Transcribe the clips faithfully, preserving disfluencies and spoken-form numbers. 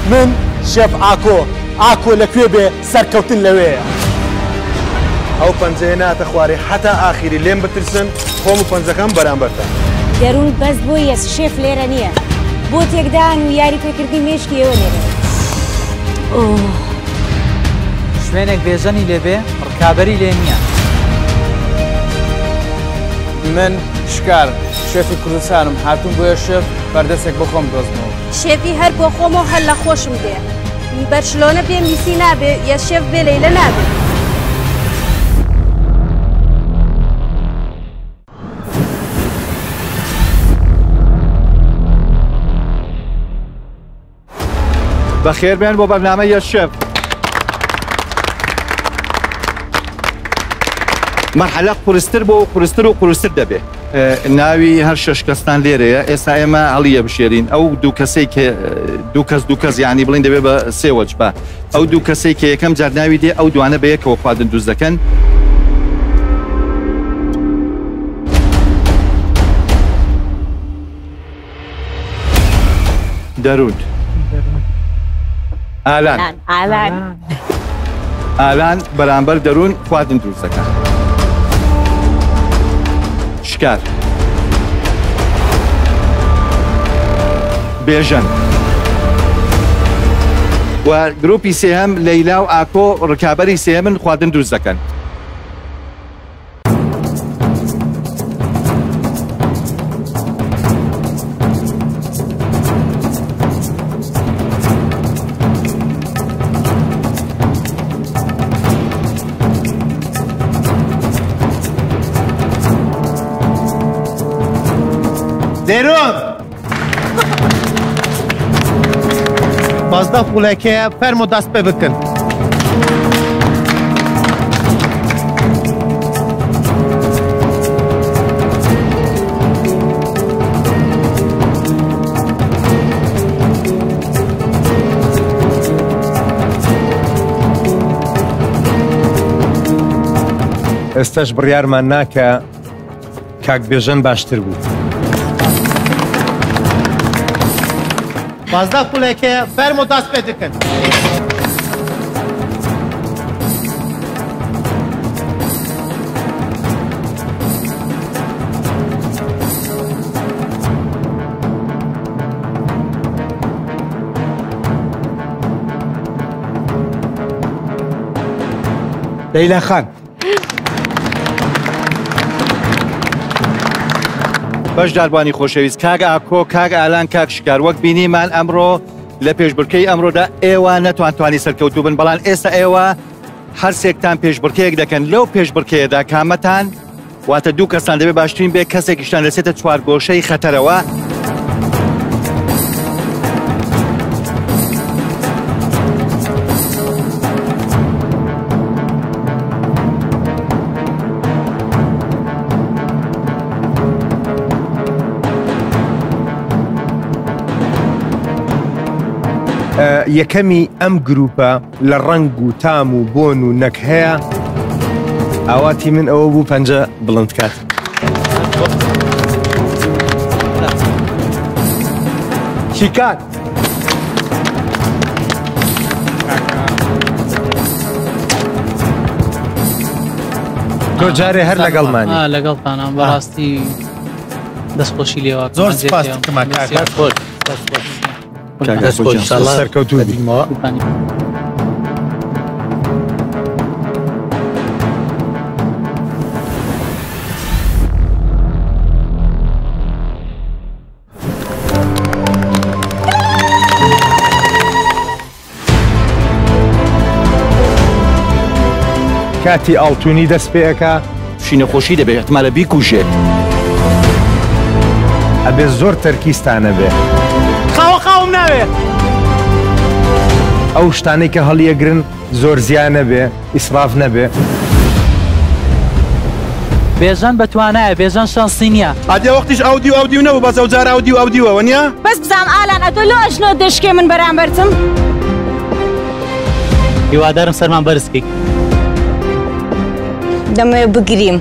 من شێف ئاکۆ ئاکۆ لەکوێ بێ سەرکەوتن لەوەیە ئەو پەنجەیە ناتە خوارێ حتا ئاخیری لێم بترسن خۆم و پەنجەکەم بەرامبەرتان دەروون بەس بۆ یەس شێف لێرە نییە بۆ تێکدان و یاری پێکردی مێشکی ئێوە لێرە شوێنێک بێژەنی لێبێ ڕکابەری لێ نییە من شکار شێفی کوردستانم هاتوون بۆیە شێف بەردەستێک بۆ خۆم دۆزمەوە شێفی هەر بۆ خۆمەوە هەر لە خۆشم دێ بەرشلۆنە بێ میسی نابێ یا شێف بێ لەیلە نابێ بەخێربێن بۆ بەرنامە یە شێف مەرحەلە قورستر بۆ قورستر و قورستر دەبێ ناوی هەر شەش کەستان لێرەیە ئێستا ئێمە هەڵیە بشێرین ئەو دوو کەسەی کە دوو کەس دوو کەس یعنی بڵین دەبێت بە سێ وەجبە ئەو دوو کەسەی کە یەکەم جار ناوی دێ ئەو دوانە بە یەکەوە خواردن دروست دەکەن دەروون ئالان ئالان ئالان بەرامبەر دەروون خواردن دروست دەکەن شکار بێژەن و گروپی سێهەم لەیلا و ئاکۆ ڕکابەری سێهەمن خواردن دروست دەکەن دەروون بازدە پوڵێکەیە فەرمو دەست پێ بکەن ئێستاش بڕیارمان ناکە کاک بێژەن باشتر بوو بازدە پوڵێکەیە فەرمو دەست پێ دکەن لەیلا خان باش داربانی خۆشەویست کاک ئاکۆ کاک ئالان کاک شکار وەک بینیمان ئەمڕۆ لە پێشبڕکەی ئەمڕۆدا ئێوە نەتوانتوانی سەرکەوتوو بن بەڵام ئێستا ئێوە هەرسێکتان پێشبڕکەیەک دەکەن لەو پێشبڕکەیەدا کامەتان واتە دوو کەسان دەبێت باشترین بێ کەسێکیشتان دەچێتە چوارگۆشەی خەتەرەوە یەکەمی ئەم گروپە لە ڕنگ و تام و بۆن و نەک هەیە ئاواتی من ئەوە بوو پەنجە بڵند کات شیکات تۆ جارێ هەر لەگەڵمانی لەگەڵتانە بەڕاستی دەستخۆشی لێوە زۆر سپاس دکەمە کاکات سەرکەوتوو بیمەوە کاتی ئاڵتوونی دەست پێەکە شینەخۆشی دەبێت احتمالە بیکوژێت ئەبێ زۆر تەرکیستانە بێ خاوە خاوم ناوێ ئەو شتانەی کە هەڵیەگرن زۆر زیان نەبێ ئیسراف نەبێ بێژەن بەتوانایە بێژەن شانسی نییە ئادیا وەختیش ئاودی و ئاودیو نەبوو بەس ئەو جار ئاودی و ئاودیوەوە نییە بەس بزانم ئالان ئەتۆ لۆ ئەشنۆ دەشکێ من بەرامبەرتم هیوادارم سەرمان بەرزکەی دەمەوێت بگریم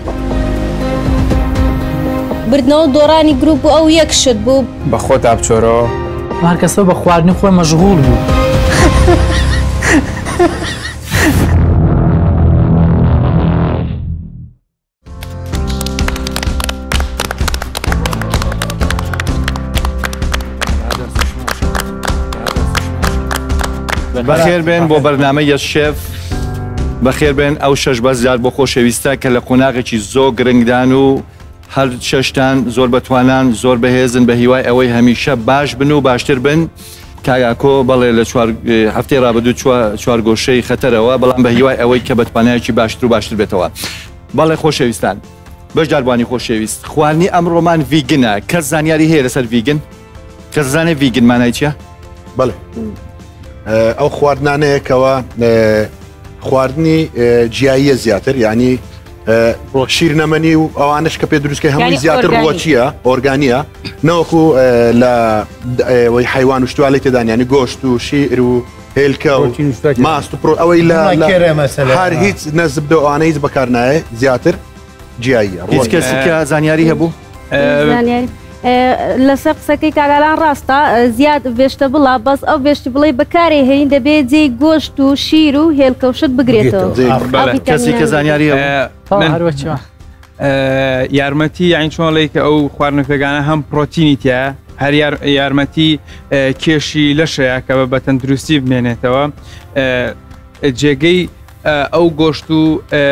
بردنەوە دۆڕانی گروپ و ئەو یەک شت بوو بە خۆت ئابچۆرەوە هەر کەسە بە خواردنی خۆی مەشغوڵ بوو بەخێر بێن بۆ بەرنامەی شێف بەخێر بێن ئەو شەش بەزیار بۆ خۆشەویستە کە لە قۆناغێکی زۆر گرنگدان و هەر شەشتان زۆر بەتوانان زۆر بەهێزن بە هیوای ئەوەی هەمیشە باش بن و باشتر بن کاگاکۆ بەڵێ لە هەفتەی ڕابردوو چوارگۆشەی خەتەرەوە بەڵام بە هیوای ئەوەی کە بەتوانایەکی باشتر و باشتر بێتەوە. بەڵێ خۆشەویستان بەشداربوانی خۆشەویست خواردنی ئەمڕۆمان ڤیگنە کەس زانیاری هەیە لەسەر ڤیگن؟ کەس زانێ ڤیگن مانای چییە؟ بەڵێ ئەو خواردنانەیەکەوە خواردنی جیاییە زیاتر یعنی شیر نەمەنی و ئەوانش کە پێ دروستکە هەمووی زیاتر ڕۆچیە ئۆرگانیە نەوەکو لە حیوان و شتوالی تێدان ینی گۆشت و شیر و هێلکە و ماست و پرۆ ئەوەی لە هەر هیچ نەزبدە ئەوانە هیچ بەکار نایە زیاتر جیاییە. هیچ کەسێکە زانیاری هەبوو؟ لەسەر قسەکەی کاگالان ڕاستە زیاد وێشتە بڵا بەس ئەو وێشتی بڵێ بەکارێ هەین دەبێت جێی گۆشت و شیر و هێلکەوشت بگرێتەوە. کەسی کە زانیاری هەبوو یارمەتی یاین چۆڵێک کە ئەو خواردنەکەگانە هەم پرۆتینی تایە هەر یارمەتی کێشی لەشەیە کە بە تەندروستی بمێنێتەوە جێگەی ئەو گۆشت و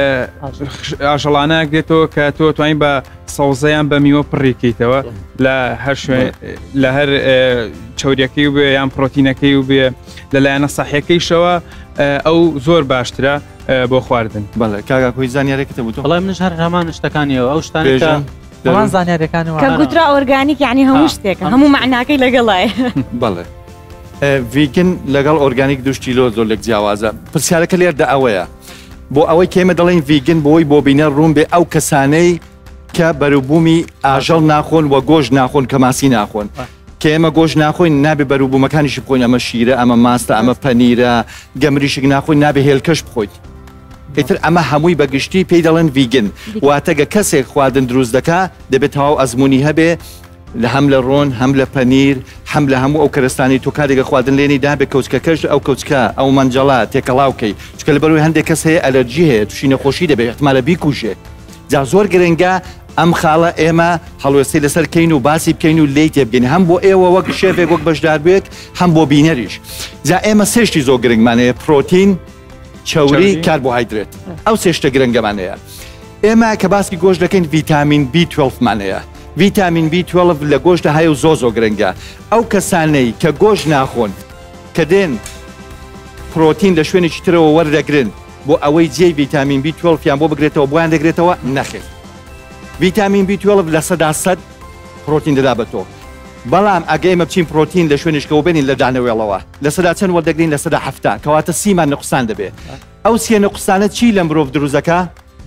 ئاژەڵانە گرێتەوە کە تۆ توانین بە سەوزەیان بە میوە پڕێکیتەوە لە هەر لە هەر چاوریەکەی بێ یان پرۆتینەکەی و بێ لەلایەنە سەحیەکەیشەوە ئەو زۆر باشترە بۆ خواردن. بەڵێ کاگاکۆی زانیارێکتە بوو بەڵام منش هەر هەمان شتەکانیەوە ئەو شتانە هەمان زانیارەکانەوە کە گوترا ئۆرگانیک یعنی هەموو شتێکە هەموو معناکەی لەگەڵایە. بەڵێ ڤیگن لەگەڵ ئۆرگانیک دوشتی لۆ زۆر لێک جیاوازە پرسیارەکە لێردا ئەوەیە بۆ ئەوەی کێمە دەڵێن ڤیگن بۆی بۆ بینە ڕوون بێ ئەو کەسانەی کە بەروبوومی ئاژەڵ ناخۆن و گۆژ ناخۆن کە ماسی ناخۆن کە ئێمە گۆژ ناخۆین نابێ بەروبوومەکانیشی بخۆین ئەمە شیرە ئەمە ماستە ئەمە پەنیرە گەمریشک ناخۆین نابێ هێلکەش بخۆیت ئیتر ئەمە هەمووی بەگشتی پێی دەڵێن ڤیگن واتەگە کەسێک خواردن دروست دەکا دەبێت تەواو ئەزمموی هەبێ لە هەم لە ڕۆن هەم لە پەنیر هەم لە هەموو ئەو کەرستانی تو کارێکە خواردن لێنی دابێت کەوچکەکەش ئەو کەوچکە ئەو مەنجەڵا تێکەڵاوکەی چکە لە بەروی هەندێک کەس هەیە ئەلەرجی هەیە تووشی نەخۆشی دەبێت احتمالە بیکوژێ جا زۆر گرنگە ئەم خاڵە ئێمە هەڵوێستی لەسەر کەین و باسی بکەین و لی تێبگەین هەم بۆ ئێوە وەک شێفێک وەک بەشدار بێت هەم بۆ بینەریش جا ئێمە سێشتی زۆر گرنگمانەیە پرۆتین چەوری کاربۆهایدرێت ئەو سێشتە گرنگەمانەیە ئێمە کە باسی گۆشت دەکەین ڤیتامین بی دوازدەمانەیە ڤیتامین بی دوازدە لە گۆشتە هەیە و زۆ زۆ گرنگە ئەو کەسانەی کە گۆشت ناخۆن کە دێن پرۆتین لە شوێنێکی ترەوە وەردەگرن بۆ ئەوەی جێی ڤیتامین بی دوازدە یان بۆ بگرێتەوە بۆیان دەگرێتەوە نەخێت ڤیتامین بی دوازدە لە سەدا سەد پرۆتین دەدا بە تۆ بەڵام ئەگە ئێمە بچین پرۆتین لە شوێنشکەوە بێنین لە دانەوێڵەوە لە سەدا چەند وەردەگرین لە سەدا هەفتە کەواتە سیمان نقصان دەبێت ئەو سێ نقصانە چی لە مرۆڤ دروستەکە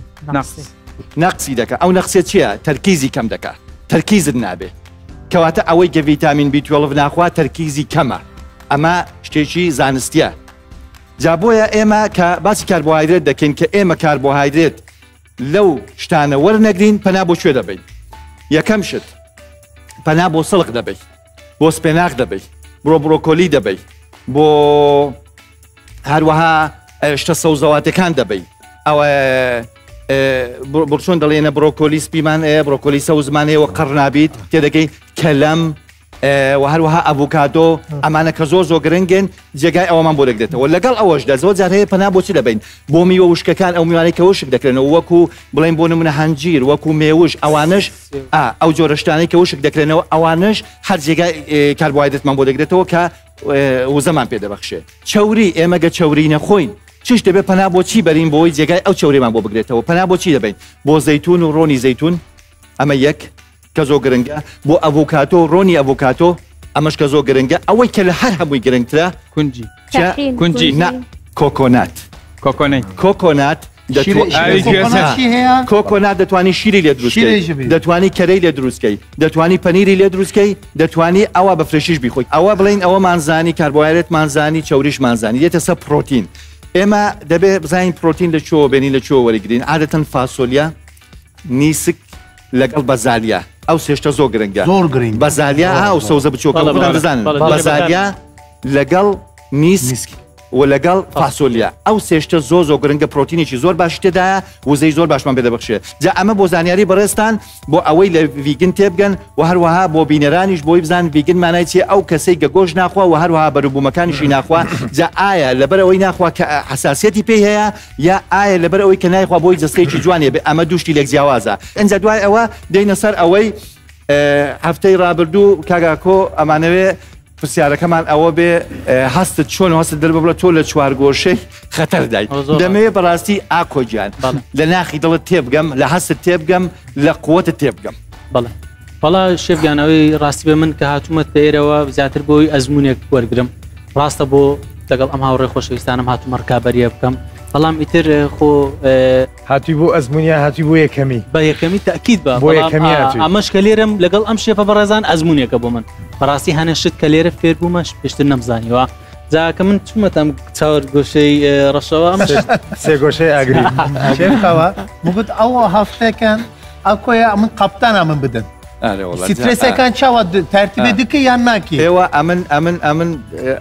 نەقسی دەکە ئەو نەقسێت چییە تەرکیزی کەم دەکات تەرکیزت نابێ کەواتە ئەوەی کە ڤیتامین بی دوازدە ناخوا تەرکیزی کەمە ئەمە شتێکی زانستیە جا بۆیە ئێمە کە باسی کاربۆهایدرێت دەکەین کە ئێمە کاربۆهایدرێت لەو شتانە وەرنەگرین پەنا بۆ کوێ دەبین یەکەم شت پەنا بۆ سڵق دەبیت بۆ سپێناغ دەبیت بۆ بڕۆکۆلی دەبیت بۆ هەروەها شتە سەوزەواتەکان دەبیت ئەوە بڕچۆن دەڵێنە بڕۆکۆلی سپیمان ئەیە بڕۆکۆلی سەوزمانەیەوە قڕ نابیت تێدەگەی کەلەم و هەروەها ئەڤۆکادۆ ئەمانە کە زۆر زۆر گرنگن جێگای ئەوەمان بۆ دەگرێتەوە لەگەڵ ئەوەشدا زۆر جار هەیە پەنا بۆچی دەبین بۆ میوە وشکەکان ئەو میوانەی کە وشک دەکرێنەوە وەکو بڵێن بۆ نمونە هەنجیر وەکو مێوش ئەوانش ئەو جۆرەشتانەی کە وشک دەکرێنەوە ئەوانش هەر جێگای کاربۆهایدرێتمان بۆ دەگرێتەوە کە وزەمان پێ دەبەخشێ چەوری ئێمە گە چەوری نەخۆین چش دەبێت پەنا بۆچی بەرین بۆی جێگای ئەو چەوریمان بۆ بگرێتەوە پەنا بۆچی دەبین بۆ زەیتون و ڕۆنی زەیتون ئەمە یەک کە زۆر گرنگە بۆ ئەڤۆکاتۆ ڕۆنی ئەڤۆکاتۆ ئەمەش کە زۆر گرنگە ئەوەی کە لە هەر هەمووی گرنگترە کونجی کونجی نا کۆکۆنات کۆکۆنات کۆکۆنات کۆکۆنات دەتوانی شیری لێ دروستکەی دەتوانی کەرەی لێ دروستکەی دەتوانی پەنیری لێ دروستکەی دەتوانی ئەوە بە فرێشیش بیخۆیت ئەوە بڵین ئەوە مانزانی کاربۆهایدرێت مانزانی چەوریش مانزانی دێتە سەر پرۆتین ئێمە دەبێت بزانین پرۆتین لە چۆ بێنین لە چۆ وەرەگرین عادەتەن فاسۆلیا نیسک لەگەڵ بەزالیا ئەو سێشتە زۆر گرنگە زۆر گرنگ بەزالیا ئەو سەوزە بچۆکە بزانن بەزالیا لەگەڵ نیسک و لەگەڵ فاسۆلیا ئەو سێشتە زۆ زۆ گرنگە پرۆتینێکی زۆر باش تێدایە وزەی زۆر باشمان پێدەبخشێ جا ئەمە بۆ زانیاری بەڕێستان بۆ ئەوەی لە ڤیگن تێبگەن و هەروەها بۆ بینەرانیش بۆی بزان ڤیگن مانای چیە ئەو کەسەی کە گۆشت ناخوا و هەروەها بەروبوومەکانیشی ناخوا جا ئایا لەبەر ئەوەی ناخوا کە حساسیەتی پێی هەیە یا ئایا لەبەر ئەوەی کە نایخوا بۆی جستەیەکی جوانێ بێ ئەمە دووشتی لێک جیاوازە ئەنجا دوای ئەوە دێنە سەر ئەوەی هەفتەی ڕابردوو کاگاکۆ ئەمانەوێ پرسیارەکەمان ئەوە بێ هەستت چۆن هەستت دەربە بڵە تۆ لە چوارگۆشەی خەتەر دای دەمەوێت بەڕاستی ئاکۆگیان لە ناخی دڵت تێبگەم لە هەستت تێبگەم لە قووەتت تێبگەم بەڵێ بەڵا شێفگانەوەی ڕاستی بە من کە هاتوومەت ئێرەوە زیاتر بۆی ئەزمونێک وەرگرم ڕاستە بۆ لەگەڵ ئەم هاوڕێ خۆشەویستانم هاتوومە ڕکابەریە بکەم بەڵام ئیتر خۆ هاتووی بۆ ئەزمونیا هاتووی بۆ یەکەمی بە یەکەمی تاکید بە بۆ یەکەمی ئەمەش کە لێرم لەگەڵ ئەم شێفە بەڕێزان ئەزمونێکە بۆ من بەڕاستی هەنەشت کە لێرە فێر بوومەش پێشتر نەمزانیوە جاکە من چوومەتەم چاوەر گۆشەی ڕەشەوە سێ گۆشەی ئاگری شێفەوە مگوت ئەوە هەفتێکەن ئەکۆیە من قەپتانە من بدەن سترسەکان چاوە تەرتیبێ دکە یان ناکی ئێوە ئەمن ئەمن ئەمن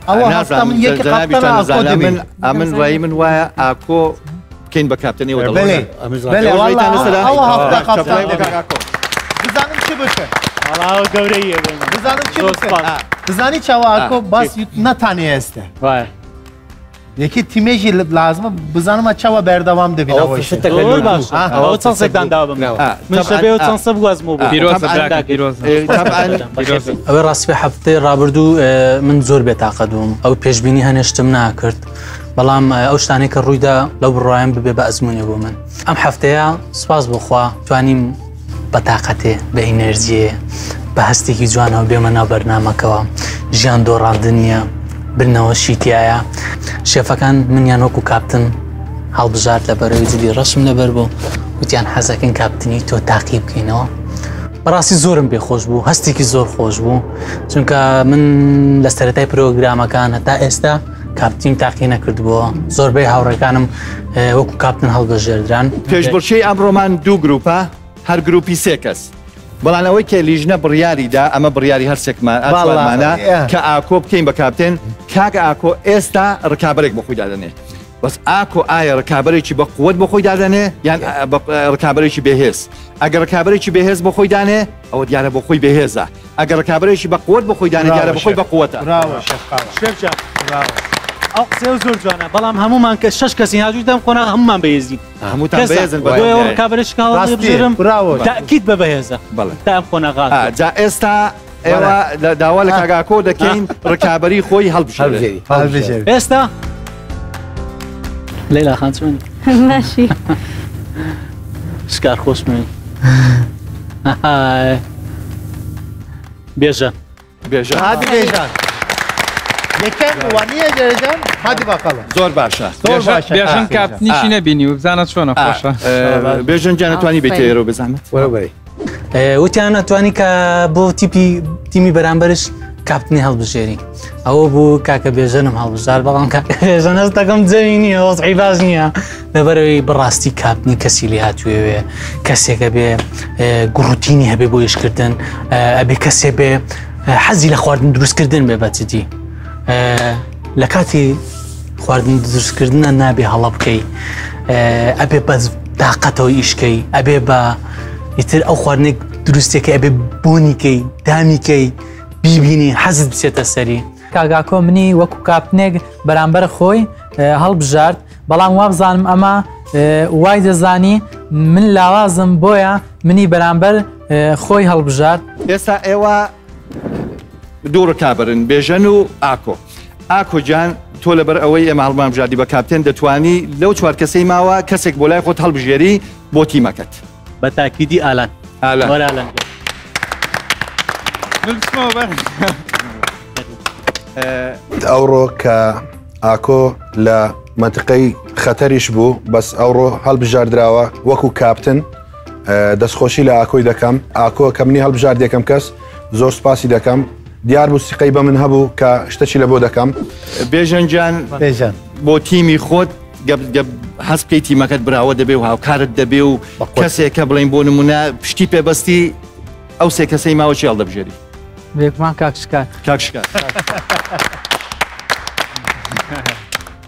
من ئەمن ڕایی من وایە ئاکۆ بکەین بە کاپتنیەوە بزانم چی بکە گەورەیە بزانم چی بزانی چاوە ئاکۆ باس نەتانێ ئێستا یەکی تیمێژی لازمە بزانمە چاوە بەردەوام دەبێت چەند سێکدان دابم من شەبێ چەند سە بوازمەوە ئەوەی ڕاستی هەفتەی ڕابردوو من زۆر بێتاقەت بووم ئەو پێشبینی هەنێشتم ناکرد بەڵام ئەو شتانەی کە ڕوویدا لەو بڕایان ببێ بە ئەزمونێ بۆ من ئەم هەفتەیە سپاس بخوا توانیم بە تااقەتێ بە ئینەرژیە بە هەستێکی جوانەوە بێمە ناو بەرنامەکەەوە ژیان دۆڕاندن نییە برنەوە شیتیایە شێفەکان منیان وەکو کاپتن هەڵبژار لە بەرەوەی جلی ڕەشم لەبەر بوو وتیان حەزەکەن کاپتنی تۆ تاقی بکەینەوە بەڕاستی زۆرم پێخۆش بوو هەستێکی زۆر خۆش بوو چونکە من لە سەرەتای پرۆگرامەکان هەتا ئێستا کاپتین تاقی نەکردبووە زۆربەی هاوڕێکانم وەکو کاپتن هەڵبژێردران پێشبڕکێی ئەمڕۆمان دوو گروپە هەر گروپی سێ کەس بەڵانەوەی کە لیژنە بڕیاریدا ئەمە بڕیاری هەرسێکمانە کە ئاکۆ بکەین بە کاپتێن کاکە ئاکۆ ئێستا ڕکابەرێک بۆ خۆی دادەنێ بەس ئاکۆ ئایا ڕکابەرێکی بە قووەت بۆ خۆی دادەنێ یان ڕکابەرێکی بێهێز ئەگەر ڕکابەرێکی بێهێز بۆ خۆی دانێ ئەوە دیارە بۆ خۆی بێهێزە ئەگەر ڕکابەرێکی بە قووەت بۆ خۆی دانێ دیارە بە خۆی بە قووەتە ئەو قسێ زۆر جوانە بەڵام هەمومان کە شش کەسی هاجوودام خۆنا هەمومان بەهێزی هەمووتان بەهێزن کابرێکژێرم تاکید بە بەهێزە تا ئەم خۆنەغات جا ئێستا ئێوە داوا لە کاگاکۆ دەکەین ڕکابەری خۆی هەڵبژێری ئێستا لەیلا خان چۆنی ماشی شکار خۆشمێ بێژە بێژە هادی بێژان یەکەم وانیە جێژان هادی باقەڵە زۆر باشە بێژن کاپتنیشی نەبینی و بزانە چۆنە خۆشە بێژن جا نەتوانی بێتە ئێرە بزانێت وتیان ناتوانی کە بۆ تیپی تیمی بەرامبەرش کاپتنی هەڵبژێری ئەوە بوو کاکە بێژەنم هەڵبژار بەڵام بێژەن هەست دەکەم جەوی نییە وەزعی باش نییە لەبەرەوەی بەڕاستی کاپتنی کەسی لێ هاتوێوێ کەسێکە بێ گوڕوتینی هەبێ بۆ یشکردن ئەبێ کەسێ بێ حەزی لە خواردن دروستکردن بێ بەچتی لە کاتی خواردن دروستکردنە نابێ هەڵە بکەی ئەبێ بە تااقەتەوە ئیشکەی ئەبێ بە ئیتر ئەو خواردنێک دروستێکی ئەبێ بۆنیکەی دامیکەی بیبینی حەزت بچێتە سەری کاگاکۆ منی وەکو کاپتنێک بەرامبەر خۆی هەڵبژارد بەڵام وا بزانم ئەمە وای دەزانی من لاوازم بۆیە منی بەرامبەر خۆی هەڵبژارد ئێستا ئێوە دوو ڕکابرن بێژەن و ئاکۆ ئاکۆ جان تۆ لەبەر ئەوەی ئێمە هەڵمان بژاردی بە کاپتێن دەتوانی لەو چوار کەسەی ماوە کەسێک بۆ لای خۆت هەڵبژێری بۆ تیمەکەت بە تاکیدی ئالان ئالان ئەوڕۆ کە ئاکۆ لە منتقەی خەتەریش بوو بەس ئەوڕۆ هەڵبژاردراوە وەکو کاپتن دەستخۆشی لە ئاکۆی دەکەم ئاکۆ کە منی هەڵبژارد یەکەم کەس زۆر سپاسی دەکەم دیار بوو سیقەی بە من هەبوو کە شتێکی لە بۆ دەکەم بێژەن جان بێژان بۆ تیمی خۆت هەست بکەی تیمەکەت براوە دەبێ و هاوکارت دەبێ و کەسێکە بڵین بۆ نمونە پشتی پێبەستی ئەو سێ کەسەی ماوە چی هەڵدەبژێری بێکمان کاکشکار کاکشکار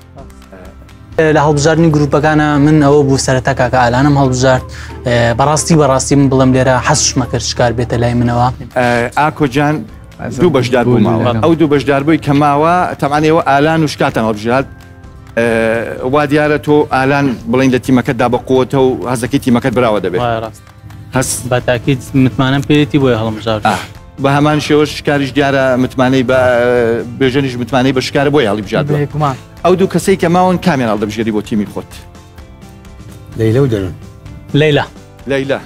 لە هەڵبژاردننی گروپەکانە من ئەوە بوو سەرەتا کاکە ئالانم هەڵبژارد بەڕاستی بەڕاستی من بڵم لێرە حەسشمە کرد شکار بێتە لای منەوە. ئاکۆجان دوو بەشدار بووماوە ئەو دوو بەشداربووی کە ماوە تەمانەوە ئالان و شکاتان هەڵبژارد وا دیارە تۆ ئالان بڵین لە تیمەکەتدا بەقوتە و هەزەکەی تیمەکەت براوە دەبێت هەست بە تاکید متمانم پێێتی بۆی هەڵمژار بە هەمان شێوە شکاریش دیارە متمانەی بە بێژەنیش متمانەی بە شکارە بۆی هەڵی بژات ئەو دوو کەسەی کە ماوەن کامیان هەڵدەبژێری بۆ تیمی خۆت لەیلە و دەرون لەیلا لەیلا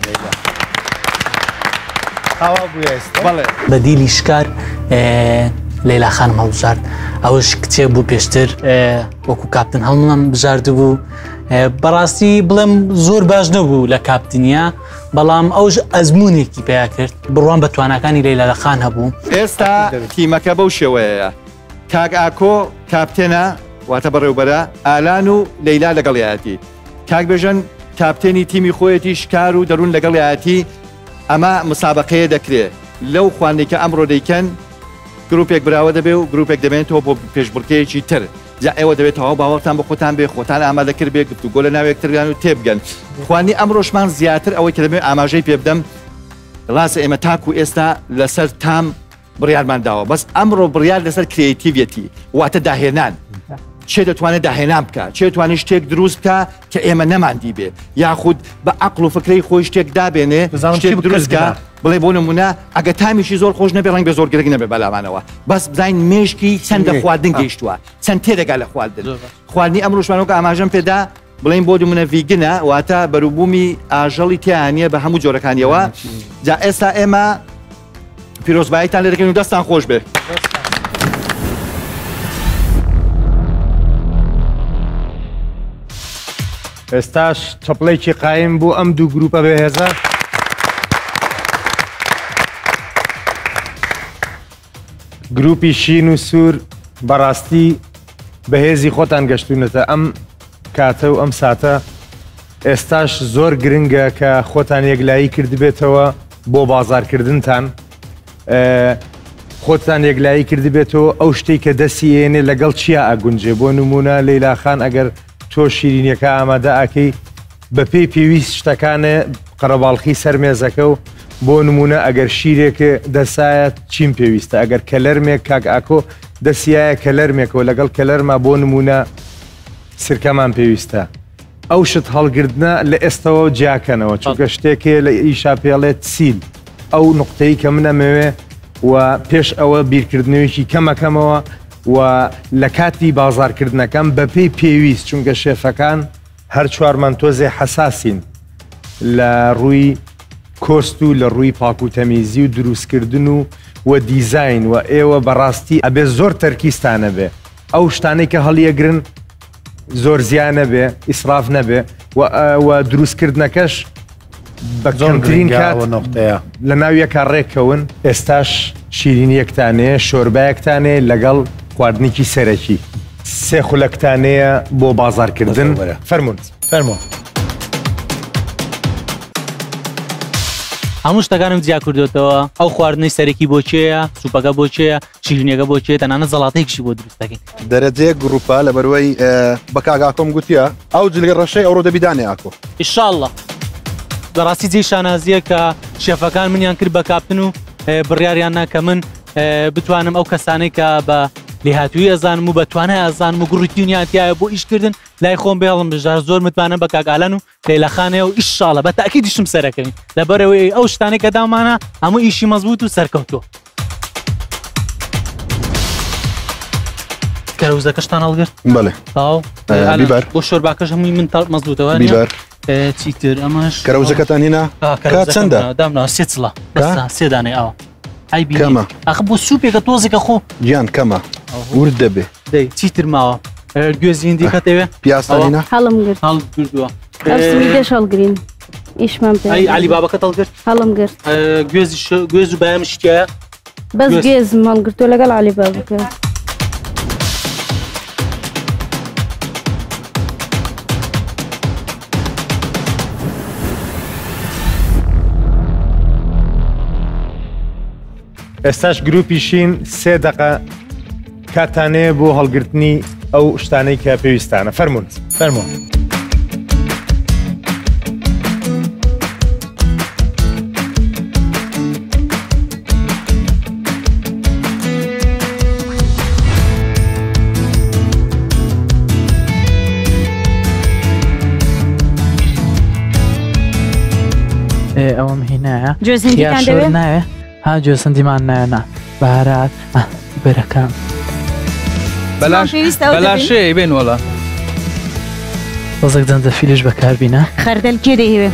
بە دیلی شکار لەیلا خانم هەڵبژارد ئەوش کچێک بوو پێشتر وەکو کاپتن هەڵمم بژاردە بوو بەڕاستی بڵێم زۆر باش نەبوو لە کاپتنیا بەڵام ئەوش ئەزمونێکی پێیا کرد بڕوان بە توانەکانی لەیلا لە خان هەبوو. ئێستا تیمەکە بەو شێوەیە کاک ئاکۆ کاپتێنە واتە بەڕێوبەرە ئالان و لەیلا لەگەڵیاتی کاک بێژن کاپتێنی تیمی خۆیەتی شکار و دەروون لەگەڵیاتی ئەمە مسابقەیە دەکرێت لەو خوانێکە ئەمڕۆ دەیکەن گروپێک براوە دەبێ و گروپێک دەبێنێتەوە بۆ پێشبڕکەیەکی تر جا ئێوە دەبێتەوە باوەڕتان بە خۆتان بێ خۆتان ئامادەکرد بێ گفتوگۆ لە ناوێکترگان و تێبگەن خوانی ئەمڕۆشمان زیاتر ئەوەی کە دەبێت ئاماژەی پێ بدەم ڕاستە ئێمە تاکو ئێستا لەسەر تام بڕیارمان داوە بەس ئەمڕۆ بڕیار لەسەر کرێتیڤەتی واتە داهێنان چێ دەتوانێت داهێنان بکە چێ دەتوانێت شتێک دروست بکە کە ئێمە نەماندی بێ یاخود بە عەقڵ و فکرەی خۆی شتێک دابێنێ شتێک دروستکە بڵێ بۆ نمونە ئەگە تامیشی زۆر خۆش نەبێ ڕەنگ بە زۆر گرنگ نەبێ بەلامانەوە بەس بزانین مێشکی چەندە خواردن گەیشتووە چەند تێدەگا لە خواردن خواردنی ئەمڕۆژمانەوە کە ئاماژەم پێدا بڵین بۆ نمونە ڤیگنە واتە بەروبوومی ئاژەڵی تیانە بە هەموو جۆرەکانیەوە جا ئێستا ئێمە پیرۆزباییتان لێ دەکەین و دەستان خۆش بێ. ئێستاش چەپڵێکی قایم بوو ئەم دوو گروپە بەهێزە گروپی شین و سوور بەڕاستی بەهێزی خۆتان گەشتونەتە ئەم کاتە و ئەم ساتە ئێستاش زۆر گرنگە کە خۆتان یەکلایی کردبێتەوە بۆ بازارکردنتان خۆتان یەکلایی کردبێتەوە ئەو شتێک کە دەستی ئێنێ لەگەڵ چیا ئەگونجێ بۆ نمونە لەیلا خان ئەگەر تۆ شیرینیەکە ئامادە ئاکەی بە پێی پێویست شتەکانە قەرەباڵخی سەرمێزەکە و بۆ نمونە ئەگەر شیرێکە دەسایە چیم پێویستە ئەگەر کەلەرمێک کاک ئاکۆ دەسیایە کەلەرمێکەوە لەگەڵ کەلەرما بۆ نمونە سرکەمان پێویستە ئەو شت هەڵگرتنە لە ئێستەوە جیاکەنەوە چونکە شتێکێ لە ئیشا پێڵێت سیل ئەو نقطەی کە منەمەوێ و پێش ئەوە بیرکردنەوەیکی کەمەکەمەوە و لە کاتی بازارکردنەکەم بە پێی پێویست چونکە شێفەکان هەر چوارمان تۆزێ حەساسین لە ڕووی کۆست و لە ڕووی پاکوتەمیزی و دروستکردن و و دیزین و ئێوە بەڕاستی ئەبێ زۆر تەرکیستانە بێ ئەو شتانەی کە هەڵیەگرن زۆر زیانە بێ ئیسراف نەبێ و دروستکردنەکەش بە کەمترین کات لە ناو یەکە ڕێکەون ئێستاش شیرینیەکتانەیە شۆربایەکتانەیە لەگەڵ خواردنێکی سەرەکی سێ خولەکتانەیە بۆ بازارکردن فەرمونون فەرمۆ هەموو شتەکانم جیا کردوێتەوە ئەو خواردنەی سەرەکی بۆچەیە سوپەکە بۆچەیە شیرینیەکە بۆچێت تەنانە زەڵاتێکشی بۆ دروستەکەین دەرەجەیە گروپە لە بەروەی بە کاگاکۆم گوتیە ئەو جلگە ڕەشەی ئەوڕۆ دەبیدانێ ئاکۆ ئیشاڵڵە بەڕاستی جێی شانازیە کە شێفەکان منیان کرد بە کاپتن و بڕیاریان کە من بتوانم ئەو کەسانەی کە بە لێهاتووی ئەزانم و بەتوانای ئەزانم و گڕوتیونیاتیایە بۆ ئیشکردن لای خۆم بێڵم بژار زۆر متمانە بە کاگالان و لەیلاخانەیە و ئیشاڵە بە تاکیدیشم سەرەکەین لەبەرەوەی ئەو شتانێک کە دامانە هەموو ئیشی مەزبوط و سەرکەوتۆ کەرەوزەکەشتان هەڵگرت بەڵێ بیبەر بۆ شۆرباکەش هەمووی من مەزبوطەوە بیبەر چیتر ئەمەش کەرەوزەکەتان هێنا چەندە دامنا سێ چڵە سێ دانەی ئەوە کەمە ئەخ بۆ سوپێکە تۆزێکە خۆ گیان کەمە ورد دەبێ دەی چیتر ماوە گوێزی هندیکە دەوێ پیاستانە هەڵم گرت هەڵ کردووە دەش هەڵگرین ئیشمان پێ علی بابەکەت هەڵگرت هەڵم گرت گوێزی گوێز و بەیان شتیایە بەس گێزم هەڵگرتووە لەگەڵ علی بابەکە ئێستاش گروپی شین سێ دقە کاتانەیە بۆ هەڵگرتنی ئەو شتانەی کە پێویستانە فەرمونون فەرموو. ئەوەم هینایە جۆزندیان دەوێت ناوێ ها جۆسندیمان نایەنا بەهارات بەرەکەم بەلاشەیە بێن وەڵا وەزێک جەنجە فیلش بەکاربینە خەردەل کێ دەیەوێ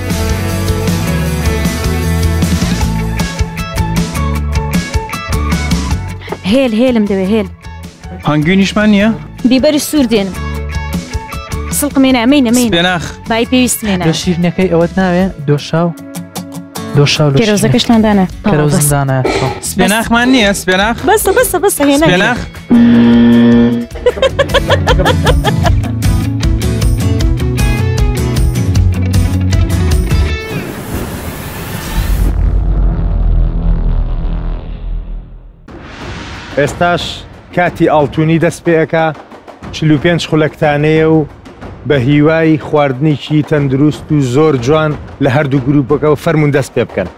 هێل هێلم دەوێ هێل هەنگوینیشمان نییە؟ بیبەری سوور دێنم سڵقمێنە ئەمەینە مەینە سپێناخ بای پێویستمێنە دۆ شیرنەکەی ئەوەت ناوێ دۆشاو دۆشاو کێرۆزەکەشتاندانە کەرەوزندانە سپێناخمان نییە سپێناخ بەسە بەسە بەسە هێنە سپێناخ ئێستاش کاتی ئاڵتونی دەست پێەکە چل و پێنج خولەکتانەیە و بە هیوای خواردنێکی تەندروست و زۆر جوان لە هەردوو گروپەکە و فەرمونون دەست پێ بکەن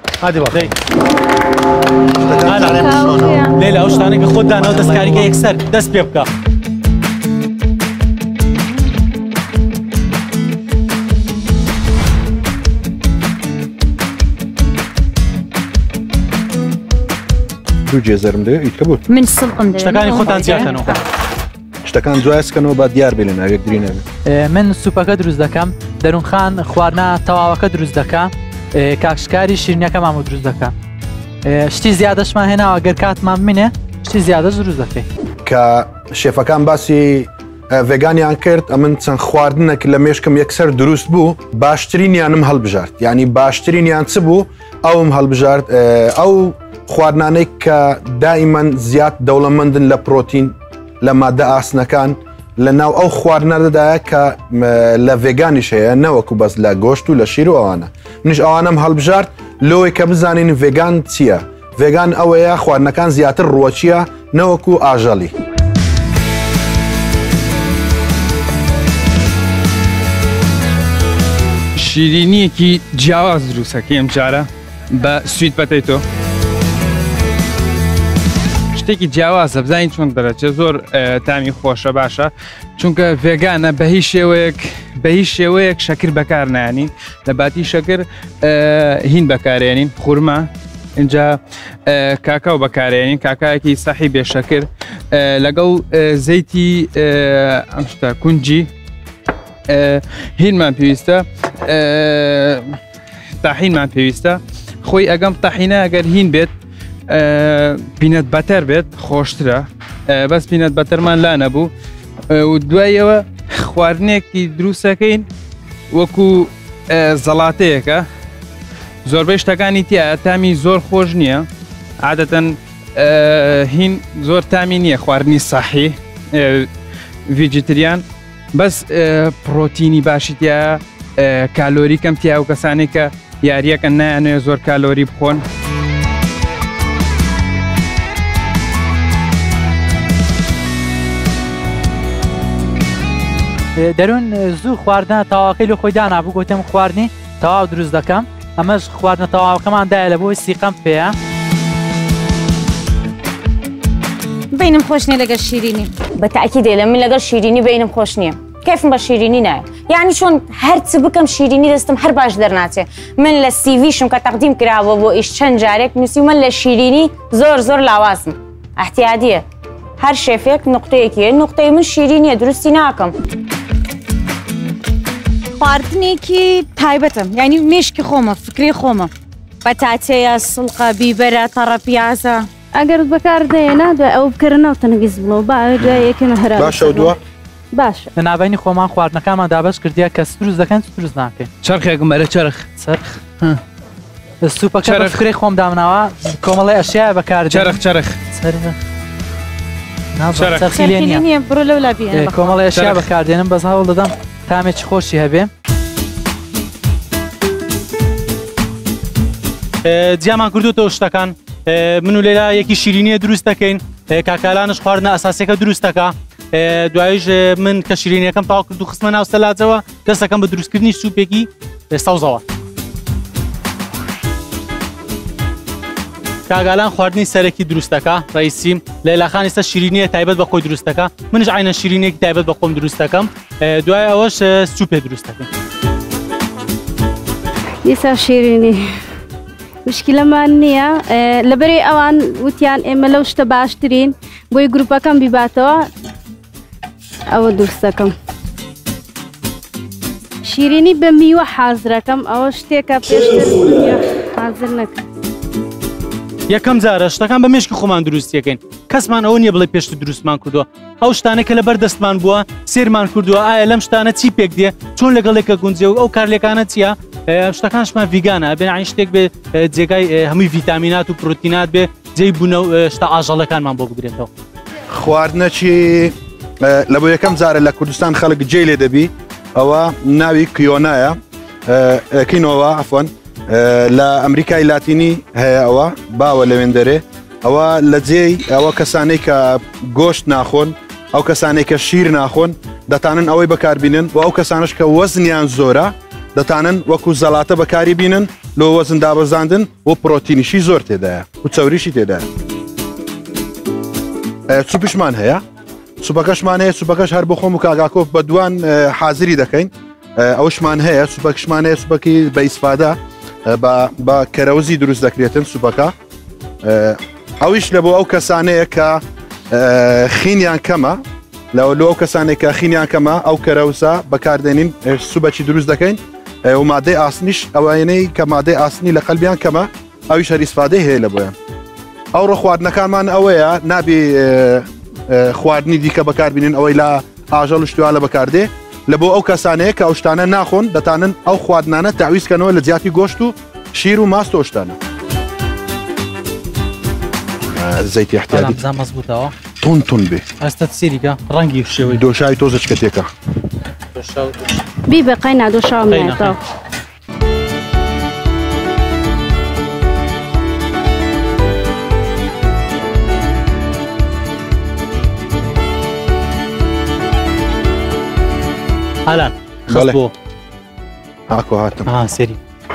لێلە ئەو شتانێککە خۆت دانەوە دەستکاریکە یەکسەر دەست پێ بکە دوو جێزەرم دێ ئیتکە بوو من سڵقم دەوێت شتەکانی خۆتان زیاتەنەوە شتەکان جوایسکەنەوە با دیار بێنن ئەگەر درینە من سوپەکە دروست دەکەم دەروونخان خواردنا تەواوەکە دروست دەکە کاکشکاری شیرنیەکە مامۆ دروست دەکە شتی زیادەشمان هێناوە گەر کاتمان بمێنێ شتی زیادەش دروست دەکەی کە شێفەکان باسی ڤێگانیان کرد ئەمن چەند خواردنێک لە مێشکم یەکسەر دروست بوو باشترینیانم هەڵبژارد ینی باشترینیان چ بوو ئەوم هەڵبژارد ئەو خواردنانەی کە دائیمەن زیاد دەوڵەمەندن لە پرۆتین لە مادە ئاسنەکان لە ناو ئەو خواردنەدەدایە کە لە ڤێگانیش هەیە نەوەکو بەس لە گۆشت و لە شیر و ئەوانە منیش ئەوانم هەڵبژارد لۆی کە بزانین ڤێگان چییە ڤێگان ئەوەیە خواردنەکان زیاتر ڕۆچیە نەوەکو ئاژەڵی شیرینیەکی جیاواز دروستەکەی ئەم جارە بە سویت پەتەیتۆ شتێکی جیاوازە بزانین چۆن دەرەچێ زۆر تامی خۆشە باشە چونکە ڤێگانە بە هیچ شێوەیەک بە هیچ شێوەیەک شەکر بەکار نانین لە باتی شەکر هین بەکارێنین خورما اینجا کاکاو بەکارێنین کاکایەکی سەحی بێشەکر لەگەڵ زەیتی ئەم شتە کونجی هینمان پێویستە تاحینمان پێویستە خۆی ئەگەم تاحینە ئەگەر هین بێت پینەت بەتەر بێت خۆشترە بەس پینەت بەتەرمان لا نەبوو و دوایەوە خواردنێکی دروستەکەین وەکو زەڵاتەیەکە زۆربەی شتەکانی تایە تامی زۆر خۆش نییە عادەتەن هین زۆر تامی نییە خواردنی ساحی ڤیجیتریان بەس پرۆتینی باشی تایە کالۆری کەم تیا و کەسانی کە یاریەکە نایانوێ زۆر کالۆری بخۆن دەروون زوو خواردنە تاواکەی لە خۆی دانابوو گوتم خواردنی تەواو دروست دەکەم ئەمەش خواردنە تەواوەکەماندایە لە بۆی سیقەم پێەیە بینم خۆش نییە لەگەر شیرینی بە تاکی دێ لە من لەگەر شیرینی بینم خۆش نییە کەفم بە شیرینی نایە یعنی چۆن هەرچ بکەم شیرینی دەستم هەر باش دەرناچێ من لە سیڤیشم کە تەقدیم کراوە بۆ ئیش چەند جارێک نووسی من لە شیرینی زۆر زۆر لاوازم احتیادیە هەر شێفێک نقطەیەکیە نقطەی من شیرینیە درستی ناکەم خواردنێکی تایبەتم ینی مێشکی خۆمە فکری خۆمە بەتاتەیە سڵقە بیبەرە تەڕە پیازە ئەگەر بەکاردێنە دوای ئەو بکردنەوە تەنگیز بڵەوە با یەکەمە هەرا باشە دووە باش لە ناوبینی خۆمان خواردنەکانمان دابش کردیا کە دروست دەکەن دروست ناکەین چرخێکم بەرە چرخ چرخ سوپەکە بە فکرێ خۆم دامناوە کۆمەڵی ئەشیای بەکار چرخ چرخ بڕۆ لەو لا بێن کۆمەڵی ئەشیا بەکاردێنم بەس هەوڵ دەدەم تامێکی خۆشی هەبێ جیامان کردوتەوە شتەکان من و لێلا یەکی شیرینیە دروست دەکەین کاکالانش خواردنە ئەساسیەکە دروست دەکە دوایش من کە شیرینیەکەم تاوا کرد و خستمە ناو سەلاجەوە دەستەکەم بە دروستکردنی سوپێکی سەوزەوە. کاگالان خواردنی سەرەکی دروستەکە ڕئیسی لەیلاخان ئێستا شیرینیە تایبەت بە خۆی دروستەکە منش عینە شیرینێکی تایبەت بە خۆم دروستەکەم دوای ئەوەش سوپێ دروستەکەم. دیسا شیرینی مشکلەمان نییە لەبەرێ ئەوان وتیان ئێمە لەو شتە باشترین بۆی گروپەکەم بیباتەوە ئەوە دروستەکەم. شیرینی بە میوە حازرەکەم ئەوە شتێکە پێشتر حازر نەکەم. یەکەم جارە شتەکان بە مێشکی خۆمان دروستیەکەین کەسمان ئەوە نییە بڵێ پێشتر دروستمان کردووە ئەو شتانێکە لەبەر دەستمان بووە سێرمان کردووە ئایا لەم شتانە چی پێک دێ چۆن لەگەڵێکە گونجێ و ئەو کارلێکانە چییە شتەکانشمان ڤیگانە بێن عین شتێک بێ جێگای هەمووی ڤیتامینات و پرۆتینات بێ جێی بوونە و شتە ئاژەڵەکانمان بۆ بگرێتەوە. خواردنەکی لە بۆ یەکەم جارە لە کوردستان خەڵک جێ لێ دەبی ئەوە ناوی کیۆنایە کینۆوە ئەفۆن لە ئەمریکای لاتینی هەیە ئەوە باوە لەوێندەرێ ئەوە لە جێی ئەوە کەسانەی کە گۆشت ناخۆن ئەو کەسانێک کە شیر ناخۆن دەتانن ئەوەی بەکاربینن و ئەو کەسانش کە وەزنیان زۆرە دەتانن وەکو زەڵاتە بەکاری بینن لۆ وەزن دابەزاندن و پرۆتینیشی زۆر تێدایە و چاوریشی تێدایە. سوپشمان هەیە سوپەکەشمان هەیە سوپەکەش هەر بۆ خۆم و کاگاکۆف بە دوان حازری دەکەین ئەوشمان هەیە سوپەکشمان هەیە سوپەکی بە ئیسفادا بە کەرەوزی دروست دەکرێتن سوپەکە ئەویش لە بۆ ئەو کەسانەیە کە خینیان کەمە لەو لۆ ئەو کەسانێک کە خینیان کەمە ئەو کەرەوسە بەکاردێنین سوبەکی دروست دەکەین و مادەی ئاسنیش ئەوانەی کە مادەی ئاسنی لە قەلبیان کەمە ئەویش هەریسفادەی هەیە لە بۆیان ئەو ڕۆ خواردنەکانمان ئەوەیە نابێ خواردنی دیکە بەکاربینین ئەوەی لە ئاژەڵ شتووە لە بەکاردێ لە بۆ ئەو کەسانەیە کە ئەو شتانە ناخۆن دەتانن ئەو خواردنانە تاویزکەنەوە لە زیاتی گۆشت و شیر و ماست و شتانە زەیتی احتیاجی مەزبوطەوە تون تون بێ ئەستا سێریکە ڕەنگی شێوەی دۆشاوی تۆزە چکەتێکە بی بە قەینا دۆشاومێتەوە ئالان خەڵ بۆ هاکۆ هاتم ئا سێری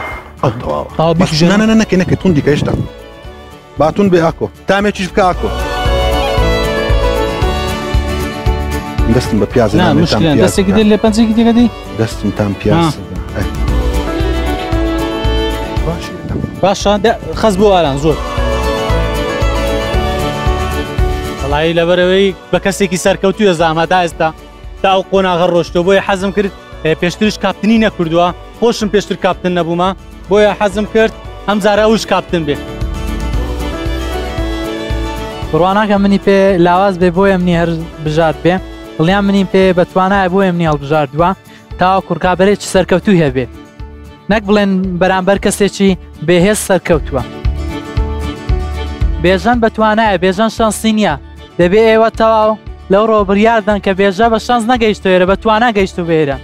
نانە نەکەی نەکەی تون دیکە هێشتا باتون بێ ئاکۆ تامێکیش بکە ئاکۆ دەستم بە پیاز دەستێکی دێ لێ پەنجێکی دیگە دی دەستم تام پیاز باشە خەز بۆ ئالان زۆر وەڵایی لەبەرەوەی بە کەسێکی سەرکەوتوویە زامەدا ئێستا تا ئەو قۆناغە ڕۆشتەوە بۆیە حەزم کرد پێشترش کاپتنی نەکردووە خۆشم پێشتر کاپتن نەبوومە بۆیە حەزم کرد ئەم جارە ئەوش کاپتن بێ بڕواناکە منی پێ لاواز بێ بۆیە منی هەر بژات بێ دڵیان منی پێ بەتوانایە بۆیە منی هەڵبژاردووە تاوا کوورکابەرێکی سەرکەوتوو هەبێ نەک بڵێن بەرامبەر کەسێکی بێهێز سەرکەوتووە بێژەن بەتوانایە بێژەن شانسی نییە دەبێ ئێوە تەواو لەو ڕۆ بڕیاردن کە بێژە بە شانس نەگەیشتوێرە بەتوانە گەیشت و بێرە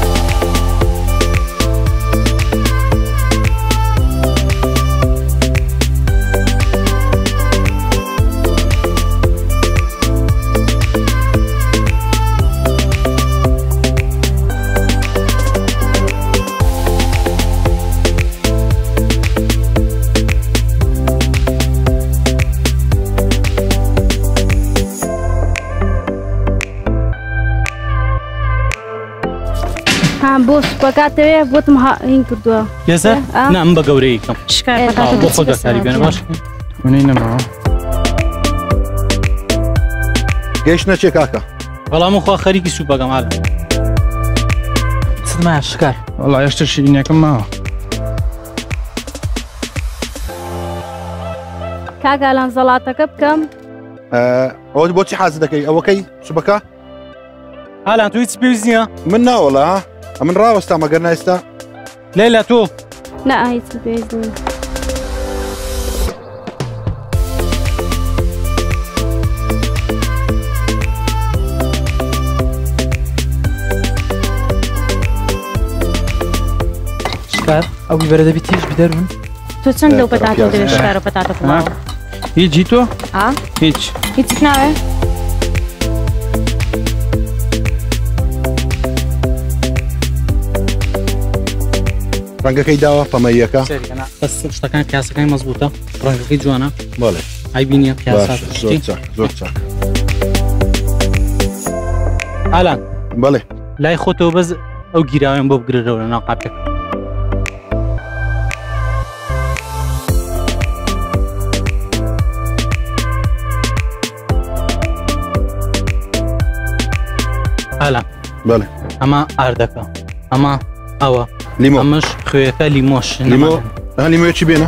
بۆ سوپەکاتەوێ بۆتم هین کردووە یێزە نام بە گەورەیەکەم بۆ خۆ دەکاری بێنە باش منەی نەماوە گەیشت نەچێ کاکە بەڵام خوا خەریکی سوپەکەم هاڵە چمایە شکار وەڵا هێشتا شیرینیەکەم ماوە کاگالان زەڵاتەکە بکەم ئەوە بۆچی حاز دەکەی ئەوەکەی سوبەکە هاڵان تو هیچ پێویست نییە من ناوەڵە من ڕاوەستا مەگەر نایستا لێلا تۆ نە هیچ پێویست نییە شکار ئەو بیبەرە دەبی تیژ بدەرون تۆ چەند لەو پەتاتۆ دەوێت شکار و پەتاتۆ بڵاوە هیچ هی تۆ ئا هیچ هیچ ناوێ ڕەنگەکەی داوە پەمەیەکە بەس شتەکان کاسەکانی مەزبوطە ڕەنگەکەی جوانە بەڵێ ئایبینە زۆر چاک زۆر چاک ئالان بەڵێ لای خۆتەوە بەس ئەو گیراویان بۆ بگرەوە لە ناو قاپێک ئالان بەڵێ ئەمە ئاردەکە ئەمە ئەوە لیمۆ ئەمەش خوێەکە لیمۆش لیمۆ لیمۆیەکی بێنە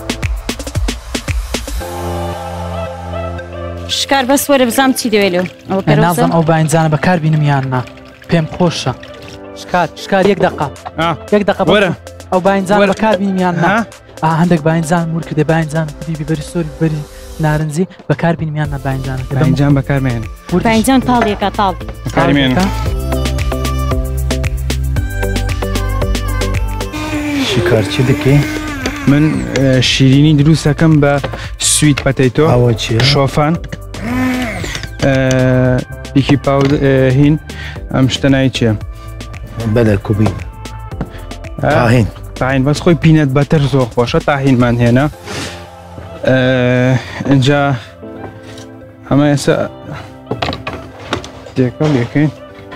شکار بەس وەرە بزانم چی دەوێت لێو نازانم ئەو باینجانە بەکاربینم یان نا پێم خۆشە شکار شکار یەک دقا یەک دقا وەرە ئەو باینجان بەکاربینم یان نا هەندێک باینجان مور کردێ باینجان بی بەری سۆری بەری نارنجی بەکاربینم یان نا باینجانە باینجان بەکارمێن باینجان تاڵێکە تاڵ بەکارمێن شکار چی دەکەی؟ من شیرینی دروست دەکەم بە سویت پەتەیتۆ ئەوە چیە؟ شۆفان بیکی پاود هین ئەم شتە ناوی چییە؟ بەلە کوبی تاهین تاهین بەس خۆی پینەت بەتر زۆر خۆشە تاهینمان هێنا اینجا ئەمە ئێستا دێکە لێکەین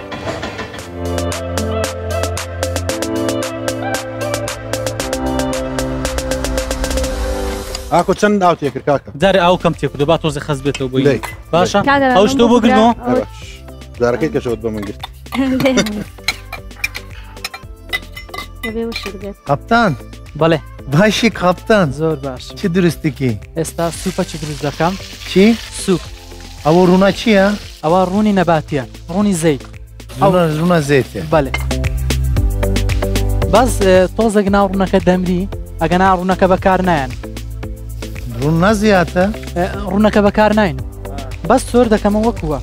ئاکۆ چەند ئاو تێکرد کاکە جارێ ئاو کەم تێکردو با تۆزە خەز بێتەوە بۆی باشە ئەو شتۆ بۆ گرنەوە جارەکەی کەشەوت بە من گرت قەپتان بەڵێ باشی قەپتان زۆر باش چی دروستێکی؟ ئێستا سوپە چی دروست دەکەم چی؟ سوپ ئەوە ڕوونا چییە؟ ئەوە ڕوونی نەباتیە ڕوونی زەیت ڕوونە زەیتێ بەڵێ باز تۆزێک ناو ڕوونەکە دەمری ئەگە نا ڕوونەکە بەکار نایەن ڕوون نەزیاتە؟ ڕوونەکە بەکار ناین بەس سۆر دەکەمە وەکووە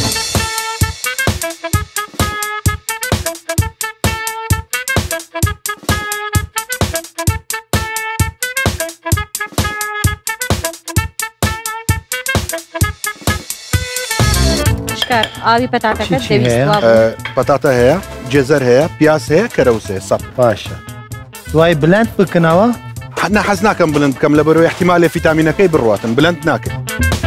شکار ئاوی پەتاتەکە دەویست پەتاتە هەیە جێزەر هەیە پیاس هەیە کەرەوس هەیە سەپ باشە دوای بلند بکەنەوە؟ حنا حەز ناکەم بلند بکەم لە بەرەوەی احتیمالێ ڤیتامینەکەی بڕواتن بلند ناکەم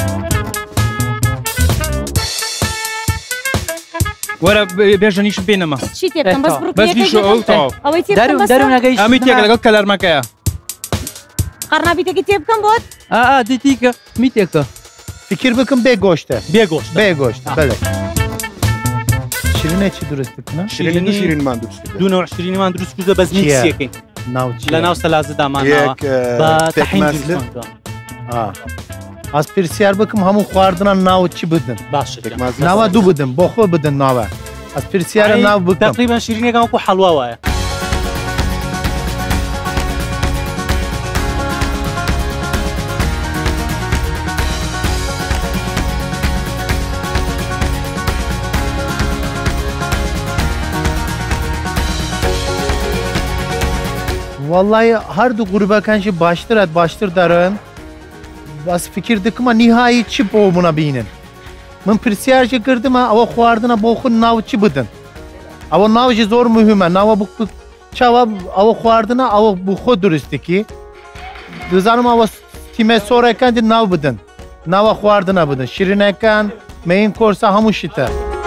وەرە بێژەنیشم پێنەما چی تێ بکەم بەس بەسگیشۆ ئەو تاو ئەوەی تێ بکەم بەس ئەمی تێک لەگەڵ کەلەرمەکەیە قەرنابیتێکی تێ بکەم بۆت؟ ئا دیتیکە میتێکە فکر بکەم بێ گۆشتە بێ گۆشت بێ گۆشتە بەڵێ شیرینێکی دروست بکەنە؟ شیرینی شیرینمان دروست کرد دوو نەوە شیرینیمان دروست کردە بەس میکسیەکەین لە ناو سەلازەدامانەوە بە تەحین ئاس پرسیار بکەم هەموو خواردنە ناوت چی بدن باشە ناوە دوو بدن بۆ خۆ بدن ناوە ئەس پرسیارە ناو بکەم تقریبا شیرینێکم وەکو حەڵوا وایە والله هەردوو گروپەکانشی باشترەت باشتر دەرن بەس فکر دکمە نیهایی چی بۆ منە بینن من پرسیارژی کردمە ئەوە خواردنە بۆ خود ناو چی بدن ئەوە ناوژی زۆر مهمە ناوە چاوە ئەوە خواردنە ئەوە بۆ خۆ دروستێکی دەزانم ئەوە تیمە سۆرەکانی ناو بدن ناوە خواردنە بدن شیرینەکان مەین کۆرسە هەموو شتە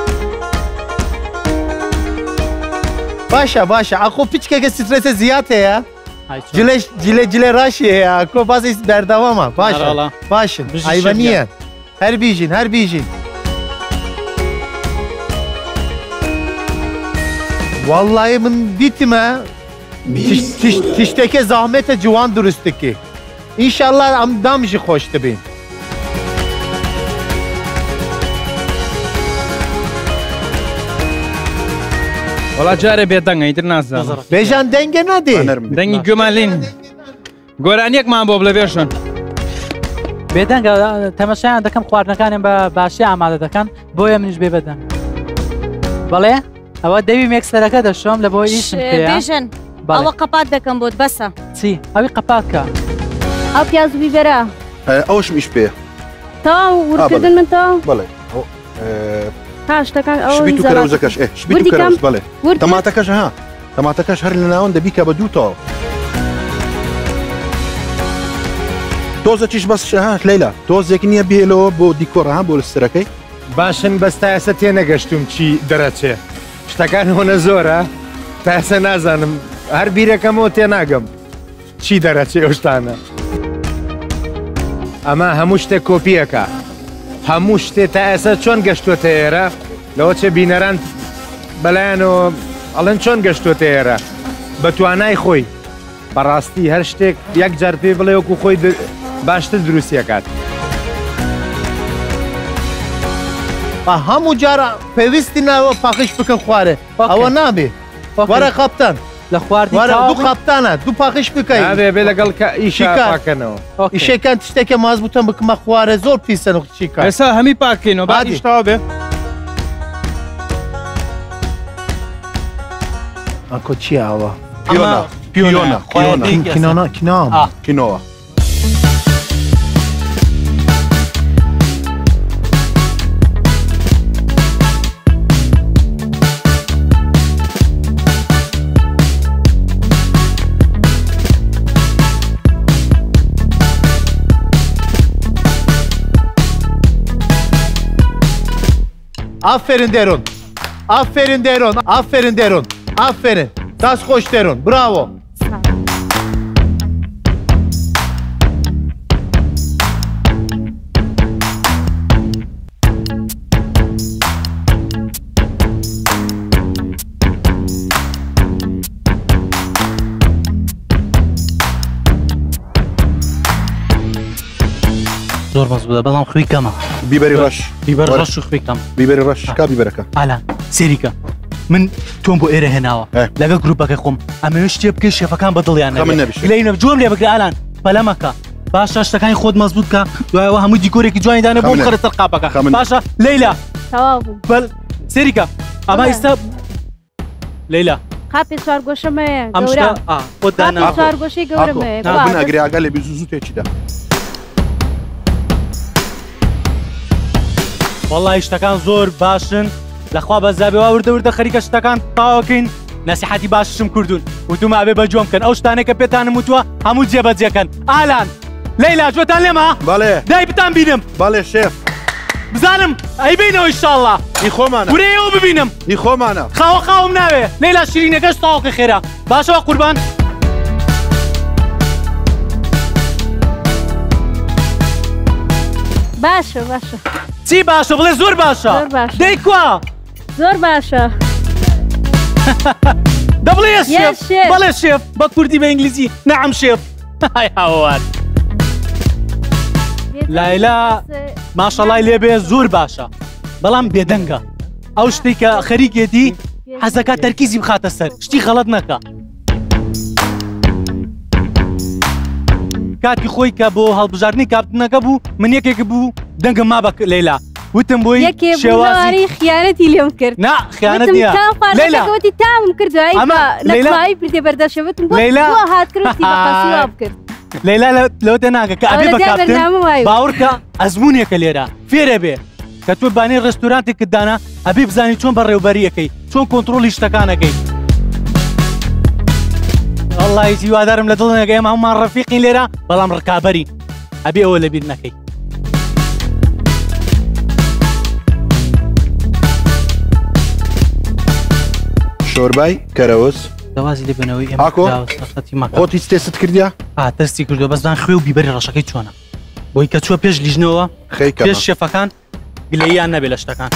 باشە باشە ئەخۆ پیچکێکە سترێسە زیات هەیە جلێ جلێ ڕاشی هەیە کۆ بازی بەردەوامە باشە باشن ئایوە نییە هەر بیژین هەر بیژین والله من دیتمە تشتێکە زەحمەتە جوان دروستێکی ئینشاءالله ئەم دامژی خۆش دەبین وڵا جارێ بێدەنگە ئیتر نازانم بێژان دەنگە نەدێ دەنگی گوێمان لین گۆرانیەکمان بۆ بڵێ بێشن بێدەنگە تەمەشایان دەکەم خواردنەکانیان بە باشی ئامادە دەکەن بۆیە منیش بێ بەدەن بەڵێ ئەوە دەوی مێکسەرەکە دەشۆم لە بۆ ئیشم بێژن ئەوە قەپات دەکەم بۆت بەسە چی ئەوی قەپاتکە ئەو پیاز و بیبەرە ئەوشم ئیش پێ تەواو ورکردن من تەواو بەڵێ تا شتەکان ئەو شبیت و کەرەوزەکەش شبیت و کەرەوز بەڵێ تەماتەکەش ها تەماتەکەش هەر لە ناوەن دەبیکە بە دووتەوە تۆزەکیش بەس شەهات لەیلا تۆزێک نییە بێلەوە بۆ دیکۆڕها بۆ لەستەرەکەی باشن بەستا ئێستا تێ نەگەشتوم چی دەرەچێ شتەکان هۆنە زۆرە تا ئێستا نازانم هەر بیرەکەمەوە تێ ناگەم چی دەرەچێ ئەو شتانە ئەمە هەموو شتێک کۆپیەکە هەموو شتێ تا ئێستا چۆن گەشتوتە ئێرە لەوە چێ بینەران بەلایەنەوە ئەڵەن چۆن گەشتوتە ئێرە بە توانای خۆی بەڕاستی هەر شتێک یەک جار پێ بڵێ وەکو خۆی باشتر دروستیەکات بە هەموو جارە پێویستی ناوە پاخش بکەن خوارێ ئەوە نابێ وەرە قاپتان لە خواردی دوو قاپتانە دوو پاخش بکەین نابێ بێ لەگەڵ ئیشاکەنەوە ئیشەکان تشتێکە ماز بوتن بکمە خوارە زۆر پیسەن و چیکە ئێستا هەمی پاکەینەوە بادیشتاوە بێ ئەکۆ چی ئەوە پیۆنە پیۆنە کینۆنە کینۆم کینۆوە Aferin Deron. Aferin Deron. Aferin Deron. Aferin. Das hoş Deron. Bravo. زۆر بەس بووە بەڵام خوی کەمە بیبەری ڕەش بیبەر ڕەش و خوی کەم بیبەری ڕەش کا بیبەرەکە ئالان سێریکە من تۆم بۆ ئێرە هێناوە لەگە گروپەکە خۆم ئەمەوێ شتێ بکە شێفەکان بەدڵیان لەی نە جۆم لێ بگرە ئالان پەلەمەکە باشە شتەکانی خۆت مەزبوط بکە دوایەوە هەموو دیکۆرێکی جوانی دانە بۆم خەرە سەر قاپەکە باشە لەیلا بەل سێریکە ئەمە ئێستا لەیلا قاپی چوارگۆشەمەیە ئەم شتە خۆت دانا چوارگۆشەی گەورەمەیە بنەگرێ ئاگا لێ بزوو تێکیدا والله شتەکان زۆر باشن لەخوا بەزابێەوە وردە وردە خەریکە شتەکان تاواکەین نەسیحەتی باششم کردوون وتومە ئەبێ بەجۆم بکەن ئەو شتانێک کە پێتانم وتووە هەموو جێبەجێکەن ئالان لەیلا جۆتان لێمە بەڵێ دای بتان بینم بەڵێ شێف بزانم ئەیبینەوە ئینشاڵڵا هی خۆمانە ورەیەوە ببینم هی خۆمانە خاوە خاوم ناوێ لەیلا شیرینەکەش تاواکە خێرا باشەوە قوربان باشە باشە چی باشە بڵێ زۆر باشە دەی کوا زۆر باشە دەبڵێ شێف بەڵێ شێف بە کوردی بە ئینگلیزی نەعەم شێف های هاوار لایلا ماشەڵای لێبێ زۆر باشە بەڵام بێدەنگە ئەو شتێک کە خەریکێتی حەزەکە تەرکیزی بخاتە سەر شتی غەڵەت نەکە کاتی خۆی کە بۆ هەڵبژاردننی کاپتنەکە بوو من یەکێک بوو دەنگم ما بە لەیلا وتم بۆی شێوازی خیانەتی لێم کرد نا خیانەت نییە لەیلاوەتی تامم کردوایی لەڵایی پردێ بەردەشەوتم بۆ هاتکردی بەقاسیوا بکرد لەیلا لەوتە ناگە کە ئەبێ بە کاپتن باوەڕکە ئەزمونێکە لێرە فێرە بێ کە تۆ بانەی ڕێستورانتێکت دانا ئەبێ بزانی چۆن بەڕێوبەریەکەی چۆن کۆنتترۆلی شتەکانەکەی والله هیوادارم لە دڵنەکە ئێمە هەمومان ڕەفیقین لێرە بەڵام ڕکابەرین ئەبێ ئەوە لەبیر نەکەی شۆربای کەرەوز دەوازی لێبنەوەی خۆت هیچ تێست کردیا؟ ئاتەستی کردو بەسدان خوێ و بیبەری ڕەشەکەی چۆنە بۆی کە چووە پێش لیژنەوە پێش شێفەکان گلەییان نەبێ لە شتەکان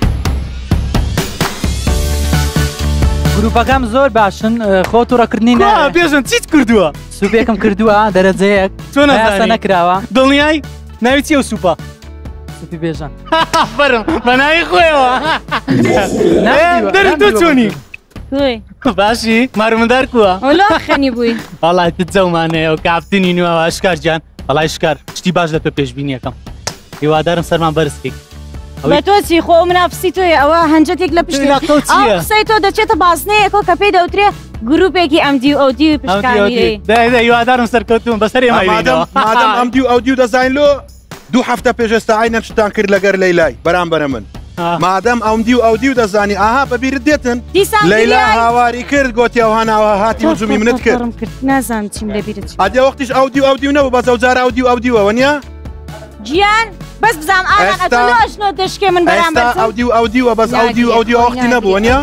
گروپەکەم زۆر باشن خۆ تووڕەکردنی پێشن چیت کردووە سوپێکم کردووە دەرەجەیەک چۆن نەکراوە دڵنیای ناوی چیە و سوپە سوپی بێژان بەرم بەناوی خۆیەوە دەرم تۆ چۆنی باشی مارومدار کووە خەنی بووی وڵای جەمانەیە و کاپتنی نوێەوە شکار گیان وڵای شکار شتی باش لە تۆ پێشبینیەکەم هیوادارم سەرمان بەرزکەی بە تۆچی خۆ منافسی تۆی ئەوە هەنجەتێک لە پشتی قسەی تۆ دەچێتە باسنەیەکۆ کە پێی دەوترێ گروپێکی ئەمدی و ئەودی پشکانی هیوادارم سەرکەوتوم بەسەر مادەم ئەمدی و ئەودی و دەزانین لۆ دوو هەفتە پێشێستا ئاینەم شتان کرد لەگەر لەیلای بەرامبەرە من مادەم ئەومدی و ئەودی و دەزانی ئاها بەبیرت دێتن لەیلا هاواری کرد گوتی ئەوهاناوە هاتی وزومی منت کرد نازانم چیم لەبیرت ئەدێ وەختیش ئەودی و ئەودی و نەبوو بەس ئەوجار ئەودی و ئەودیوە وەنیا گیان بەس بزانم ئانا ئەتۆ دەشکێ من بەرامبەر ئێستا ئەودی و ئەودیوە بەس ئەودی و ئەودی وەختی نەبوو وەنیا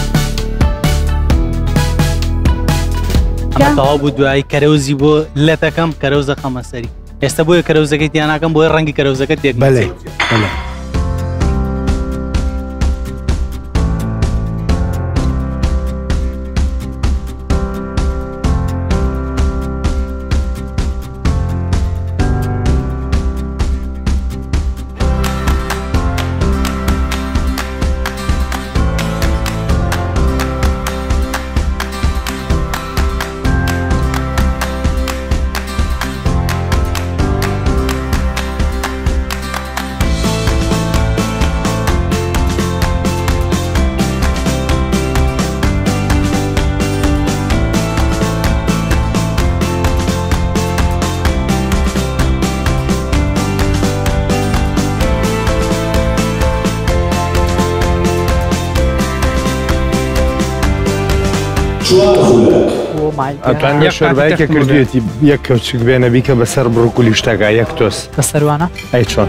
ئەمە تەواو بوو دوایی کەرەوزی بۆ لەتەکەم کەرەوزە خەمەسەری ئێستا بۆیە کەرەوزەکەی تیاناکەم بۆی ڕەنگی کەرەوزەکە تێک بەڵێ بەڵێ ئەتوانێت شۆربایەکە کردوێتی یەک کەوچک بێنەبی کە بەسەر بڕووکولی شتەکە یەک تۆس بەسەروانە ئەی چۆن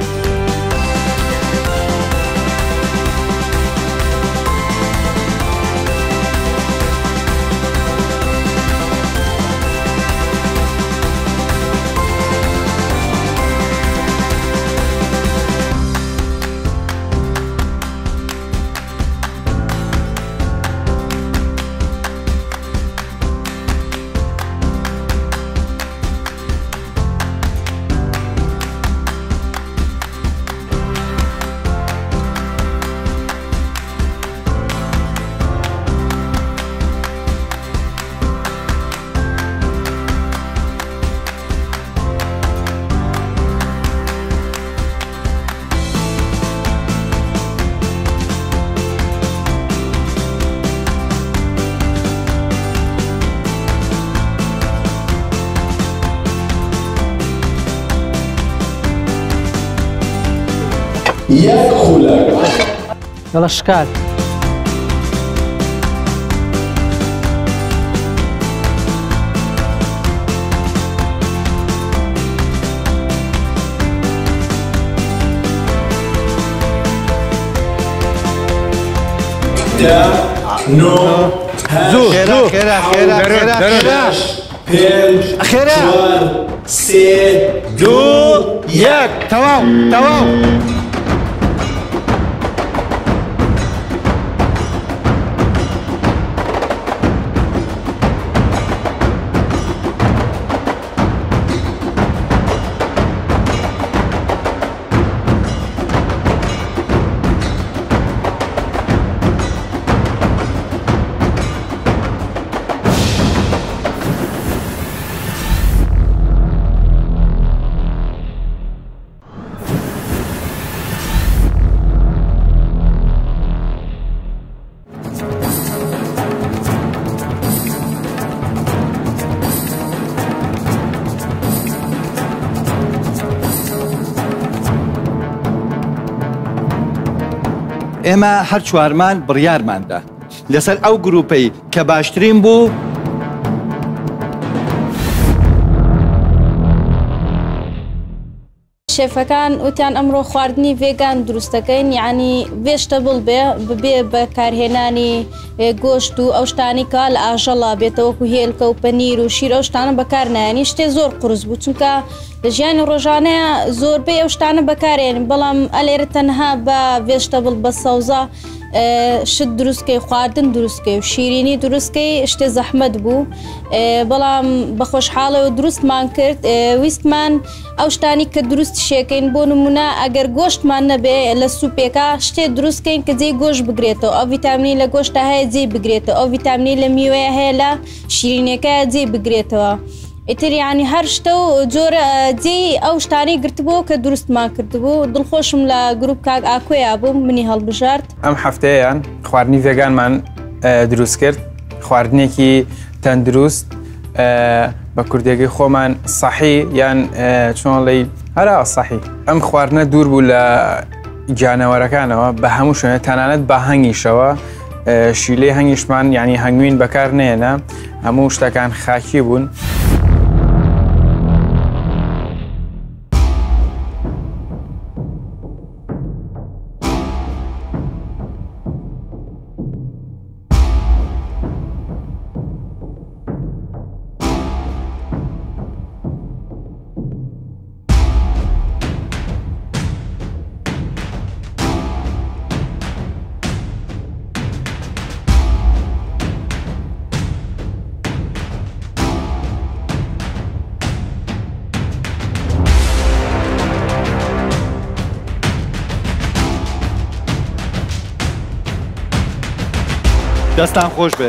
يلا شكال نو زو خيرا خيرا خيرا خيرا خيرا بيل خيرا سي دو ياك تمام تمام ئێمە هەر چوارمان بڕیارماندا لەسەر ئەو گروپەی کە باشترین بوو شێفەکان وتیان ئەمڕۆ خواردنی ڤێگان دروستەکەین یعنی ڤێژتەبڵ بێ ببێ بەکارهێنانی گۆشت و ئەو شتانی کە لە ئاژەڵا بێتەوەکو هێلکە و پەنیر و شیر ئەو شتانە بەکار نایێنی شتێ زۆر قورس بوو چونکە لە ژیانی ڕۆژانەیە زۆربەی ئەو شتانە بەکارێنین بەڵام ئەلێرە تەنها بە ڤێژتەبڵ بە سەوزە شت دروستکەی خواردن دروستکەی و شیرینی دروستکەی شتێ زەحمەت بوو بەڵام بە خۆشحاڵەوە دروستمان کرد ویستمان ئەو شتانی کە دروست شێکەین بۆ نمونە ئەگەر گۆشتمان نەبێ لە سوپێکە شتێ دروستکەین کە جێی گۆشت بگرێتەوە ئەو ڤیتامینی لە گۆشتە هەیە جێ بگرێتەوە ئەو ڤیتامینی لە میوەیە هەیە لە شیرینەکەیە جێ بگرێتەوە ئیتر ینی هەر شتە و جۆرە جێی ئەو شتانەی گرتبوو کە دروستمان کردبوو دڵخۆشم لە گروپ کاک ئاکۆیا بووم منی هەڵبژارد ئەم هەفتەیەیان خواردنی ڤێگانمان دروست کرد خواردنێکی تەندروست بە کوردێکی خۆمان سەحی یان چۆن لەی هەرا سەحی ئەم خواردنە دوور بوو لە جانەوەرەکانەوە بە هەموو شوێنە تەنانەت بە هەنگیشەوە شیلەی هەنگیشمان ینی هەنگوین بەکار نێنە هەموو شتەکان خاکی بوون. دەستان خۆش بێ.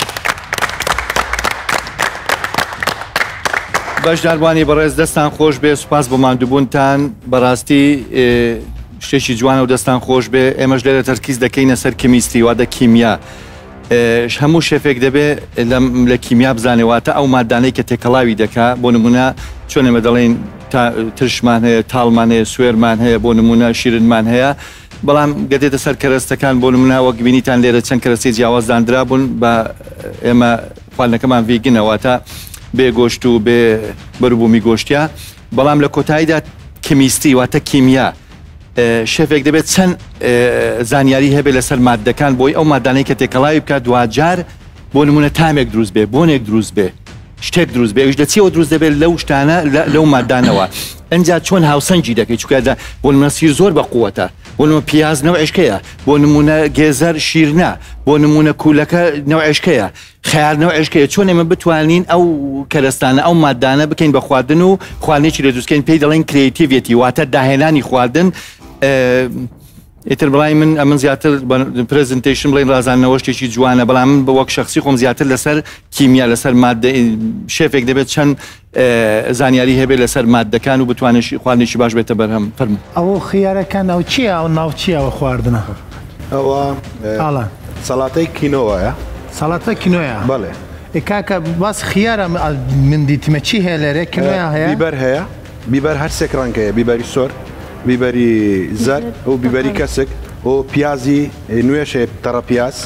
بەشداروانی بەڕێز دەستان خۆش بێ، سوپاس بۆ ماندووبوونتان، بەڕاستی شتێکی جوانە و دەستان خۆش بێ. ئێمەش لێرە تەرکیز دەکەینە سەر کیمیستی واتە کیمیا. هەموو شێفێک دەبێ لە کیمیا بزانێواتە ئەو مادانەی کە تێکەڵاوی دەکا. بۆ نمونە چۆن ئێمە دەڵێن ترشمان هەیە، تاڵمان هەیە، سوێرمان هەیە، بۆ نمونە شیرنمان هەیە، بەڵام گەدێتە سەر کەرەستەکان بۆ نمونە وەک بینیتان لێرە چەند کەرەستی جیاوازدانرا بوون بە ئێمە خواردنەکەمان ڤیگنەواتە بێ گۆشت و بێ بەروبوومی گۆشتیا، بەڵام لە کۆتاییدا کیمیستی واتە کیمیا شێفێک دەبێت چەند زانیاری هەبێت لەسەر مادەکان بۆی ئەو مادانەی کە تێکەڵاوی بکات دوجار بۆ نمونە تامێک دروست بێ، بۆنێک دروست بێ، شتێک دروست بێ، ئەوش دەچیەوە دروست دەبێت لەو شتانە لەو مادانەوە. ئەنجا چۆن هاوسەنگی دەکەیت چکەدا بۆ نمونە سیر زۆر بە قووەتە، بۆ نمونە پیاز نەوە عێشکەیە، بۆ نمونە گێزەر شیرنە، بۆ نمونە کوولەکە نەوە عێشکەیە، خیارنەوە عێشکەیە. چۆن ئێمە بتوانین ئەو کەرەستانە ئەو مادانە بکەین بە خواردن و خواردنێکی لە دروستکەین، پێی دەڵێن کریتیڤیتی واتە داهێنانی خواردن. ئیتر بڵای من ئەمن زیاتر پرزنتیشن بڵێن ڕازانەوە شتێکی جوانە، بەڵام من بە وەک شخصی خۆم زیاتر لەسەر کیمیا لەسەر مادە شێفێک دەبێت چەند زانیاری هەبێت لەسەر مادەکان و بتوانێت خواردنێکی باش بێتە بەرهەم. فەرموو. ئەوە خیارەکان ئەو چییە ئەو ناو چییەوە خواردنە؟ ئەوە ئاڵە سەڵاتەی کینۆوەیە. سەڵاتە کینۆیە؟ بەڵێ. کاکە باس خیارە من دیتمە چی هەیە لێرە؟ کینۆیا هەیە؟ بیبەر هەیە، بیبەر هەر سێک ڕەنگەیە، بیبەری سۆر، بیبەری زەر و بیبەری کەسک و پیازی نوێشێ تەڕە پیاز،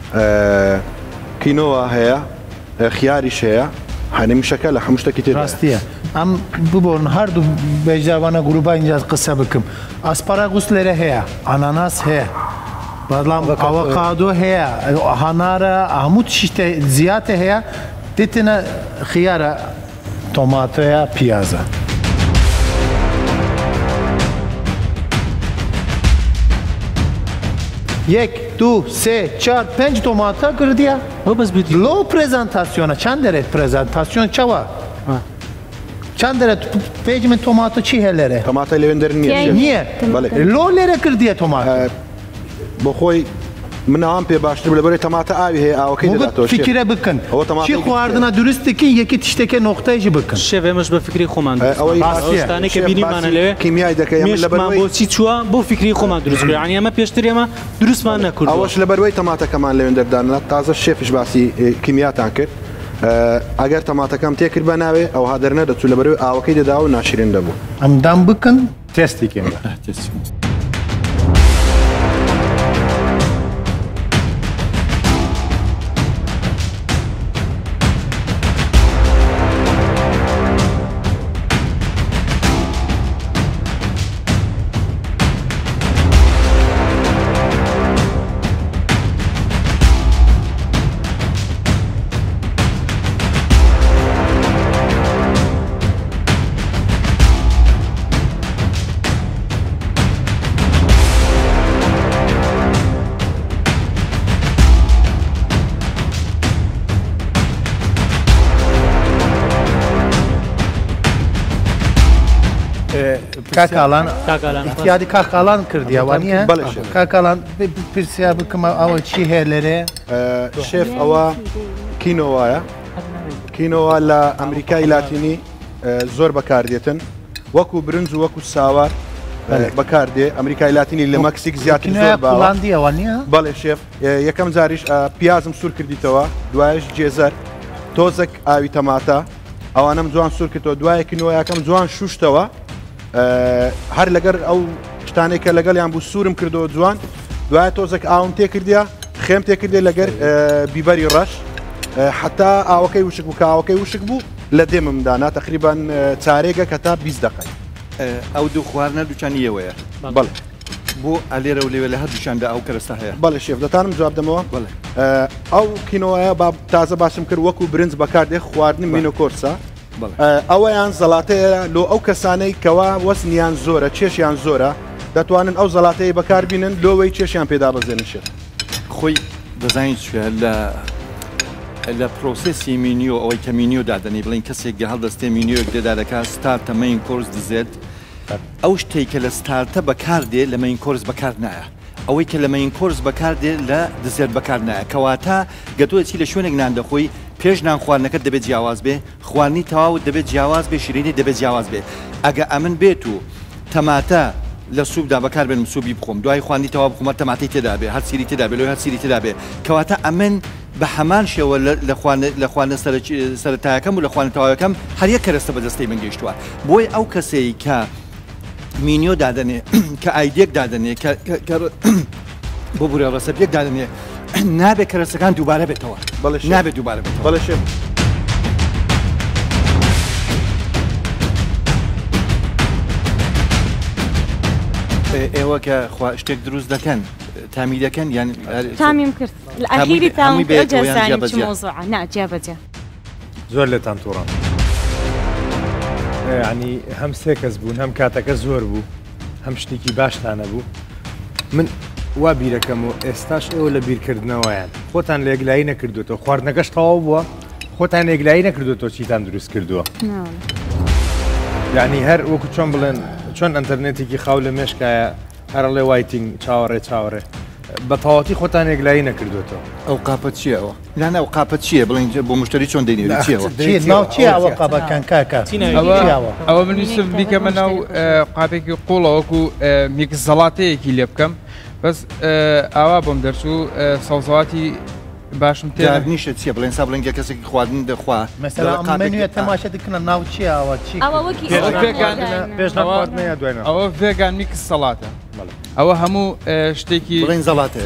کینۆوە هەیە، خیاریش هەیە، هەنیمشەکە لە هەموو شتێکی تر ڕاستیە. ئەم ببۆن هەردوو بێژاوانە گروپا اینجا قسە بکەم. ئاسپاراگوس لێرە هەیە، ئاناناس هەیە، بەڵام ئەڤۆکادۆ هەیە، هەنارە، هەموو شتە زیاتر هەیە، دیتنە خیارە، تۆماتەیە، پیازە. یک، دو، سه، چار، پنج تۆماتە کردیە؟ لۆ پرێزانتاسیۆنە چەند دەرێت پرێزانتاسیۆن چاوە؟ چەند دەرێت پێج من تۆماتە چی هەیە لێرە؟ تۆماتە لەوێندەر نییە. نییە. لۆ لێرە کردیە تۆمات. بۆ خۆی من ئەوان پێ باشتر لە بەرەی تەماتە ئاوی هەیە ئاوەکەی دەداتەوە. فکرە بکەن. چی خواردنە دروستەکەی یەکی تشتێکە نۆختەیەکی بکەن. شێف ئێمەش بە فکری خۆمان ئەوەی کە بینیمانە لەوێ کیمیای دەکەی مێشکمان بۆچی چووە بۆ فکری خۆمان دروست کرد. یعنی ئەمە پێشتر ئێمە دروستمان نەکرد. ئەوەش لە بەروەی تەماتەکەمان لەوێندەردانە تازە شێفش باسی کیمیاتان کرد. ئەگەر تەماتەکەم تێکرد بە ناوێ ئەوها دەرنە دەچوو لە بەروی ئاوەکەی دەدا و ناشرین دەبوو. ئەمدام بکەن تێستێکێن. کاکاڵان احتیادی کاکاڵان کردیەوە نییە؟ کاکاڵان پرسیار بکەم ئەوە چی هەیە لێرێ؟ شێف ئەوە کینۆوایە، کینۆوە لە ئەمریکای لاتینی زۆر بەکاردێتن، وەکو برنج و وەکو ساوار بەکاردێ. ئەمریکای لاتینی لە مەکسیک زیاتر زۆر باوەندیەوە نییە؟ بەڵێ شێف. یەکەم جاریش پیازم سوور کردیتەوە، دوایش جێزەر، تۆزێک ئاوی تەماتە، ئەوانم جوان سوور کردەوە، دوایە کینۆیەکەم جوان شوشتەوە، هەر لەگەر ئەو شتانێک کە لەگەڵیان بوو سوورم کردەوە جوان دوایە تۆزێک ئاوم تێکردیا خێم تێکردێ لەگەر بیبەری ڕەش حتا ئاوەکەی وشک بوو کە ئاوەکەی وشک بوو لە دێممدانا تقریبان چارێگە کە تا بیست دقەی ئەو دوو خواردنە دووچانیەوەیە بەڵێ بۆ ئەلێرە و لێوە لە هەردووشاندا ئەو کەرەستە هەیە بەڵێ شێف دەتانم جواب دەمەوە ئەو کینۆیە با تازە باسم کرد وەکو برنج بەکاردێ خواردنی مینۆ کۆرسا ئەوەیان زەڵاتەیە لۆ ئەو کەسانەی کەوا وەسنیان زۆرە چێشیان زۆرە دەتوانن ئەو زەڵاتەیە بەکاربینن لۆوەی چێشیان پێدا بەزێنشێت خۆی دەزانیت لە لە پرۆسسی مینیۆ ئەوەی کە مینیۆ دادنی بڵین کەسێک هەڵدەستێ مینیۆک دەدارەکە ستارتە مەین کۆرس دزێت ئەو شتێک کە لە ستارتە بەکاردێ لە مەین کۆرس بەکار نایە ئەوەی کە لە مەین کۆرس بەکاردێ لە دزێت بەکار نایە کەواتە گەتۆچی لە شوێنێک نان دەخۆی پێش نان خواردنەکەت دەبێت جیاواز بێ خواردنی تەواو دەبێت جیاواز بێ شیرینی دەبێت جیاواز بێ ئەگە ئەمن بێت و تەماتە لە سووبدا بەکار بێن سووبی بخۆم دوای خواردنی تەواو بخۆمە تەماتی تێدا بێ هەر سیری تێدا بێ لەوێ هەر سیری تێدا بێ کەواتە ئەمن بە هەمان شێوە لە خوانە سەرەتایەکەم و لە خوانە تەواوەکەم هەر یەک کەرەستە بەدەستەی من گەیشتووە بۆی ئەو کەسەی کە مینیۆ دادنێ کە ئایدێک دادنێ بۆ بورە ڕەسەپێک دادنێ نابێت کەرەستەکان دووبارە بێتەوە نابێت دووبارە بێت بەڵێ شێف ئێوە کە شتێک دروست دەکەن تامی دەکەن یان تامیم کرد ئەخیری تامی جەزانی چ مۆزوعە ناجیابەجێ زۆر لێتان تووڕان ینی هەم سێ کەس بوون هەم کاتەکە زۆر بوو هەم شتێکی باشتانە بوو من وا بیرەکەم و ئێستاش ئێوە لە بیرکردنەوەیان خۆتان لە یەکلایی نەکردوێتەوە خواردنەکەش تەواو بووە خۆتان یەکلایی نەکردوێتەوە چیتان دروست کردووە یعنی هەر وەکو چۆن بڵێن چۆن ئەتەرنێتێکی خاو لە مێشکایە هەرڵێ وایتینگ چاوەڕێ چاوەڕێ بە تەواتی خۆتان یەکلایی نەکردوێتەوە ئەو قاپەت چیەوە لاە ئەو قاپەت چییە بڵین بۆ مشتری چۆن دەینێت چیەوە قاپەکان کاکە ئەوە من ویستم بیکەمە ناو قاپێکی قوڵەوەکو میکس زەڵاتەیەکی لێ بکەم بەس ئاوا بۆم دەرچوو سەوزەواتی باشم تێ نیشە چیە بڵێن سا بڵنگە کەسێکی خواردن دەخوا منوێت تەماشە دکردن ناو چیەوە چی ئەوە ڤێگان میکس سەڵاتە ئەوە هەموو شتێکی بڵێن زەڵاتە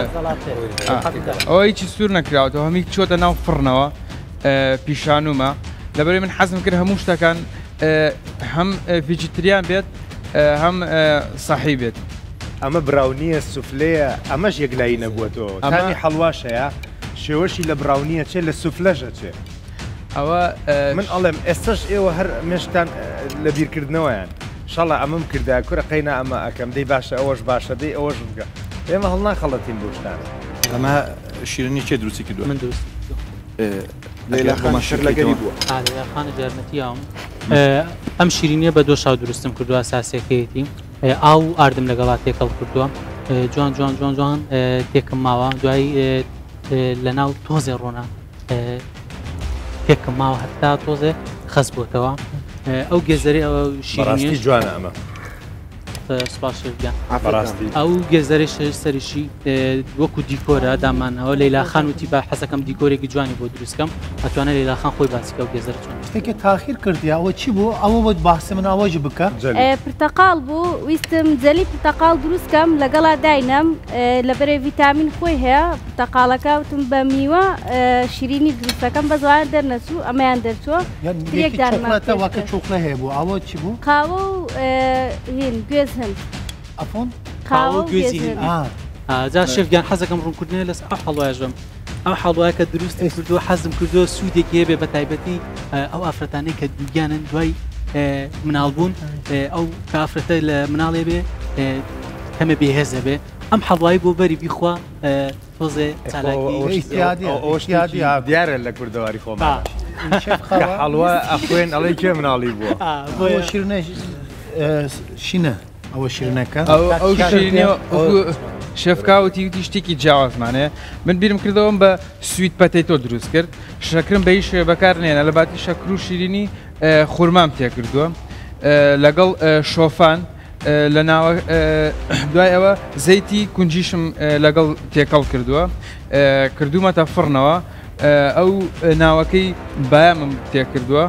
ئەوە هیچی سوور نەکراوەوە هەمی چۆتە ناو فڕنەوە پیشانومە لەبەرێ من حەزم کرد هەموو شتەکان هەم ڤیجیتریان بێت هەم سەحی بێت ئەمە براونیە سوفلەیە ئەمەش یەکلایی نەبووەتەوە تامی حەڵواشەیە شێوەشی لە براونیە چێ لە سوفلەژە چێ ئەوە من ئەڵێم ئێستش ئێوە هەر مێشتان لە بیرکردنەوەیان شەڵە ئەمەم کردای کورە قەینا ئەمە ئەەکەم دەی باشە ئەوەش باشە دەی ئەوەش بگە ئێمە هەڵ ناخەڵەتین بۆ شتان ئەمە شیرنی چێ دروستی کردووە من دروست لەگەری بووە خانە جارمەتیام ئەم شیرینیە بە دۆ شاو دروستم کردووە ساسێکەیەتی ئاو ئاردم لەگەڵات تێکەڵ کردووە جوان جوان جوان جوان تێکم ماوە دوای لە ناو تۆزێ ڕۆنا تێکم ماوە هەتا تۆزێ خەس بووتەوە ئەو گێزەری ئەوە شیرینی جوانە ئەمە ئەو گێزەری سەریشی وەکو دیکۆرە دامانەوە لەیلا خان وتی بە حەزەکەم دیکۆرێکی جوانی بۆ دروستکەم ئەتوانە لەیلا خان خۆی باسیکە و گێزەر چۆن شتێکی تاخیر کردی ئەوە چی بوو ئەوە بۆ باسە من ئەوەژ بکە پرتەقال بوو ویستم جەلی پرتەقال دروستکەم لەگەڵا داینم لەبەرێ ڤیتامین خۆی هەیە پرتەقالەکە وتم بە میوە شیرینی دروستەکەم بە زوانە دەرنەچوو ئەمەیان دەرچووە واکە چۆکلە هەیە بوو ئەوە چی بوو قاوە و هین گوێز هەند ئەفۆن قاوە گوێزی جا شێفگیان حەزەکەم ڕوونکردنێ لەس ئەو حەڵوایژم ئەو حەڵوایە کە دروست کردووە حەزم کردووە سوودێکی هەیە بێ بە تایبەتی ئەو ئافرەتانەی کە دووگیانن دوای مناڵبوون ئەو کافرەتە لە مناڵێ بێ هەمە بێهێزە بێ ئەم حەڵوایی بۆ بەری بیخوا تۆزێ چالاکی دیارە لە کوردەواری خۆمان حەڵوە ئەخوێن ئەڵێ کێ مناڵی بووە شیرنە شینە ئەوە شیرنەکە ئەو شێفکاوتی وتی شتێکی جیاوازمانەیە من بیرم کردەوەم بە سویت پەتەیتۆ دروست کرد شەکرم بە هیچ بەکارنێنە لە باتی شەکر و شیرینی خورمام تێ کردووە لەگەڵ شۆفان لە ناوە دوای ئەوە زەیتی کونجیشم لەگەڵ تێکەڵ کردووە کردومەتە فڕنەوە ئەو ناوەکەی بایامم تێ کردووە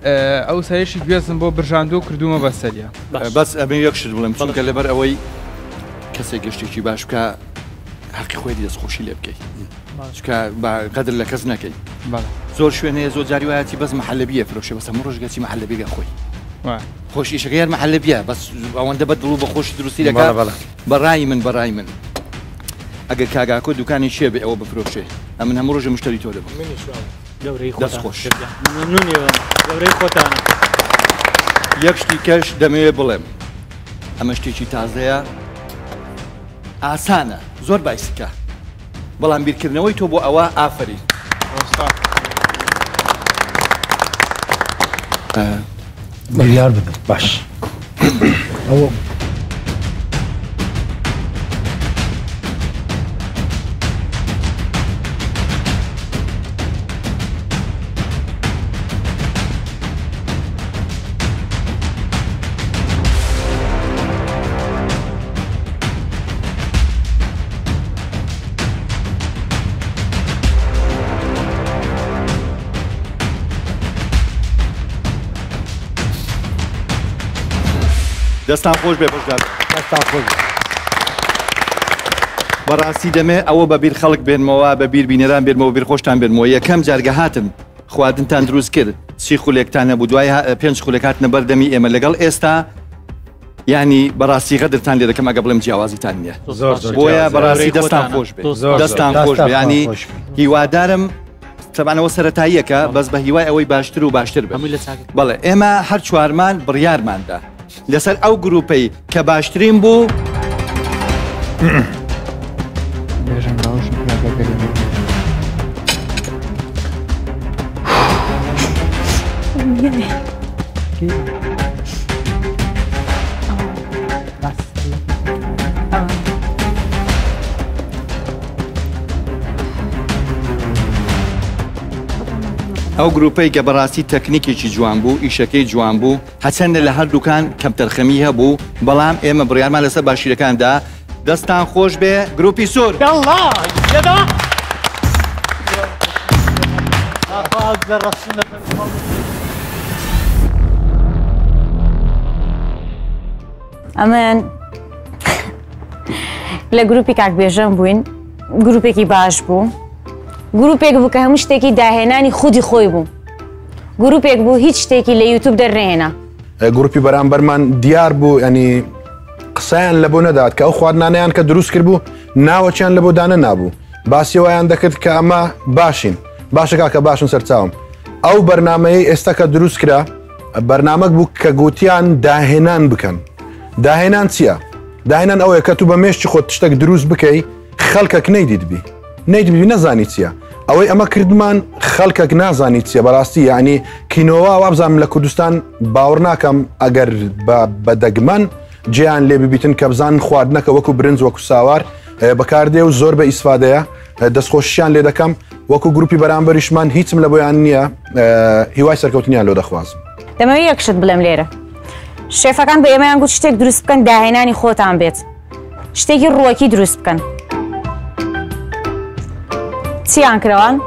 ئەو سەرێکی گوێزم بۆ برژاندو کردومە بە سەریە بەس ئەبێ یەکشت بڵێم چونکە لەبەر ئەوەی کەسێک گەشتێکی باش بکە حەقی خۆی دەستخۆشی لێ بکەیت چکە قەدر لە کەس نەکەی زۆر شوێنەیە زۆر جاری وایەتی بەس مەحەلەبیە فرۆشێ بەس هەموو ڕۆژگەچی مەحەلەبیگە خۆی خۆش ئیشەکە یار مەحەلەبیە بەس ئەوەندە بە دڵ و بە خۆشی دروستی دەکات بەڕای من بەڕای من ئەگەر کاگاکۆ دوکانی شێ بێ ئەوە بفرۆشێ ئەمن هەموو ڕۆژە مشتری تۆ دەبم دەست خۆش گەورەی خۆتانە یەک شتی کەش دەمەوێت بڵێم ئەمە شتێکی تازەیە ئاسانە زۆر بایسکە بەڵام بیرکردنەوەی تۆ بۆ ئەوە ئافرین بڕیار بدە باش ئەوە دەستان خۆش بێ بەشدار دەستان خۆش بەڕاستی دەمێ ئەوە بەبیر خەڵک بێنمەوە بە بیر بینەران بێنمەوە بیر خۆشتان بێنمەوە یەکەم جارگە هاتن خواردنتان دروست کرد سی خولێکتان نەبوو دوای پێنج خولێک هاتنە بەردەمی ئێمە لەگەڵ ئێستا ینی بەڕاستی غەدرتان لێ دەکەم ئەگە بڵێم جیاوازیتان نییە بۆیە بەڕاستی دەستان خۆش بێ دەستان خۆش بێ ینی هیوادارم تەبانەوە سەرەتاییەکە بەس بە هیوای ئەوەی باشتر و باشتر بێ بەڵێ ئێمە هەر چوارمان بڕیارماندا لەسەر ئەو گروپەی کە باشترین بوو ئەو گروپەی کە بەڕاستی تەکنیکێکی جوان بوو ئیشەکەی جوان بوو هەچەندە لە هەردووکان کەم تەرخەمی هەبوو بەڵام ئێمە بڕیارمان لەسەر باشیرەکاندا دەستان خۆش بێ گروپی سوور ئەمن لە گروپی کاکبێژەم بووین گروپێکی باش بوو گروپێک بوو کە هەموو شتێکی داهێنانی خودی خۆی بوو گروپێک بوو هیچ شتێکی لە یوتیوب دەرنێهێنا گروپی بەرامبەرمان دیار بوو ینی قسەیان لە بۆ نەدات کە ئەو خواردنانەیان کە دروست کرد بوو ناوەچیان لە بۆ دانە نابوو باسیەوەیان دەکرد کە ئەمە باشین باشەکە کە باشن سەرچاوم ئەو بەرنمەیە ئێستا کە دروست کرا بەرنامەک بوو کە گوتیان داهێنان بکەن داهێنان چییە؟ داهێنان ئەوەیە کە تو بە مێشتی خۆت تشتێک دروست بکەی خەڵکەک نەیدیتبی نەیدبی نەزانی چییە ئەوەی ئەمە کردمان خەڵکەک نازانی چیە بەڕاستی یعنی کینۆوا وابزانم لە کوردستان باوەڕ ناکەم ئەگەر بە دەگمەن جیان لێ ببیتن کە بزان خواردنەکە وەکو برنج وەکو ساوار بەکاردێ و زۆر بە ئیسفادەیە دەستخۆشیان لێ دەکەم وەکو گروپی بەرامبەریشمان هیچم لە بۆیان نییە هیوای سەرکەوتنیان لۆ دەخوازم دەمەوێت یەکشت بڵێم لێرە شێفەکان بە ئێمەیان گوت شتێک دروست بکەن داهێنانی خۆتان بێت شتێکی ڕووەکی دروست بکەن چیان کردوان؟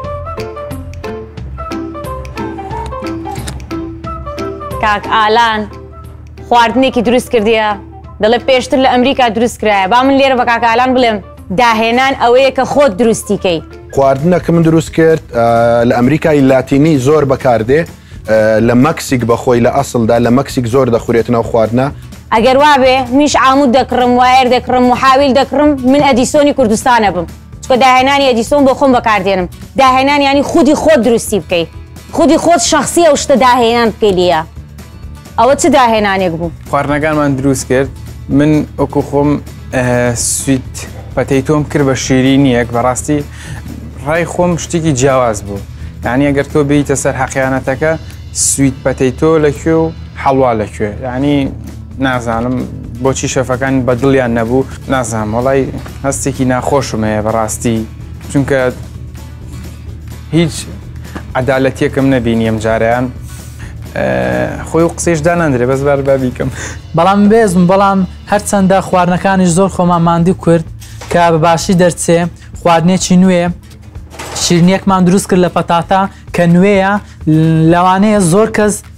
کاک ئالان خواردنێکی دروست کردیە دەڵێ پێشتر لە ئەمریکا دروست کرایە با من لێرە بە کاک ئالان بڵێم داهێنان ئەوەیە کە خۆت دروستیکەی خواردنەکە من دروست کرد لە ئەمریکای لاتینی زۆر بەکاردێ لە مەکسیک بەخۆی لە ئەسڵدا لە مەکسیک زۆر دەخورێتنەوە خواردنە ئەگەر وابێ میش عامود دەکڕم وایر دەکڕم و حاویل دەکڕم من ئەدیسۆنی کوردستانە بم چکە داهێنانی ئەدیسۆن بۆ خۆم بەکاردێنم داهێنان ینی خودی خۆت دروستی بکەی خودی خۆت شخصی ئەو شتە داهێنان بکەی لێە ئەوە چ داهێنانێک بوو خواردنەکانمان دروست کرد من ئەوکو خۆم سویت پەتەیتۆم کرد بە شیرینیەک بەڕاستی ڕای خۆم شتێکی جیاواز بوو یعنی ئەگەر تۆ بێیتە سەر حەقیانەتەکە سویت پەتەیتۆ لەکوێ و حەڵوا لەکوێ یعنی نازانم بۆچی شەفەکان بە دڵیان نەبوو نازانم وەڵای هەستێکی ناخۆشم هەیە بەڕاستی چونکە هیچ عەدالەتیەکم نەبینی ئەم جارەیان خۆی و قسەیشدا نەندرێ بەس بەر بابیکەم بەڵام بێزم بەڵام هەرچەندە خواردنەکانیش زۆر خۆمان ماندی کورد کە بە باشی دەرچێ خواردنێکی نوێ شیرنیەکمان دروست کرد لە پەتاتا کە نوێیە لەوانەیە زۆر کەس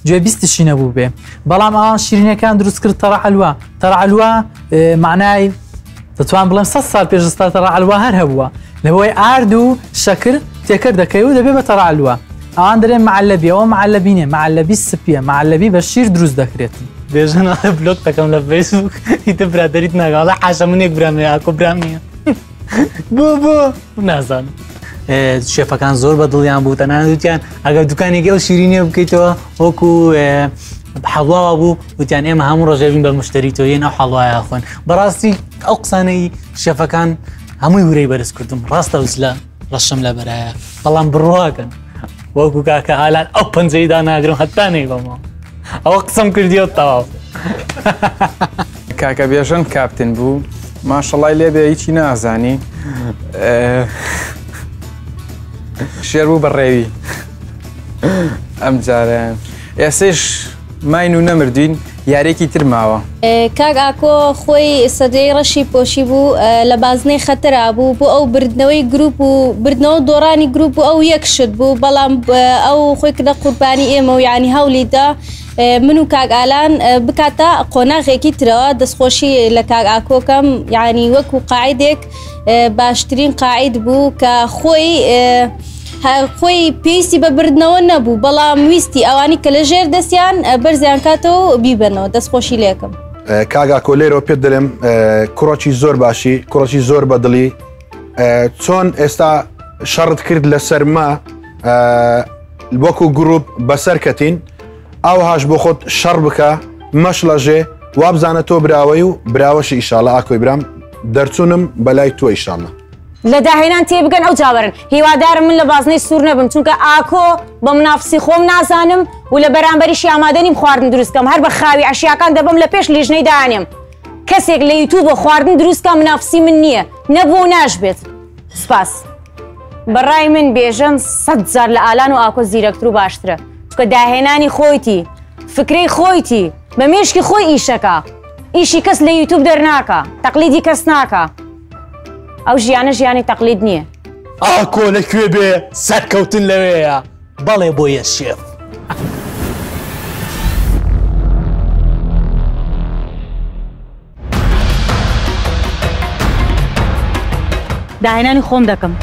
گوێ بیستشی نەبوو بێ بەڵام ئەوان شیرینەکان دروست کرد تەڕە حەلوا تەڕە حەلوا معنای دەتوان بڵێم سەد ساڵ پێش ئێستا تەڕە حەلوا هەر هەبووە لەبەوەی ئارد و شەکر تێکرد دەکەی و دەبێ بە تەڕە حەلوا ئەوان دەرێن معلەبی ئەوە معلەبینێ معلەبی سپیە معلەبی بە شیر دروست دەکرێتن بێژن بلۆک دەکەم لە فەیسبوک هیتە برادەریت ناگاڵە حاشە منێک برامێ ئاکۆ برام نییە بۆ بۆ نازانم شێفەکان زۆر بە دڵیان بوو تەنانەت وتیان ئەگەر دوکانێکی ئەو شیرینیە بکەیتەوە وەکو حەڵواوە بوو وتیان ئێمە هەموو ڕۆژێبین بە مشتری تۆ یەن ئەو حەڵوایە خوێن بەڕاستی ئەو قسانەی شێفەکان هەمووی ورەی بەرز کردم ڕاستە وزلە ڕەشم لە بەرایە بەڵام بڕواکەن وەکو کاکە ئالان ئەو پەنجەیدا ناگرم هەتانەی بەمەوە ئەوە قسەم کردیەوە تەواو کاکە بێژن کاپتن بوو ماشەڵای لێبێ هیچی نازانی شێر بوو بەڕێوی ئەم جارە ئێسش ماین و نەمردین یارێکی تر ماوە کاک ئاکۆ خۆی سەدەی ڕەشی پۆشی بوو لە بازنەی خەتەرا بوو بۆ ئەو بردنەوەی گروپ و بردنەوە دۆڕانی گروپ و ئەو یەکشت بوو بەڵام ئەو خۆی کردە قوربانی ئێمە و یعنی هەولیدا من و کاک ئالان بکاتە قۆناغێکی ترەوە دەستخۆشی لە کاک ئاکۆکەم یعنی وەکو قاعیدێک باشترین قاعید بوو کە خۆی خۆی پێویستی بە بردنەوە نەبوو بەڵام ویستی ئەوانی کە لە ژێر دەستیان بەرزیان کاتەوە بیبنەوە دەستخۆشی لێکم کاگا کۆلێرەوە پێت دەڵێم کوڕۆکی زۆر باشی کوڕۆکی زۆر بەدڵی چۆن ئێستا شەڕت کرد لە سەرما وەکو گروپ بەسەر کەتین ئەو هاش بۆ خۆت شەڕ بکە مەش لەژێ وابزانە تۆ براوەی و براوەشی ئیشاڵە ئاکۆی برام دەرچوونم بەلای تۆ ئیشاڵە لە داهێنان تێبگەن ئەو جاوەرن هیوادارم من لە بازنەی سوور نەبم چونکە ئاکۆ بە منافسی خۆم نازانم و لە بەرامبەریشی ئامادە نیم خواردن دروستکەم هەر بە خاوی عەشیاکان دەبم لە پێش لیژنەی دانێم کەسێک لە یوتیوب بۆ خواردن دروستکە منافسی من نییە نەبوو ناشبێت سپاس بەڕای من بێژەم سەد جار لە ئالان و ئاکۆ زیرەکتر و باشترە چونکە داهێنانی خۆیتی فکرەی خۆیتی بە مێشکی خۆی ئیشەکە ئیشی کەس لە یوتیوب دەرناکە تەقلیدی کەس ناکە ئەو ژیانە ژیانی تەقلید نییە ئاکۆ لەکوێ بێ سەرکەوتن لەوەیە بەڵێ بۆ یە شێف داهێنانی خۆم دەکەم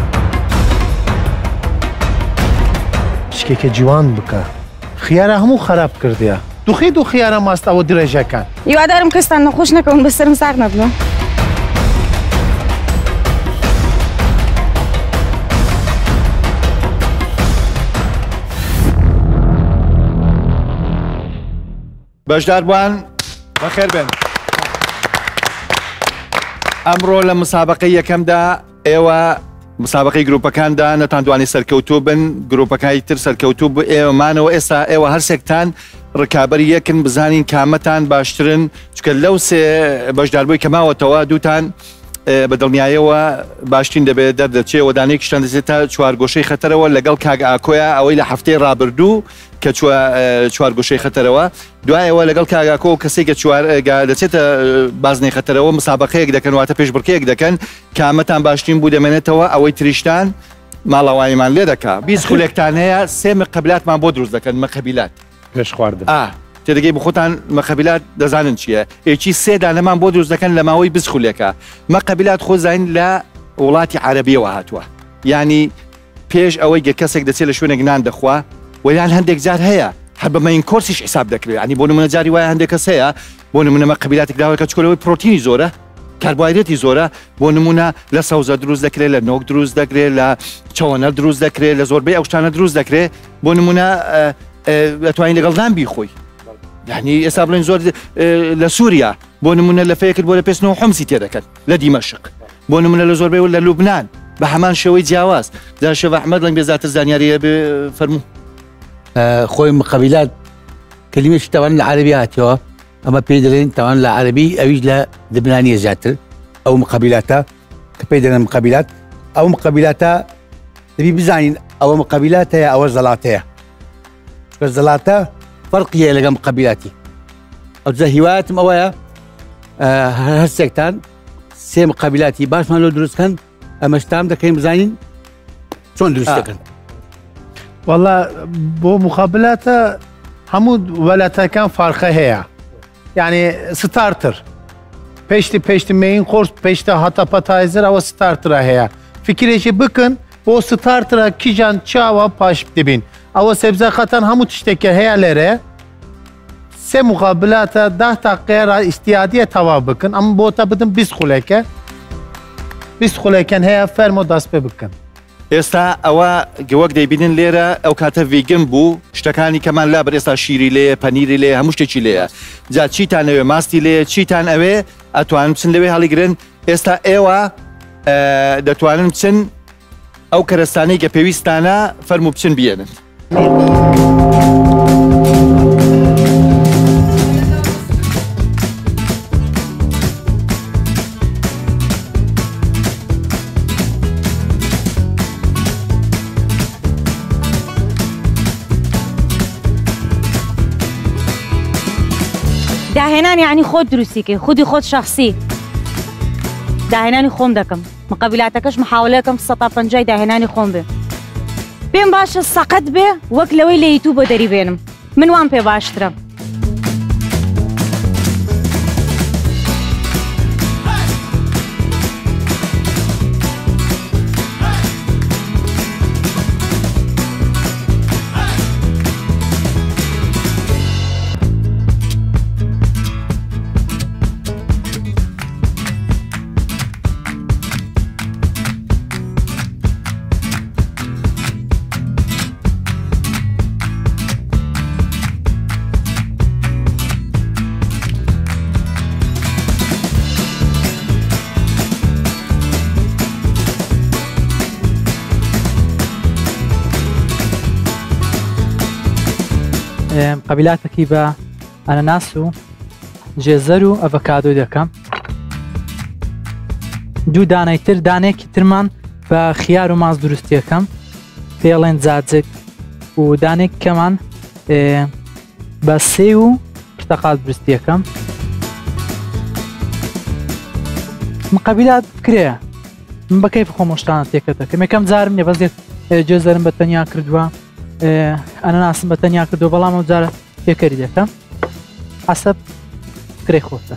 شتێکە جوان بکە خیارە هەموو خراپ کردیە دوخی دوو خیارە ماستەوە درێژەکان هیوادارم کەستان نەخۆش نەکەون بەسەرم سار نەبنەوە بەشدار بوان بەخێر بن ئەمڕۆ لە مسابقەی یەکەمدا ئێوە مسابقەی گروپەکاندا نەتاندوانی سەرکەوتوو بن گروپەکانی تر سەرکەوتوو بوو ئێوەمانەوە ئێستا ئێوە هەرسێکتان ڕکابەری یەکن بزانین کامەتان باشترن چکە لەو سێ بەشداربووی کە ماوەتەوە دووتان بە دڵنیایەوە باشترین دەبێت دەردەچێ وەدانەیەکیشتان دەچێتە چوارگۆشەی خەتەرەوە لەگەڵ کاگ ئاکۆیە ئەوەی لە هەفتەی ڕابردوو کە چوارگۆشەی خەتەرەوە دوایەوە لەگەڵ کاگ ئاکۆ و کەسێک کە دەچێتە بازنەی خەتەرەوە مسابقەیەک دەکەن واتە پێشبڕکەیەک دەکەن کامەتان باشترین بوو دەمێنێتەوە ئەوەی تریشتان ماڵەوانیمان لێ دەکا بیست خولێکتان هەیە سێ مەقەبلاتمان بۆ دروست دەکەن مەقەبیلات پێش خواردن تێدەگەی بخۆتان مەقەبیلات دەزانن چییە ئێکی سێدانەمان بۆ دروست دەکەن لە ماوەی بیست خولێکە مەقەبیلات خۆزین لە وڵاتی عەرەبیەوە هاتووە ینی پێش ئەوەی گە کەسێک دەچێت لە شوێنێک نان دەخوا ویان هەندێک جار هەیە هەر بەمەین کۆرسیش حساب دەکرێت ینی بۆ نمونە جاری وایە هەندێک کەس هەیە بۆ نمونە مەقەبیلاتێک داوەکە چکۆلەوەی پرۆتینی زۆرە کاربوهایدرێتی زۆرە بۆ نمونە لە سەوزە دروست دەکرێت لە نۆک دروست دەکرێت لە چاوەنەر دروست دەکرێت لە زۆربەی ئەو شتانە دروست دەکرێت بۆ نمونە دەتوانین لەگەڵ نان بیخۆی یعنی ئێستا بڵێن زۆر لە سووریا بۆ نمونە لە فەیەکرد بۆ لە پێستنەوە حمسی تێدەکەن لە دیمەشق بۆ نمونە لە زۆربەی لە لوبنان بە هەمان شێوەی جیاواز جا شێخ ئەحمەد لەنگ بێزاتر زانیاریە فەرموو خۆی مقابلات کلمێکی تاوان لە عەرەبی هاتیەوە ئەمە پێی دەڵێن تاوان لە عەرەبی ئەویش لە لبنانیە زیاتر ئەو مقابلاتە کە پێی دەڵێن مقابلات ئەو مقابلاتە دەبی بزانین ئەوە مقابلات هەیە ئەوە زەڵاتەیە چکە زەڵاتە فەرقیە لەگەڵ مقابلاتی ئەو جا هیوایەتم ئەوەیە هەرسێکتان سێ مقابلاتی باشمان لۆ دروستکەن ئەمەشتام دەکەین بزانین چۆن دروست دەکەن وەڵا بۆ مقابلاتە هەموو وەلاتەکان فارخە هەیە یعنی ستارتر پێشتی پێشتمەین خۆش پێشتە هەتەپەتایزر ئەوە ستارترە هەیە فکرێکی بکن بۆ ستارترە کیژان چاوە پاش دەبین ئەوە سێبزەخەتەن هەموو تشتێکە هەیە لێرە سێ مقابلاتە ده تاقیێرە ئیسیادیە تەواو بکن ئەم بۆتە بدن بیست خولێکە بیست خولێکەن هەیە فەرمۆ دەست پێ بکەن ئێستا ئەوە گەوەک دەیبینن لێرە ئەو کاتە ڤیگن بوو شتەکانی کەمان لابەر ئێستا شیری لێ پەنیری لێ هەموو شتێکی لێیە جا چیتان ئەوێ ماستی لێ چیتان ئەوێ ئەتوانن بچن لەوێ هەڵیگرن ئێستا ئێوە دەتوانن بچن ئەو کەرەستانەی کە پێویستانە فەرموو بچن بێنن داهێنان یعنی خۆت دروستیکەی خودی خۆت شخصی داهێنانی خۆم دەکەم مقابلاتەکەش محاولەکەم سەتا پەنجای داهێنانی خۆم بێ پێم باشە سەقەت بێ وەک لەوەی لە یوتیوب بۆ دەری بێنم من وام پێ باشترە قبیلاتێکی بە ئەنەناس و جێزەر و ئەڤۆکادۆ دەکەم دوو دانەی تر دانێکی ترمان بە خیار و ماز دروستیەکەم پێڵێن جاجک و دانێک کەمان بە سێ و پرتەقال دروستیەکەم مقابلات کرێە من بە کەیف خۆم شتانە تێکە دەکەم یەکەم جارم نیە بەزێت جێزەرم بە تەنیا کردووە ئەنەناسم بە تەنیا کردو بەڵام ئەو جارە پێکەری دەکەم حەسەب کرێ خۆتە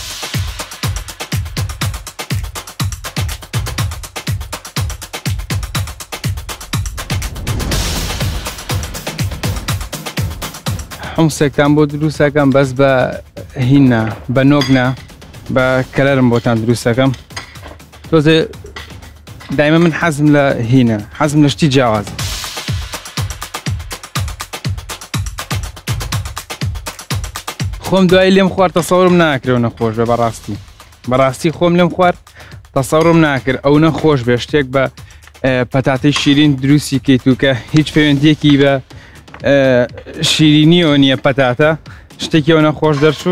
حمسێکتان بۆ دروستەکەم بەس بە هینە بە نۆگنا بە کەلەرم بۆتان دروستەکەم تۆزێ دایمە من حەزم لە هینە حەزم لە شتی جیاواز خۆم دوای لێم خوارد تەسەورم ناکرێەوە نەخۆش بێ بەڕاستی بەڕاستی خۆم لێم خوارد تەسەورم ناکرد ئەو نەخۆش بێ شتێک بە پەتاتەی شیرین دروستی کەیت و کە هیچ پەیوەندیەکی بە شیرینیەوە نییە پەتاتە شتێکی ئەو نەخۆش دەرچوو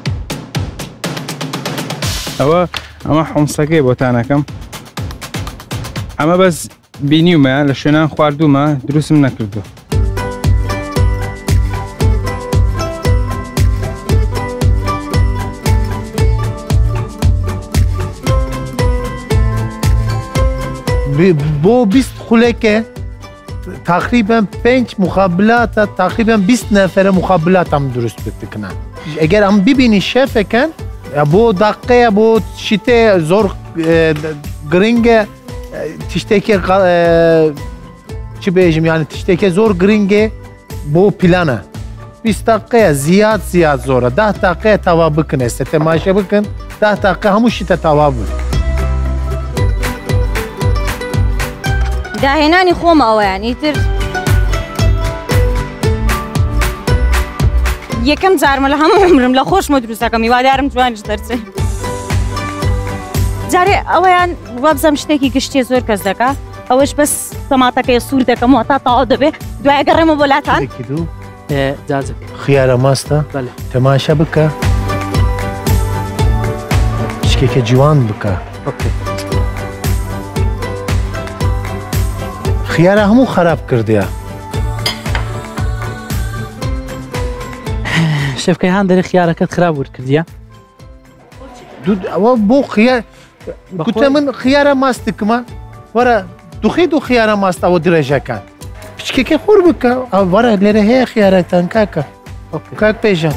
ئەوە ئەمە حومسەکەی بۆتانەکەم ئەمە بەس بینیومە لە شوێنان خواردومە دروستم نەکردو بۆ بیست خولێکە تقریبا پێنج مخابلاتە تقریبا بیست نەفەرە مخابلاتم دروست بکەن ئەگەر ئەم ببینی شەفەکەن بۆ داقەیە بۆ شتێ زۆر گرنگە تشتێکی چی بێژم یانی تشتێکە زۆر گرنگێ بۆ پلانە بیست دقەیە زیاد زیاد زۆرە ده دقەیە تەوا بکن ئێستا تەماشا بکن ده دقە هەموو شتە تەوا بن داهێنانی خۆمەوەیان ئیتر یەکەم جارمە لە هەموو عمرم لە خۆشمە دروستەکەم هیوادارم جوانیش دەرچێ جارێ ئەوەیان وا بزەم شتێکی گشتیە زۆر کەس دەکا ئەوەش بەس تەماتەکەی سوور دەکەم و تا تەواو دەبێ دوای گەڕێمە بۆ لاتان خیارە ماستە تەماشا بکە شتێکە جوان بکە خیارە هەموو خراپ کردیە شێفکەی هەان دەری خیارەکەت خراپ ورد کردیە ئەوە بۆ خیار گوتە من خیارە ماستکمە وەرە دوخی دوو خیارە ماست ئەوە درێژەکان پچکێکە خۆر بکە وەرە لێرە هەیە خیارەتان کاکە کاک بێژان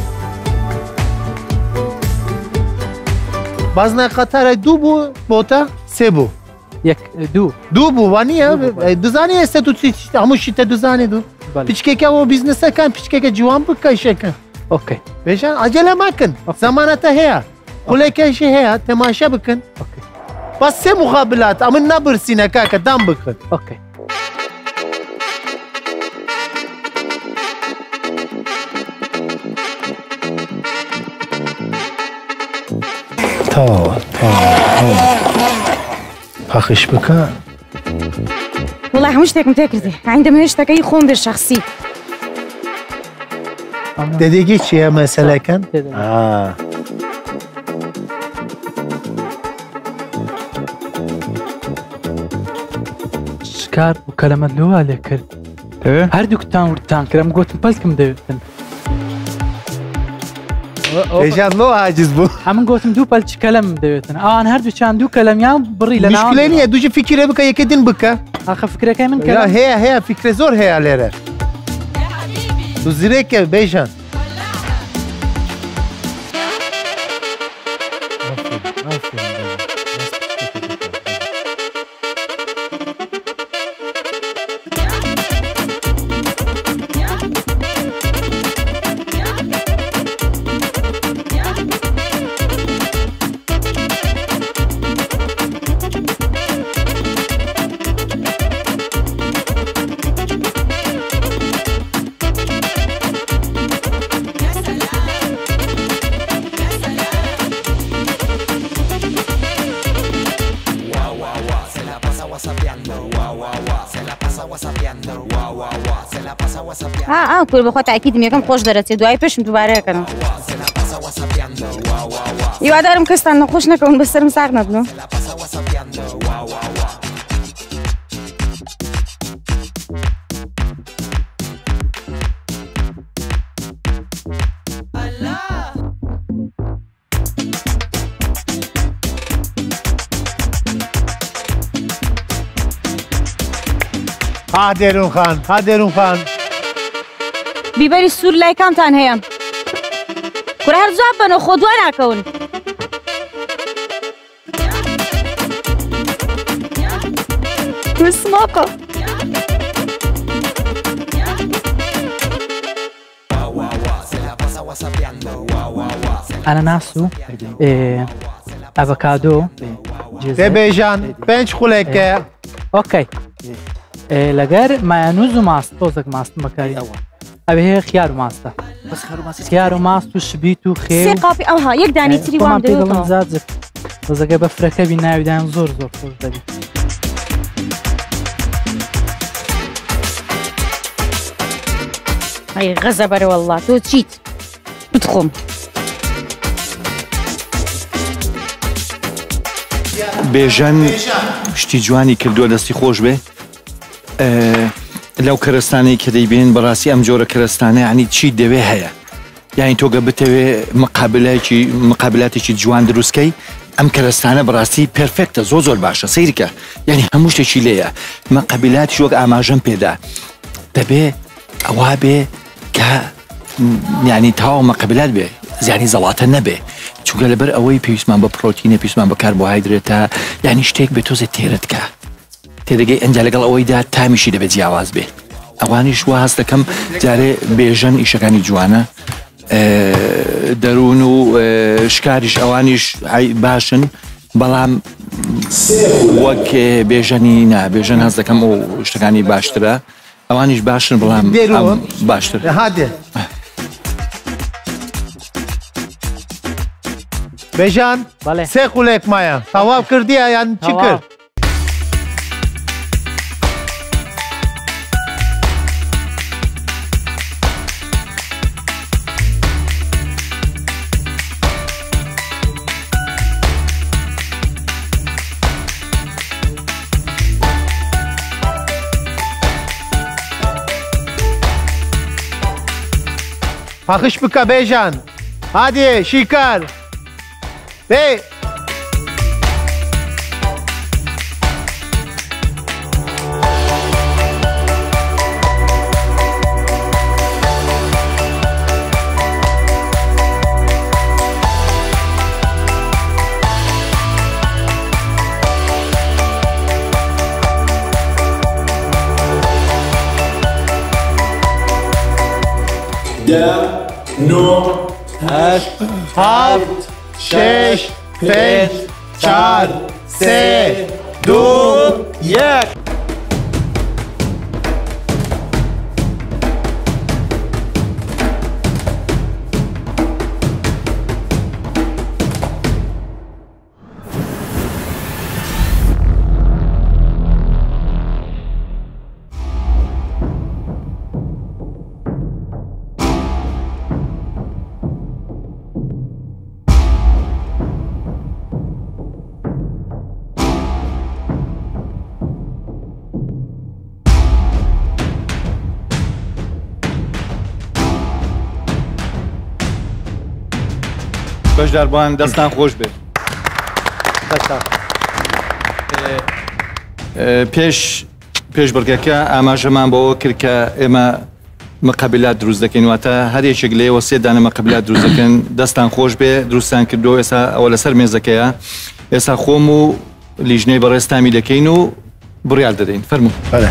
بازنای قەتارە دوو بوو بۆتە سێ بوو یەک دوو دوو بوو وانە دزانی ئێستا تو هەمووشی تە دوزانێت و پیچکێکەوە بیزنسەکان پیچکێکە جوان بکەیشەکە ئۆکەی بێژان ئەجەلە ماکن زەمانەتە هەیە قولێکەشی هەیە تەماشە بکەن بەس سێ مخابلات ئەمن نەبرسینە کاکە دام بکەن ئۆکەی تاوە پاخش بکە وڵای هەموو شتێکم تێکردی عیندەمە هێشتەکەی خۆم بێ شەخسی دەدێگی چییە مەسەلەکەن؟ شکار و کەلەمە لەوە لێ کرد هەردووکتان ورتان کرم گوتم پەلکم دەوێتن ئێژان لۆ عاجز بوو هەمن گوتم دوو پەلچ کەلەم دەوێتن ئەوان هەردووچان دوو کەلەمیان بڕی لە مشکلە نییە دووجە فکرە بکە یەکە دین بکە ئاخە فکرەکەی من کە هەیە هەیە فکرە زۆر هەیە لێرە دوو زیرێکە بێژان ئا کور بەخوا تاکیدم یەکەم خۆش دەرەچێت دوای پێشم دووبارەکەنەوە هیوادارم کەستان نەخۆش نەکەون بەسەرم ساغ نەبنەوە ها دێرون خان ها دێرون خان بیبەری سوور لای کامتان هەیە کورە هەر جواب بنەوە خۆ دوا ناکەون مسماقە ئەنەناس و ئەڤۆکادۆ دەبێژان پێنج خولێکە ئۆکەی لەگەر مایانوز و ماست تۆزێک ماستم بەکاری ئەوە ئەوێ هەیە خیار و ماستە خیار و ماست و شبیت و خێ سێ قاپی ئەوها یەک دانی تری وام دەوێتەوە ڕزەکە بە فرەکەبی ناویدایان زۆر زۆر خۆش دەبێت ئەی غەزە بەرەوەڵڵا تۆ چیت بتخۆم بێژەن شتی جوانی کردووە دەستی خۆش بێ لەو کەرستانەی کە دەیبێن بەڕاستی ئەم جۆرە کەرستانە ینی چی دەوێ هەیە یانی تۆگە بتەوێ مقابلایکی مقابلاتێکی جوان دروستکەی ئەم کەرستانە بەڕاستی پرفکتە زۆ زۆر باشە سیرکە یعنی هەموو شتێکی لێیە مقابلاتی وەک ئاماژەم پێدا دەبێ ئەوا بێ کە ینی تاوە مقابلات بێ زیانی زەڵاتە نەبێ چونکە لەبەر ئەوەی پێویستمان بە پرۆتینە پێویستمان بە کاربۆهایدرێتە ینی شتێک بێ تۆزێ تێرت کە تێدەگەی ئەنج لەگەڵ ئەوەیدا تامیشی دەبێت جیاواز بێ ئەوانیش وا هەست دەکەم جارێ بێژەن ئیشەکانی جوانە دەروون و شکاریش ئەوانیش باشن بەڵام وەک بێژەنی نا بێژەن هەست دەکەم و شتەکانی باشترە ئەوانیش باشن بەڵام باشتر هادێ بێژان سێ قولێک مایە تەواو کردیە یان چی کرد؟ پاخش بکە بێژان هادێ شیکار بێ سێ نۆ هەشت هەفت شێش پێنج چار سێ دوو یەک. بەشداربووان دەستان خۆش بێت. پێش پێشبڕکێکە ئاماژەمان بەوە کرد کە ئێمە مەقەبلات دروست دەکەین، واتە هەر یەکێک لێەوە سێ دانە مەقەبلات دروست دەکەن. دەستان خۆش بێ، دروستان کردو، ئێستا ئەوە لەسەر مێزەکەیە. ئێستا خۆم و لیژنەی بەڕێستامی دەکەین و بڕیار دەدەین. فەرموو.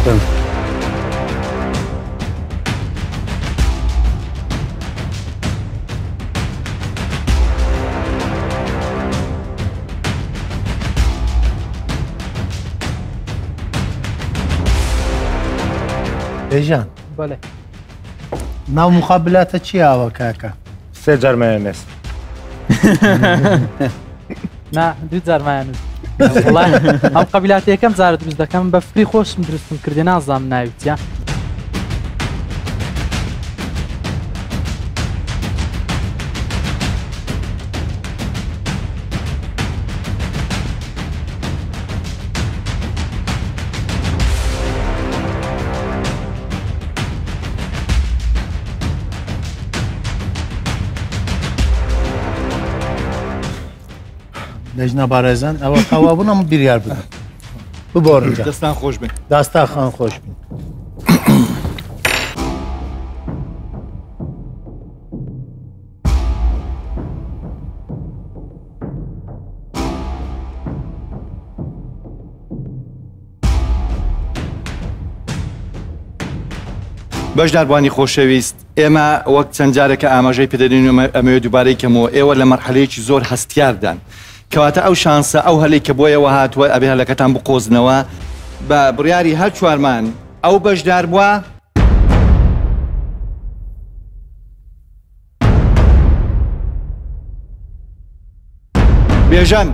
بێژان بەڵێ ناو مخابلاتە چی ئاوە کاکە؟ سێ جەرمایە نێست. نا دوو جارمایان ئەم قەبیلات یەکەم جارە دروست دەکەم بە فکری خۆشم دروستم کردی نازانم ناویتە. لەژنە بارێزان ئەوە خەوابوونم بیریار بدەن ببۆڕ دەستان خۆش بن. داستا خان خۆش بن. بەشداربوانی خۆشەویست، ئێمە وەک چەند جارێکە ئاماژەی پێدەدەین ئەمەوێ دووبارەی کەمەوە ئێوە لە مەرحەلەیەکی زۆر هەستیاردان، کەواتە ئەو شانسە ئەو هەلەی کە بۆیەوە هاتووە ئەبێ هەلەکەتان بقۆزنەوە بە بڕیاری هەر چوارمان ئەو بەشدار بووە بێژەن.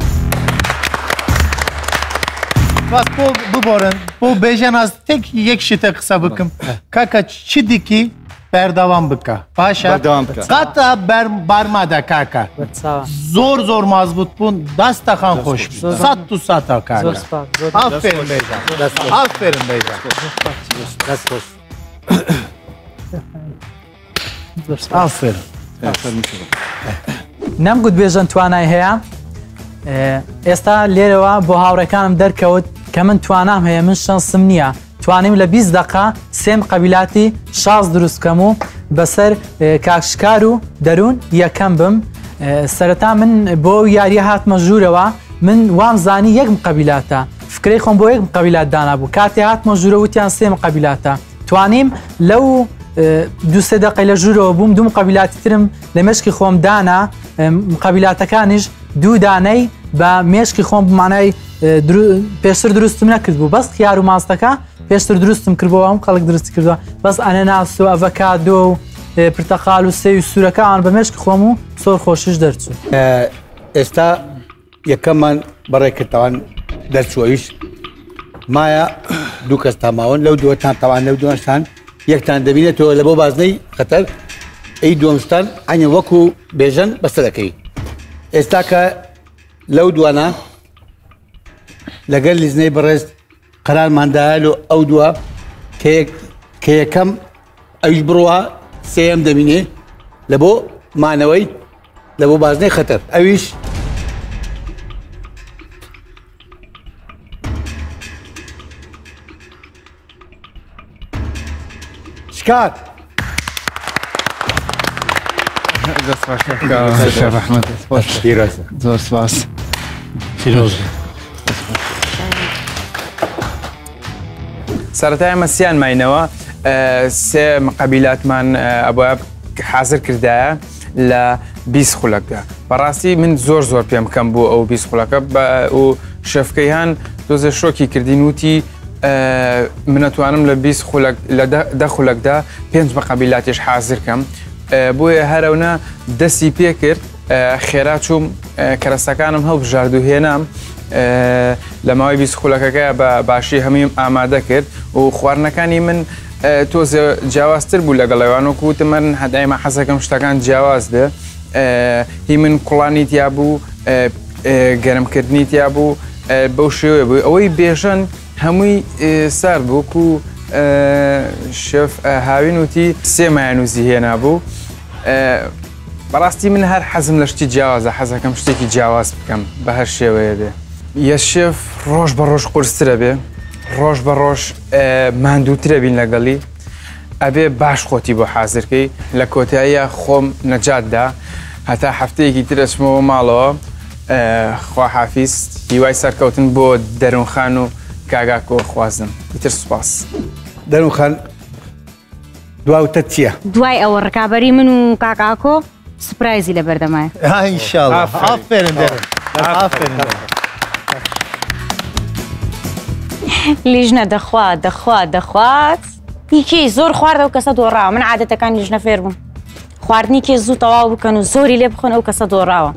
باس بۆ ببۆرن بۆ بێژەن ئاز تێک یەک شتە قسە بکەم کاکە چی دیکی بەردەوام بکە باشە قاتە بارمادە کاکە زۆر زۆر مازبوط بوون دەستەخان خۆش سەد و سەتا کاکە. ئافێرن بێژەن ئافێرن بێژەن ئافێرن. نەمگوت بێژەن توانای هەیە ئێستا لێرەوە بۆ هاوڕێکانم دەرکەوت کە من توانام هەیە من شەنسم نییە توانیم لە بیست دقا سێم قەبیلاتی شاز دروستکەم و بەسەر کاکشکار و دەروون یەکەم بم. سەرەتا من بۆ یاریە هاتمە ژوورەوە من وام زانی یەکم قەبیلاتە فکرەی خۆم بۆ یەکم قەبیلات دانابوو کاتێ هاتمە ژوورە وتیان سێم قەبیلاتە توانیم لەو دو سێ دقی لە ژوورەوە بووم دوم قەبیلاتی ترم لە مێشکی خۆم دانا قەبیلاتەکانیش دوو دانەی بە مێشکی خۆم بمانای پێشتر دروستم نەکرد بوو بەس خیار و ماستەکە پێشتر دروستم کردەوە ئەم خەڵک درستی کردووە بەس ئەنەناس و ئەڤەکادۆ و پرتەقال و سێوی سوورەکان بە مێشکی خۆم و زۆر خۆشش دەرچوو. ئێستا یەکەممان بەڕێکردتەوان دەرچووەویش مایە دوو کەس تاماون لەو دووەتان تاوان لەو دووەشان یەکتان دەبینێتەوە لە بۆ بازنەی خەتەر ئەی دووەمستان ئەنی وەکو بێژەن بەسەرەکەی. ئێستا کە لەو دوانە لەگەر لیزنەی بەڕێز قەرارماندایە و ئەو دووە کە یەکەم ئەویش بڕوە سێم دەبینێ لە بۆ مانەوەی لە بۆ بازنەی خەتەر ئەویش شکات زۆر سپاس. سەرەتای مەسییان ماینەوە سێ قەبیلاتمان ئەبە حاضر کردایە لە بیست خولەکدا بەڕاستی من زۆر زۆر پێم کەم بوو ئەو بیست خولەکە و شەفکەیان تۆزە شۆکی کردین وتی منەتوانم لە بیست لە دە خولەکدا پێنج مەقەبیلاتیش حاضر کەم بۆیە هەرەونە دەستی پێ کرد خێرا چووم کەرەستەکانم هەڵبژارد و هێنام لە ماوەی بیست خولەکەکە بە باشی هەموویم ئامادە کرد و خواردنەکانی من تۆزە جیاوازتر بوو لەگەڵەوانۆک وتمەن هەدایمە حەزەکەم شتەکان جیاواز بێ هی من کوڵانی تیا بوو گەرمکردنی تیا بوو بەو شێوێ بوو ئەوەی بێژن هەمووی سار بوو و شف هاوین وتی سێ مایانوزی هێنا بوو بەڕاستی من هەر حەزم لە شتی جیاوازە حەزەکەم شتێکی جیاواز بکەم بە هەر شێوەیە بێ یە شێف ڕۆژ بە ڕۆژ قورسترە بێ ڕۆژ بە ڕۆژ ماندووترە بین لەگەڵی ئەبێ باش خۆتی بۆ حازرکەی لە کۆتاییە خۆم نەجاتدا هەتا هەفتەیەکی ترەچمەوە ماڵەوە خوا حافیز هیوای سەرکەوتن بۆ دەروونخان و کاگاکۆ خوازم ئیتر سوپاس دەروونخان دواوتە چییە؟ دوای ئەوە ڕکابەری من و کاکاکۆ سپرایزی لە بەردەمایە ئینشاڵڵا ئافرین ئافرین لیژنە دەخوات دەخوات دەخوات هیچی زۆر خواردە و کەسە دۆڕاوە من عادەتەکان لیژنە فێر بووم خواردنی کێ زوو تەواو بکەن و زۆری لێ بخۆن ئەو کەسە دۆڕاوە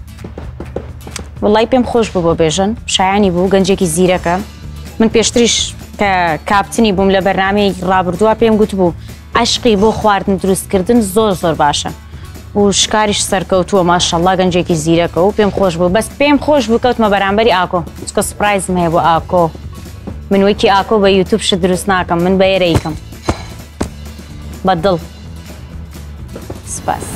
وڵی پێم خۆش بوو بۆ بێژن شایانی بوو گەنجێکی زیرەکە من پێشتریش کە کاپتنی بووم لە بەرنامەی ڕابردووە پێم گوت بوو عشقی بۆ خواردن دروستکردن زۆر زۆر باشە و شکاریش سەرکەوتووە ماشەڵڵا گەنجێکی زیرەکە و پێم خۆش بوو بەس پێم خۆش بوو کەوتمە بەرامبەری ئاکۆ چکە سپرایزم هەیە بۆ ئاکۆ من وەکی ئاکۆ بە یوتیوب شت دروست ناکەم من بە ئێرەیکەم بەدڵ سپاس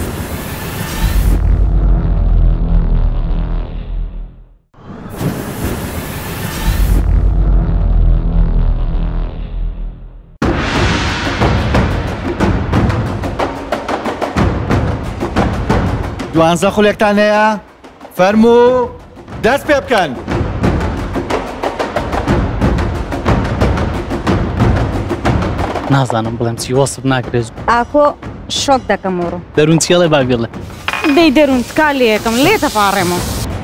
دوانزە خولێکتان هەیە فەرموو دەست پێ بکەن نازانم بڵێم چی وەسف ناکرێت ئاکۆ شۆک دەکەم وڕۆ دەروون چێڵێ باگەڵێ دەی دەروون تکا لێ یەکەم لێ دەپاڕێمەوە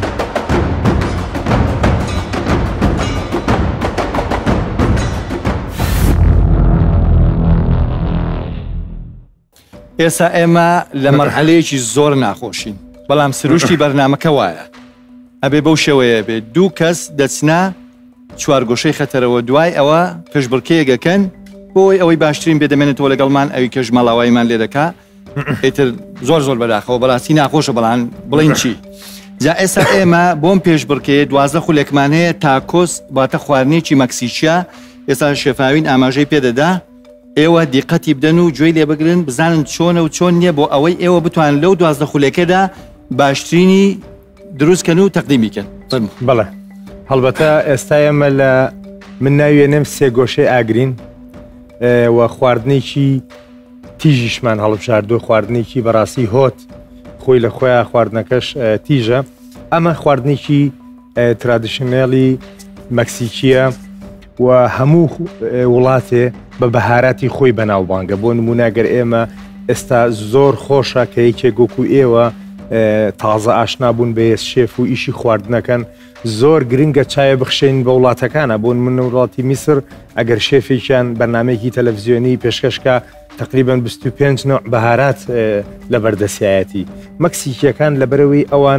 ئێستا ئێمە لە مەرحەلەیەکی زۆر ناخۆشین بەڵام سروشتی بەرنامەکە وایە ئەبێ بەو شێوەیە بێت دوو کەس دەچنا چوارگۆشەی خەتەرەوە دوای ئەوە پێشبڕکەیەکەکەن بۆی ئەوەی باشترین بێدەمێنێتەوە لەگەڵمان ئەوی کەژ مەڵاواییمان لێ دەکا ئیتر زۆر زۆر بەداخەوە بەڕاستی ناخۆشە بەڵان بڵین چی جا ئێستا ئێمە بۆم پێشبڕکەیە دوازدە خولێکمان هەیە تاکۆس باتە خواردنێکی مەکسیچیا ئێستا شێفاوین ئاماژەی پێدەدا ئێوە دیقەتی بدەن و گوێی لێ بگرن بزانن چۆنە و چۆن نییە بۆ ئەوەی ئێوە بتوان لەو دوازدە خولێکەدا باشترینی دروستکەن و تەقدیمیکەن بەڵێ هەڵبەتە ئێستا ئێمە لە من ناوێنم سێ گۆشەی ئاگرین و خواردنێکی تیژیشمان هەڵبژاردووە خواردنێکی بەڕاستی هۆت خۆی لە خۆیان خواردنەکەش تیژە ئەمە خواردنێکی ترادیشنێڵی مەکسیکیە و هەموو وڵاتێ بە بەهاراتی خۆی بەناوبانگە بۆ نموناگەر ئێمە ئێستا زۆر خۆشە کە یەکێک گۆکو ئێوە تازە ئاشنا بوون بە شێف و ئیشی خواردنەکەن زۆر گرنگە چایە بخشێن بە وڵاتەکانە بۆن من وڵاتی میسر ئەگەر شێفێکیان بەرنمەیەکی تەلەڤزیۆنی پێشکەشکە تقریبان بیست و پێنج نوع بەهارات لە بەردەسیایەتی مەکسیکیەکان لەبەرەوەی ئەوان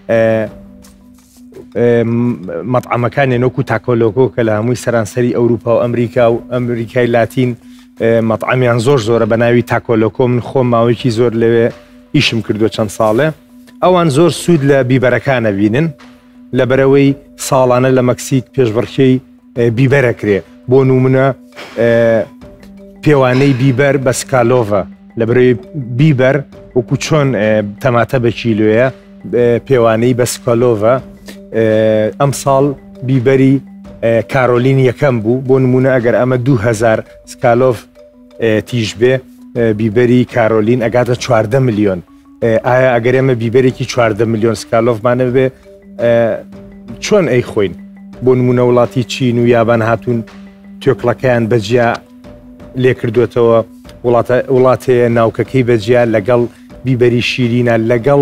مەطعەمەکانیان وەکو تاکۆلۆکۆ کە لە هەمووی سەرانسەری ئەوروپا و ئەمریکا و ئەمریکای لاتین مەطعەمیان زۆر زۆرە بە ناوی تاکۆلۆکۆ من خۆم ماوەیەکی زۆر لەوێ ئیشم کردو چەند ساڵێ ئەوان زۆر سوود لە بیبەرەکانە بینن لەبەرەوەی ساڵانە لە مەکسیک پێشبڕکەی بیبەرەکرێ بۆ نمونە پێوانەی بیبەر بە سکالۆڤە لەبەرەوەی بیبەر وەکو چۆن تەماتە بە کیلۆیە پێوانەی بە سکالۆڤە ئەم ساڵ بیبەری کارۆلین یەکەم بوو بۆ نمونە ئەگەر ئەمە دوو هەزار سکالۆڤ تیژ بێ بیبەری کارۆلین ئەگاتە چواردە ملیۆن ئایا ئەگەر ئێمە بیبەرێکی چواردە ملیۆن سکالۆڤمانە بێ چۆن ئەی خۆین بۆ نمونە وڵاتی چین و یابان هاتوون تۆکڵەکەیان بەجیا لێ کردوێتەوە وڵاتەیە ناوکەکەی بەجیان لەگەڵ بیبەری شیرینە لەگەڵ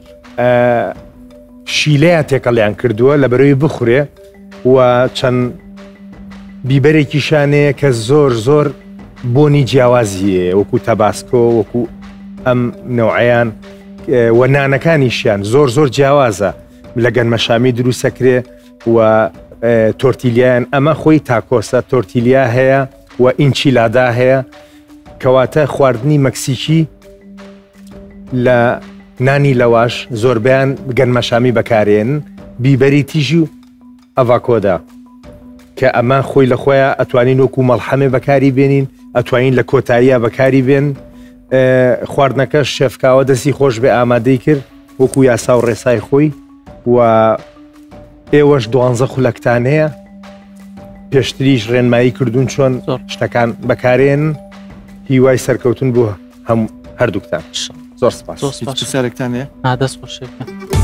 شیلەیە تێکەڵیان کردووە لە بەرەوەی بخورێ و چەند بیبەرێکی شانەیە کە زۆر زۆر بۆنی جیاوازیە وەکو تەباسکۆ وەکو ئەم نەوعیان و نانەکانیشیان زۆر زۆر جیاوازە لە گەنمەشامی دروستەکرێ و تۆرتیلیان ئەمە خۆی تاکۆسە تۆرتیلیا هەیە و ئینچیلادا هەیە کەواتە خواردنی مەکسیکی لە نانی لەواش زۆربیان گەنمەشامی بەکارێن بیبەری تیژی و ئەڤاکۆدا کە ئەمە خۆی لە خۆیان ئەتوانین وەکو مەڵحەمێ بەکاری بێنین ئەتوانین لە کۆتاییە بەکاری بێن خواردنەکە شێفکاوە دەستی خۆش بێ ئامادەی کرد وەکو یاسا و ڕێسای خۆی و ئێوەش دوانزە خولەکتان هەیە پێشتریش ڕێنمایی کردوون چۆن شتەکان بەکارێن هیوای سەرکەوتن بووە هەم هەردووکتان زۆر سپاس سەرێکتان هەیە نادەست خۆشێکە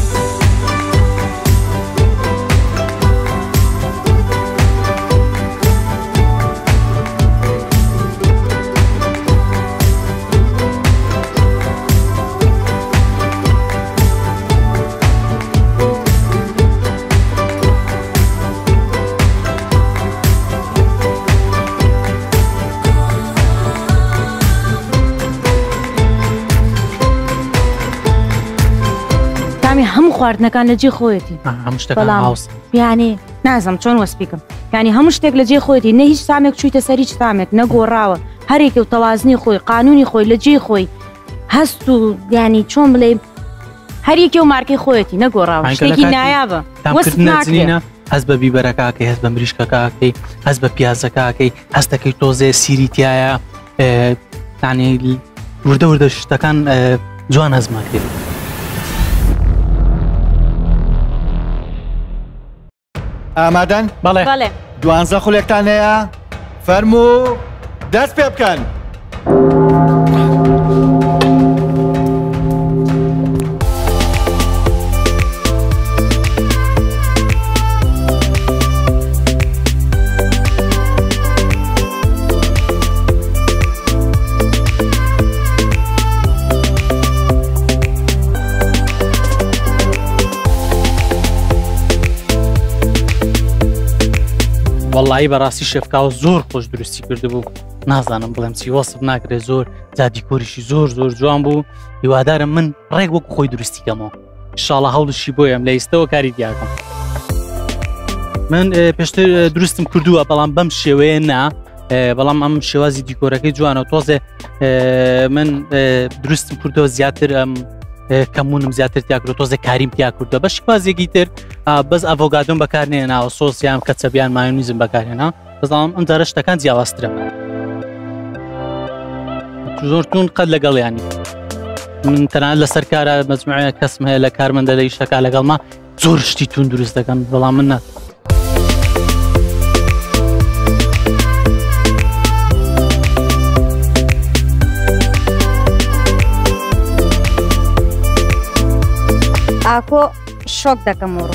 هەموو خواردنەکان لە جێ خۆیەتی یعنی نازم چۆن وەسپیکەم ینی هەموو شتێک لە جێ خۆیەتی نە هیچ سامێک چوویتە سەری چ سامێک نەگۆڕاوە هەرێکە و تەوازنی خۆی قانونی خۆی لە جێ خۆی هەست و ینی چۆن بڵێ هەریەکێ و مارکەی خۆیەتی نەگۆڕاوە شتێکی نایابە وەسپ ناکرێ هەست بە بیبەرەکەکەی هەست بە مریشکەکەکەی هەست بە پیازەکەکەی هەستەکەی تۆزێ سیریتایە ینی وردە وردە شتەکان جوان هەزماکرێت ئامادەن؟ بەڵێ دوانزە خولێکتان هەیە فەرموو دەست پێ بکەن وەڵایی بەڕاستی شێفکاوە زۆر خۆش دروستی کرده بوو نازانم بڵێم چی وەسف ناکرێت زۆر جادیکۆریشی زۆر زۆر جوان بوو هیوادارم من ڕێک وەکو خۆی دروستیکەمەوە ئینشاڵڵا هەوڵشی بۆیم لە ئێستەوە کاری دیاکەم من پێشتر دروستم کردووە بەڵام بەم شێوەیە نا بەڵام ئەم شێوازی دیکۆرەکەی جوانە تۆزێ من دروستم کردەوە زیاتر ئەم کەمونم زیاتر تیاکرۆ تۆزە کاریم تیا کردووە بە شپازێکی تر بەس ئەڤۆگادۆم بەکارنێناوە سۆسیان کەچەبیان مایۆنیزم بەکارهێنا بەزانم ئەم جارە شتەکان جیاوازترە زۆرتون قەت لەگەڵیانی من تەنانەت لەسەر کارە مەجموعەیە کەسم هەیە لە کارمەندە لە ئیشەکە لەگەڵما زۆر شتی تون دروست دەکەن بەڵام من نات ئاکۆ شۆک دەکەمەوە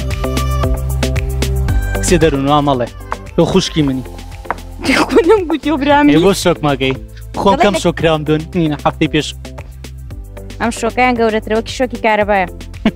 کسێ دەروونوا مەڵێ تۆ خوشکی منی خۆنم گوتی و برامی بۆ شۆک ماگەی خۆم کەم شۆکراوم دۆن نینە هەفتەی پێش ئەم شۆکیان گەورەترەوەکی شۆکی کارەبایە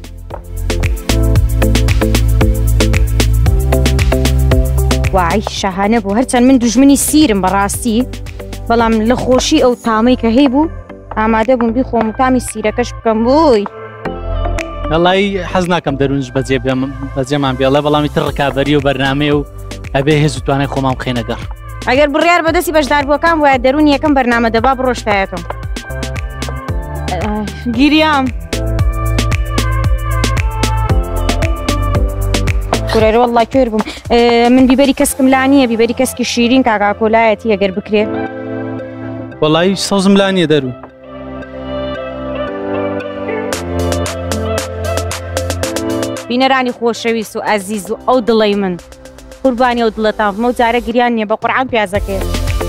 وای شەهانە بوو هەرچەند من دوژمنی سیرم بەڕاستی بەڵام لە خۆشی ئەو تامەی کە هەی بوو ئامادە بووم بیخۆم و تامی سیرەکەش بکەم بووی وەڵی حەز ناکەم دەروونش بەجێ بەجێمان بێڵە بەڵامی تر ڕکابەری و بەرنامێ و ئەبێ هێز و توانای خۆمام بخێنەگەڕ ئەگەر بڕیار بەدەستی بەشداربووەکان وایە دەروون یەکەم بەرنامە دەبا بڕۆشتایەکەم گیریام کوڕێرە وەڵڵای کوێر بووم من بیبەری کەسکم لا نییە بیبەری کەسکی شیرین کاکا کۆلایەتی ئەگەر بکرێت وەڵی سەوزم لا نییە دەروون بینەرانی خۆشەویست و ئەزیز و ئەو دڵی من قوربانی ئەو دڵەتان بمە و جارە گریان نییە بە قورعان پیازەکەی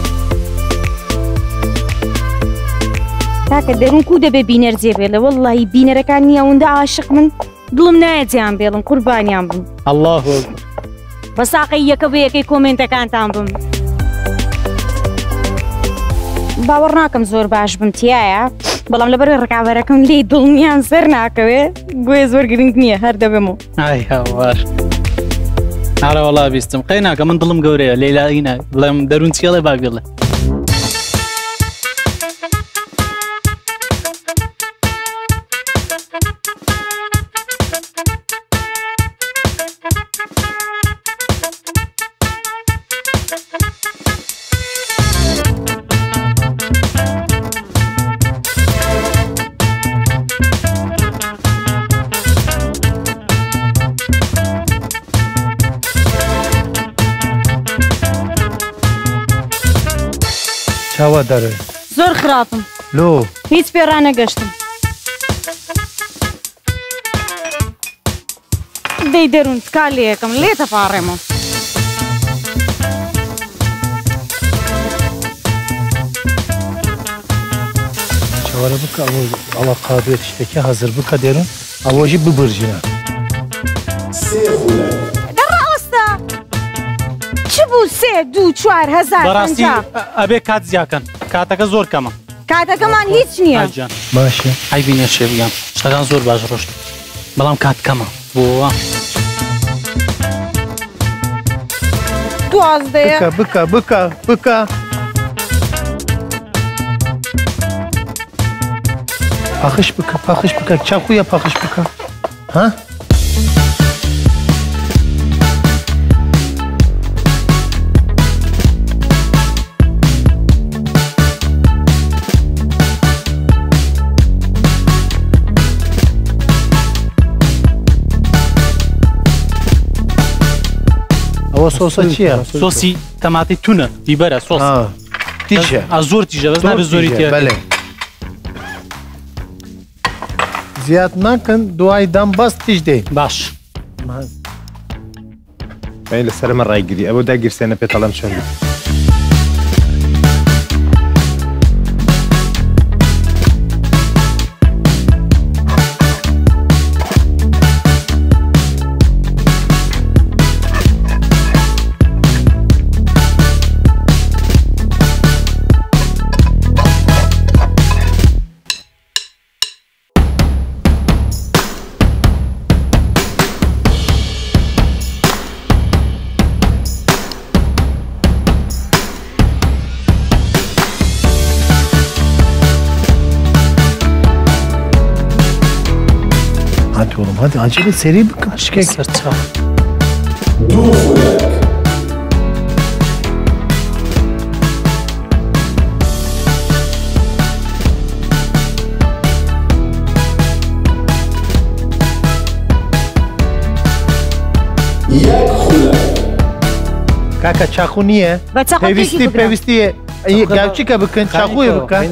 تاکە دەروون کو دەبێ بینەر جێ بێڵێ وەڵڵی بینەرەکان نییە ئەوەندە عاشق من دڵم نایە جیان بێڵم قوربانیان بم الله بە ساقی یەکە بە یەکەی کۆمنتەکانتان بم باوەڕ ناکەم زۆر باش بم تایە بەڵام لەبەر ڕکابەرەکەم لی دڵنیان سەر ناکەوێ گوێ زۆر گرنگ نییە هەر دەبێمەوە ئای هاوار ئارە وەڵا بیستم قەی ناکە من دڵم گەورەیە لەیلایینە بڵێم دەروون چێڵێ باگەڵێ چاوا دەرێ زۆر خراپم لۆ هیچ پێ ڕانەگەشتم دەی دەروون تکا لێ یەکەم لێ تەپاڕێمەوە چاوەرە بکە ئەوە قادێت شتێکی حەزر بکە دێرن ئەوەژی ببرژینە دەڕاوەستە چ بوو سێ دوو چوار هەزار بەڕاستی ئەبێ کات زیاکەن کاتەکە زۆر کەمە کاتەکەمان هیچ نییە باشە ئەی بینە شێ بگەم شتەکان زۆر باش ڕۆشت بەڵام کات کەمە بۆوە دوازدەیە بکە بکە بکە بکە پاخش بکە پاخش بکە چاخویە پاخش بکە ها ئەوە سۆسە چییە؟ سۆسی تەماتی تونە بیبەرە سۆس تیژە زۆر تیژە بەس نابێت زۆری تێ بەڵێ زیاد ناکەن دوای دام بەس تیژ دێ باش باین لەسەرمە ڕایگیری ئەوە داگیرسێنە پێتەڵەم چەند هات oğlum hadi acele seri bir kaşık سەرچاو دوو خولەک یەک خولەک کاکە چاخو نییە پێویستی پێویستی گاوچیکە بکەن چاخویە بکەن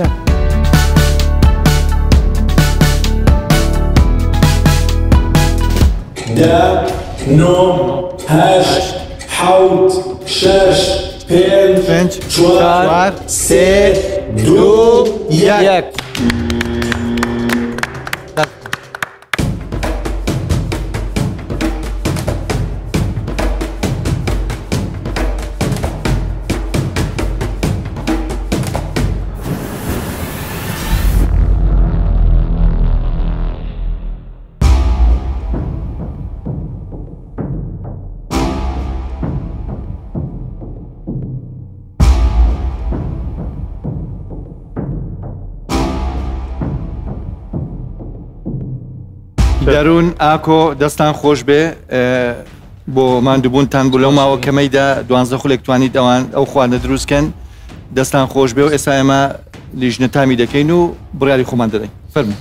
دە نۆ هەشت حەوت شەش پێنج چوار سێ دوو یەک دەروون ئاکۆ دەستان خۆش بێ بۆ ماندووبوونتان بوو لەو ماوە کەمەیدا دوانزە خولێک توانیت ئەوان ئەو خواردنە دروستکەن دەستان خۆش بێ و ئێستا ئێمە لیژنە تامی دەکەین و بڕیاری خۆمان دەدەین فەرموو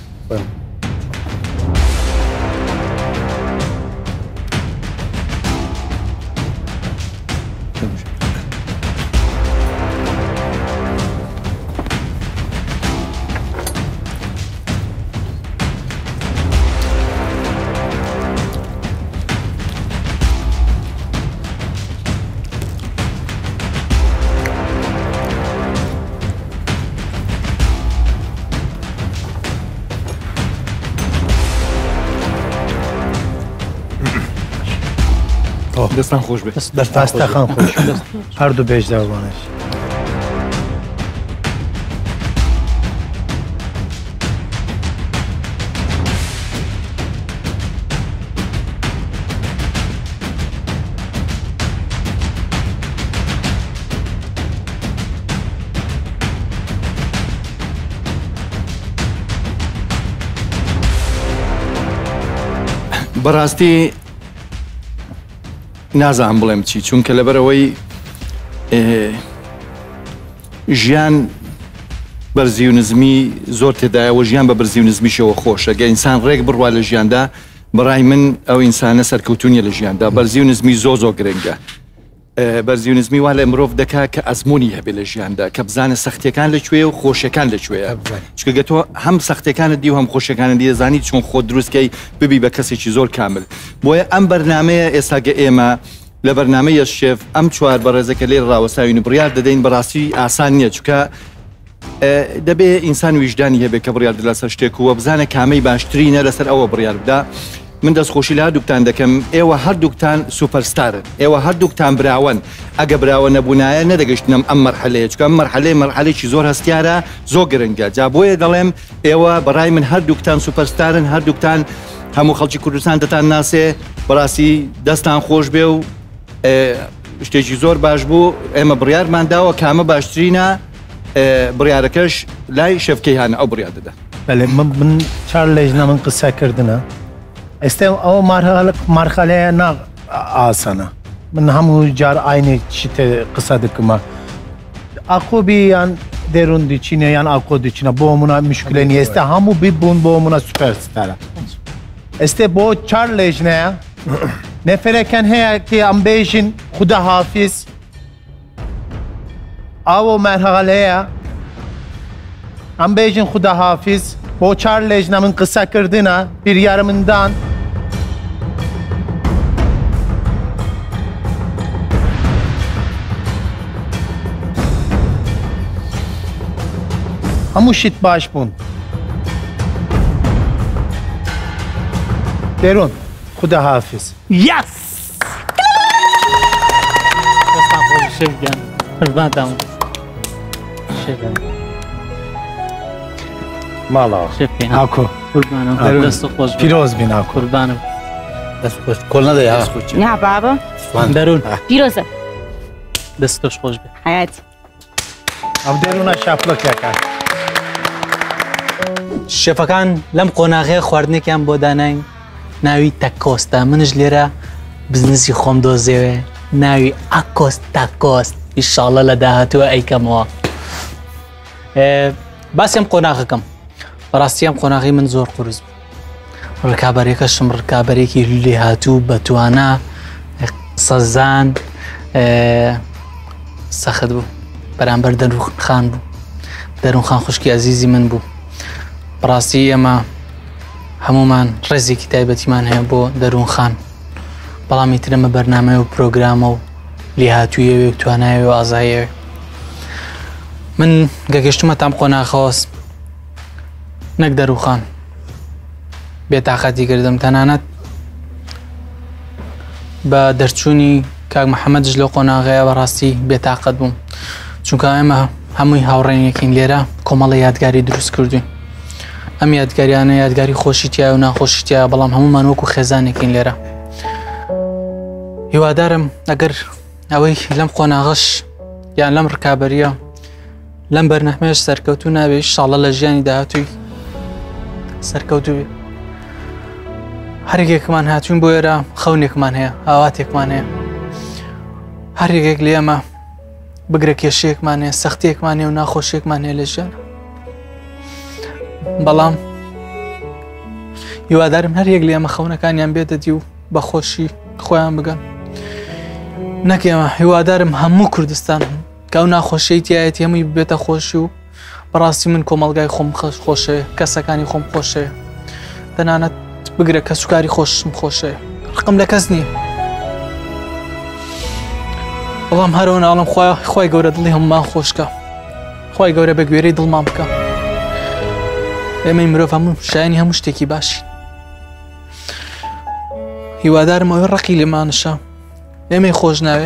دەستان خۆش بێت دەستاخان خۆش هەردوو بێژداوانش بەڕاستی نازانم بڵێم چی چونکە لەبەرەوەی ژیان بەرزی و نزمی زۆر تێدایەوە ژیان بە بەرزی و نزمیشەوە خۆشە گە ئینسان ڕێک بڕوا لە ژیاندا بەڕای من ئەو ئینسانە سەرکەوتونیە لە ژیاندا بەرزی و نزمی زۆ زۆ گرنگە بەرزی و نزمی وا لە مرۆڤ دەکا کە ئەزمموی هەبێ لە ژیاندا کە بزانە سەختیەکان لەکوێ و خۆشیەکان لەکوێیە چکە گە تۆ هەم سەختەکانت دی و هەم خۆشیەکانە دی دەزانی چۆن خۆ دروستکەی ببی بە کەسێکی زۆر کامل بۆیە ئەم بەرنمەیە ئێستاگە ئێمە لە بەرنمەیە شێف ئەم چوار بەڕێزەکە لێ ڕاوەساوین و بڕیار دەدەین بەڕاستی ئاسان نییە چکە دەبێ ئینسان ویژدانی هەبێ کە بڕیار لەسەر شتێک وە بزانە کامەی باشترینە لەسەر ئەوە بڕیار بدا من دەستخۆشی لە هەردووکتان دەکەم ئێوە هەردووکتان سوپەرستارن ئێوە هەردووکتان براون ئەگە براوە نەبوونایە نەدەگەشتنم ئەم مەرحەلەیە چکە ئەم مەرحەلەی مەرحەلێکی زۆر هەستیارە زۆر گرنگە جا بۆیە دەڵێم ئێوە بەڕای من هەردووکتان سوپەرستارن هەردووکتان هەموو خەڵکی کوردستان دەتان ناسێ بەڕاستی دەستان خۆش بێ و شتێکی زۆر باش بوو ئێمە بڕیارمان داوە کامە باشترینە بڕیارەکەش لای شەفکەیهانە ئەو بڕیار دەدا بەێ من چار لێژنە من قسەکردنە ئێستا ئەو مارخەلەیە نا ئاسانە من هەموو جار ئاینێک قسە دکمە ئاقۆبی یان دێرون دیچینە یان ئاقۆ دیچینە بۆ منە مشکلە نیە ئێستا هەموو ببوون بۆ منە سوپەرستارە ئێستا بۆ چار لێژنەیە نەفرەکەن هەیە کە ئەم بێژین خودە حافیز ئاوە مەرحەلەیە ئەم بێژین خودە حافیز بۆ چار لێژنە من قسەکردنە بریارە مندان هەموو شت باش بوون دێرون خودە حافیز یاس شێفگیان قوربانتان شێفگیان ماڵەوە ئاکۆ دەست خۆش پیرۆز بین ئاکۆ قوربانم دەست خۆش کۆڵ نەدەی نا بابە دەرون پیرۆزە دەست تۆش خۆش بێ حیاتی ئەو دەروونە شاپڵەکەکە شێفەکان لەم قۆناغەیە خواردنێکیان بۆ داناین ناوی تەکۆستە منش لێرە بزنسی خۆم دۆزێوێ ناوی ئاکۆست تاکۆست ئیشاڵە لە داهاتووە ئەیکەمەوە باسی ئەم قۆناغەکەم بەڕاستی ئەم قۆناغی من زۆر قورس بوو ڕکابەرێکەشم ڕکابەرێکی لێ هاتوو بەتوانە سەزان سەخت بوو بەرامبەر دەروون خان بوو دەروون خان خوشکی عەزیزی من بوو بەڕاستی ئێمە هەمومان ڕێزێکی تایبەتیمان هەیە بۆ دەروون خان بەڵامی ترەمە بەرنامە و پرۆگرامە و لێ هاتوویەوێ توانایەوە و ئازایەوێ من گەگەشتمە تام قۆناغەوەس نەک دەروخان بێتاقەتی کردم تەنانەت بە دەرچوونی کاک محەممەدش لەو قۆناغەیە بەڕاستی بێتاقەت بووم چونکە ئێمە هەمووی هاوڕێنێکین لێرە کۆمەڵی یادگاری دروست کردوین ئەم یادگاریانە یادگاری خۆشیتیایە و ناخۆشیتیایە بەڵام هەمومان وەکو خێزانێکین لێرە هیوادارم ئەگەر ئەوەی لەم قۆناغەش یان لەم ڕکابەریە لەم بەرنەمەش سەرکەوتو نابێت شاڵە لە ژیانی داهاتووی سەرکەوتو بێ هەرێکێکمان هاتوین بۆ ئێرە خەونێکمان هەیە ئاواتێکمان هەیە هەرێکێک لێ ئەمە بگرە کێشەیەکمان هەیە سەختیەکمان هەیە و ناخۆشیێکمان هەیە لە ژیان بەڵام هیوادارم هەرێک لێ ئەمە خەونەکانیان بێدەدی و بە خۆشی خۆیان بگەن نەک ئێمە هیوادارم هەموو کوردستان کە ئەو ناخۆشیەتی هەمووی ببێتە خۆشی و بەڕاستی من کۆمەلگای خۆم خۆشەیە کەسەکانی خۆم خۆشەیە تەنانەت بگرە کە سوکاری خۆشم خۆشەیە ڕقم لە کەس نییە بەڵام هەرەوە ناڵم خۆی گەورە دڵی هەمومان خۆشکە خۆی گەورە بە گوێرەی دڵمان بکە ئێمەی مرۆڤ هەموو شایانی هەموو شتێکی باشی هیوادارم ئەوەی ڕقی لێمانشە ئێمەی خۆش ناوێ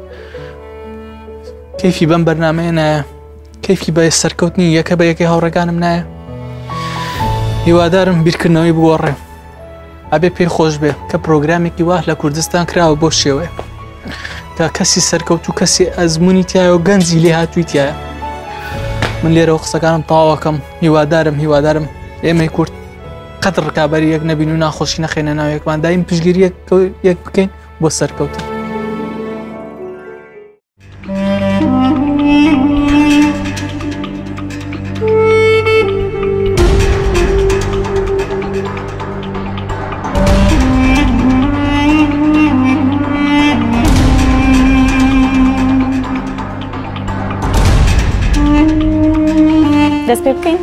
کەیفی بەم بەرنامەیە نایە کەیفی بە سەرکەوتنی یەکە بە یەکەی هاوڕێکانم نایە هیوادارم بیرکردنەوەی بوەڕێ ئەبێ پێی خۆش بێ کە پرۆگرامێکی وا لە کوردستان کراوە بۆ شێوەیە تا کەسی سەرکەوت و کەسی ئەزمموی تایە و گەنجی لێ هاتووی تایە من لێرەوە قسەکانم تاواکەم هیوادارم هیوادارم ئێمەی کورد قەت ڕکابەری یەک نەبین و ناخۆشی نەخێنە ناو یەکمان دایم پشگیری یەک بکەین بۆ سەرکەوتن. دەست پێ بکەین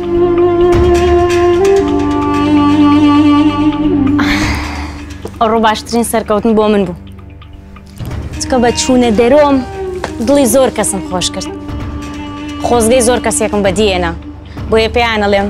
ئەوڕۆ باشترین سەرکەوتن بۆ من بوو چکە بە چوونە دەرۆم دڵی زۆر کەسم خۆش کرد خۆزگەی زۆر کەسێکم بەدیێنا بۆیە پێیان ئەڵێم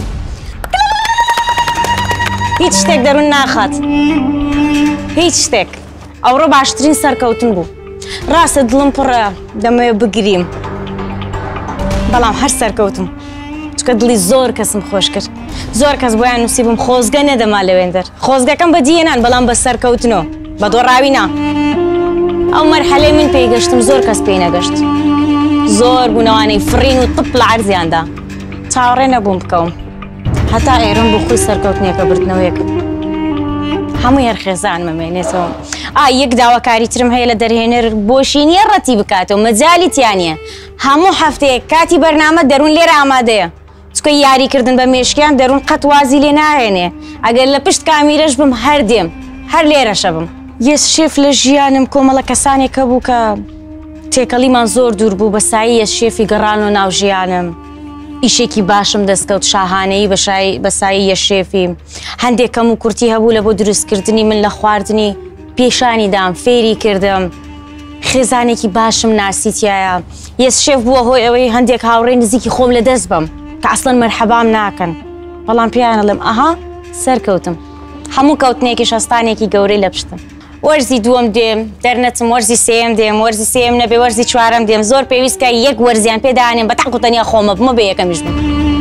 هیچ شتێک دەروون ناخات هیچ شتێک ئەوڕۆ باشترین سەرکەوتن بوو ڕاستە دڵم پڕە دەمەوێ بگریم بەڵام هەر سەرکەوتم چکە دڵی زۆر کەسم خۆش کرد زۆر کەس بۆیان نووسی بم خۆزگە نەدەما لەوێندەر خۆزگەکەم بەدیێنان بەڵام بە سەرکەوتنەوە بە دۆڕاوینا ئەو مەرحەلەی من پێیگەشتم زۆر کەس پێی نەگەشت زۆر بوونەوانەی فڕین و تپ لە عەرزیاندا چاوەڕێ نەبووم بکەوم هەتا ئێرم بۆ خۆی سەرکەوتنیەکە بردنەوەیەک هەموو هەرخێزان مەمێنێتەوە ئا یەک داواکاری ترم هەیە لە دەرهێنەر بۆشی نییە ڕەتی بکاتەوە مەجالی تیانە هەموو هەفتەیە کاتی بەرنامە دەروون لێرە ئامادەیە چکە یاریکردن بە مێشکیان دەروون قەت وازی لێ ناهێنێ ئەگەر لە پشت کامیرەش بم هەر دێم هەر لێرەشە بم یەس شێف لە ژیانم کۆمەڵە کەسانێکە بوو کە تێکەڵیمان زۆر دوور بوو بە سایی یەس شێفی گەڕانەوە ناو ژیانم ئیشێکی باشم دەستکەوت شاهانەیی بە سایی یەس شێفی هەندێک کەم و کورتی هەبوو لە بۆ دروستکردنی من لە خواردنی پێشانی دام فێری کردم خێزانێکی باشم ناسیتیایە یەس شێف بووە هۆی ئەوەی هەندێک هاوڕێی نزیکی خۆم لە دەست بم کە ئەسڵەن مەرحەبام ناکەن بەڵام پێیان ئەڵێم ئەها سەرکەوتم هەموو کەوتنێکی شەستانێکی گەورەی لە پشتم وەرزی دووەم دێم دەرنەچم وەرزی سێم دێم وەرزی سێم نەبێ وەرزی چوارەم دێم زۆر پێویستکە یەک وەرزیان پێدانێم بە تاق و تەنیا خۆمە بمە بە یەکەمیش بم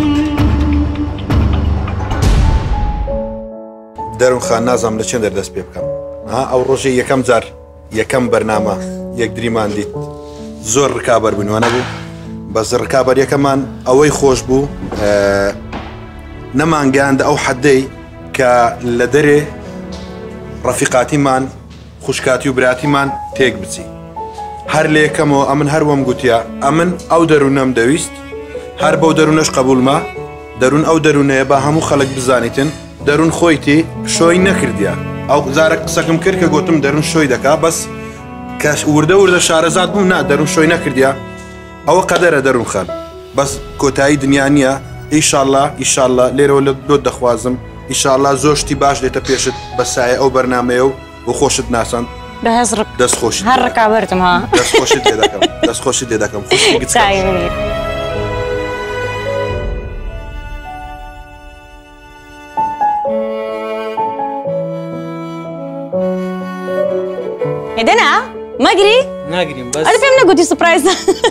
دەرون خان نازانم لە چێن دەردەست پێ بکەم ئەو ڕۆژێ یەکەم جار یەکەم بەرنامە یەکدریمان دیت زۆر ڕکابەر بوونوانە بوو بەس ڕکابەریەکەمان ئەوەی خۆش بوو نەمانگەیاندە ئەو حەدەی کە لە دەرێ ڕەفیقاتیمان خوشکاتی و براتیمان تێک بچی هەر لە یەکەمەوە ئەمن هەروەم گوتیا ئەمن ئەو دەروونەم دەویست هەر بەو دەروونەش قبولمە دەروون ئەو دەروونەیە بە هەموو خەڵک بزانیتن دەروون خۆیتی شۆی نەکردیا ئەو زارە قسەکەم کرد کە گوتم دەروون شۆی دەکا بەس کەش وردە وردە شارەزاد بووم نا دەروون شۆی نەکردیا ئەوە قەدەرە دەروون خان بەس کۆتایی دنیا نییە ئیشاءالله ئیشاءالله لێرەوە لە دۆت دەخوازم ئیشاءالله زۆر شتی باش دێتە پێشت بە سایە ئەو بەرنامەیە و بۆ خۆشت ناسەند بەهێز دەستخۆش هەر ڕکابەرتم ها دەستخۆشت لێ دەکەم دەستخۆشت لێ دەکەم هێدەنا مەگری ناگریم بەس ئەدە پێم نەگوتی سوپرایزە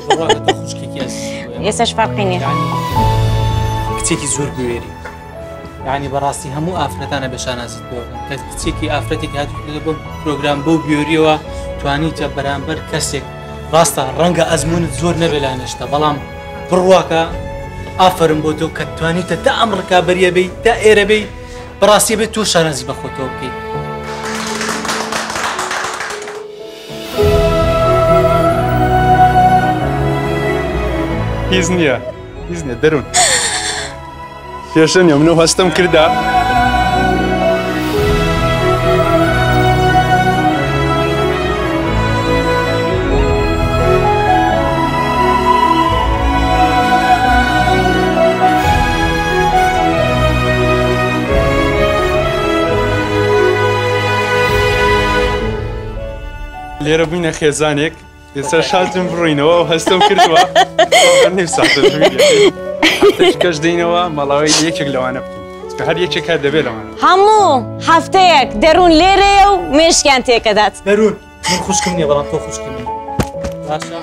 ئێستاش فەرقی نییە کچێکی زۆر بوێری یعنی بەڕاستی هەموو ئافرەتانە بەشانازیت بۆکەن کە کچێکی ئافرەتێکی هاتووە بۆ پرۆگرام بۆ بیۆریەوە توانیتە بەرامبەر کەسێک ڕاستە ڕەنگە ئەزمونت زۆر نەبێلانشتە بەڵام بڕواکە ئافرم بۆ تۆ کە توانیتە تا ئەم ڕکابەریە بێت تا ئێرە بێت بەڕاستی بێت تۆ شانازی بە خۆتەوە بکەیت هیچ نییە هیچ نییە دەروون پێشەنیە منە هەستم کردا لێرە بووینە خێزانێک ئێستا شاتم بڕۆینەوە و هەستم کردووە نیم ساعت کەش دەینەوە مەڵاوی یەکێک لەوانە بکەین هەر یەکێک کار دەبێت لەوانە هەموو هەفتەیەک دەروون لێرەیە و مێشکیان تێکەدات دەروون من خوشکم نییە بەڵام تۆ خوشکی من باشە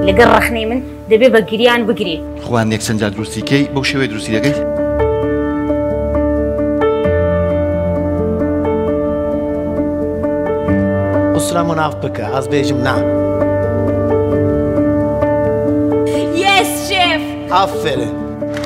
لەگەڵ ڕەخنەی من دەبێ بە گریان بگرێ خوان یەک سەنجال دروستیکەی بەو شێوەیە دروستی دەکەیت قسرە مناف بکە ئەس بێژم نا یس شێف ئافرین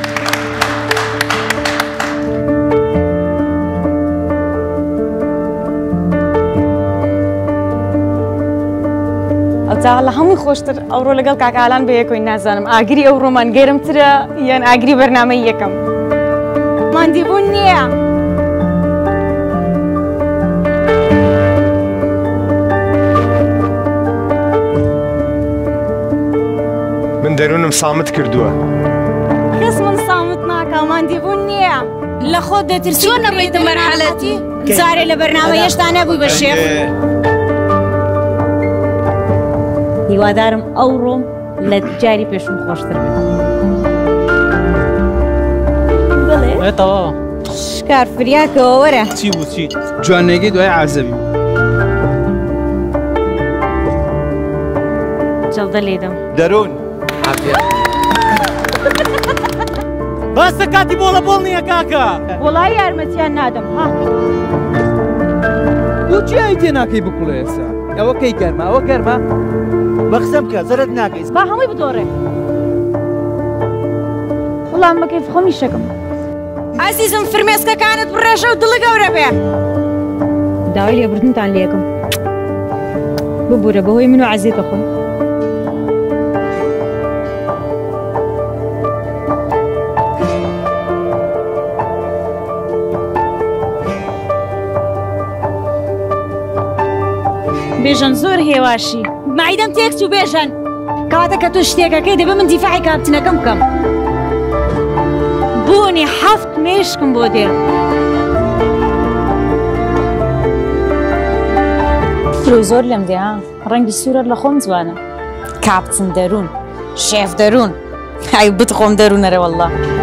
ئەوتاڵە هەمووی خۆشتر ئەوڕۆ لەگەڵ کاکالان بە یەکۆی نازانم ئاگری ئەو ڕۆمان گەرمترە یان ئاگری بەرنامەی یەکەم ماندیبوون نییە من دەروونم سامت کردووە کەس من سامت ناکە ماندیبوون نییە لە خۆت دەترسی چۆن نەڕێیتە مەرحەلەتی جارێ لە بەرنامە هێشتا نەبووی بە شێف هیوادارم ئەو ڕۆم لە جاری پێشم خۆشتر بێتەوە شکار فریاکەوە وەرە چی بوو چیت جوانێکی دوای عازەبی جەڵدە لێدەم دەروون بەستە کاتی بۆڵە بۆڵ نییە کاکە وڵای یارمەتیان نادەم ها بۆچی ئەی تێ ناکەی بکوڵێ ئێستا ئەوە کەی گەرمە ئەوە گەرمە بە قسەم کە زەرت ناکەیت با هەمووی بدۆڕێ وڵام بەکەی خۆمی شەکەم ئازیزم فرمێسکەکانت بڕێژە و دڵی گەورە بێ داوای لێبردنتان لێکم ببوورە بەهۆی من و عەزیزە خۆی بێژن زۆر هێواشی مایدەم تێکچ و بێژن کاتە کە تۆ شتێکەکەی دەبێ من دیفاعی کاپتنەکەم بکەم بوونی هەفت مێشکم بۆ دێ فرۆی زۆر لەم دێ ها ڕەنگی سوورە لە خۆم جوانە کاپتن دەروون شێف دەروون ئای بتخۆم دەروونەرە وەڵڵا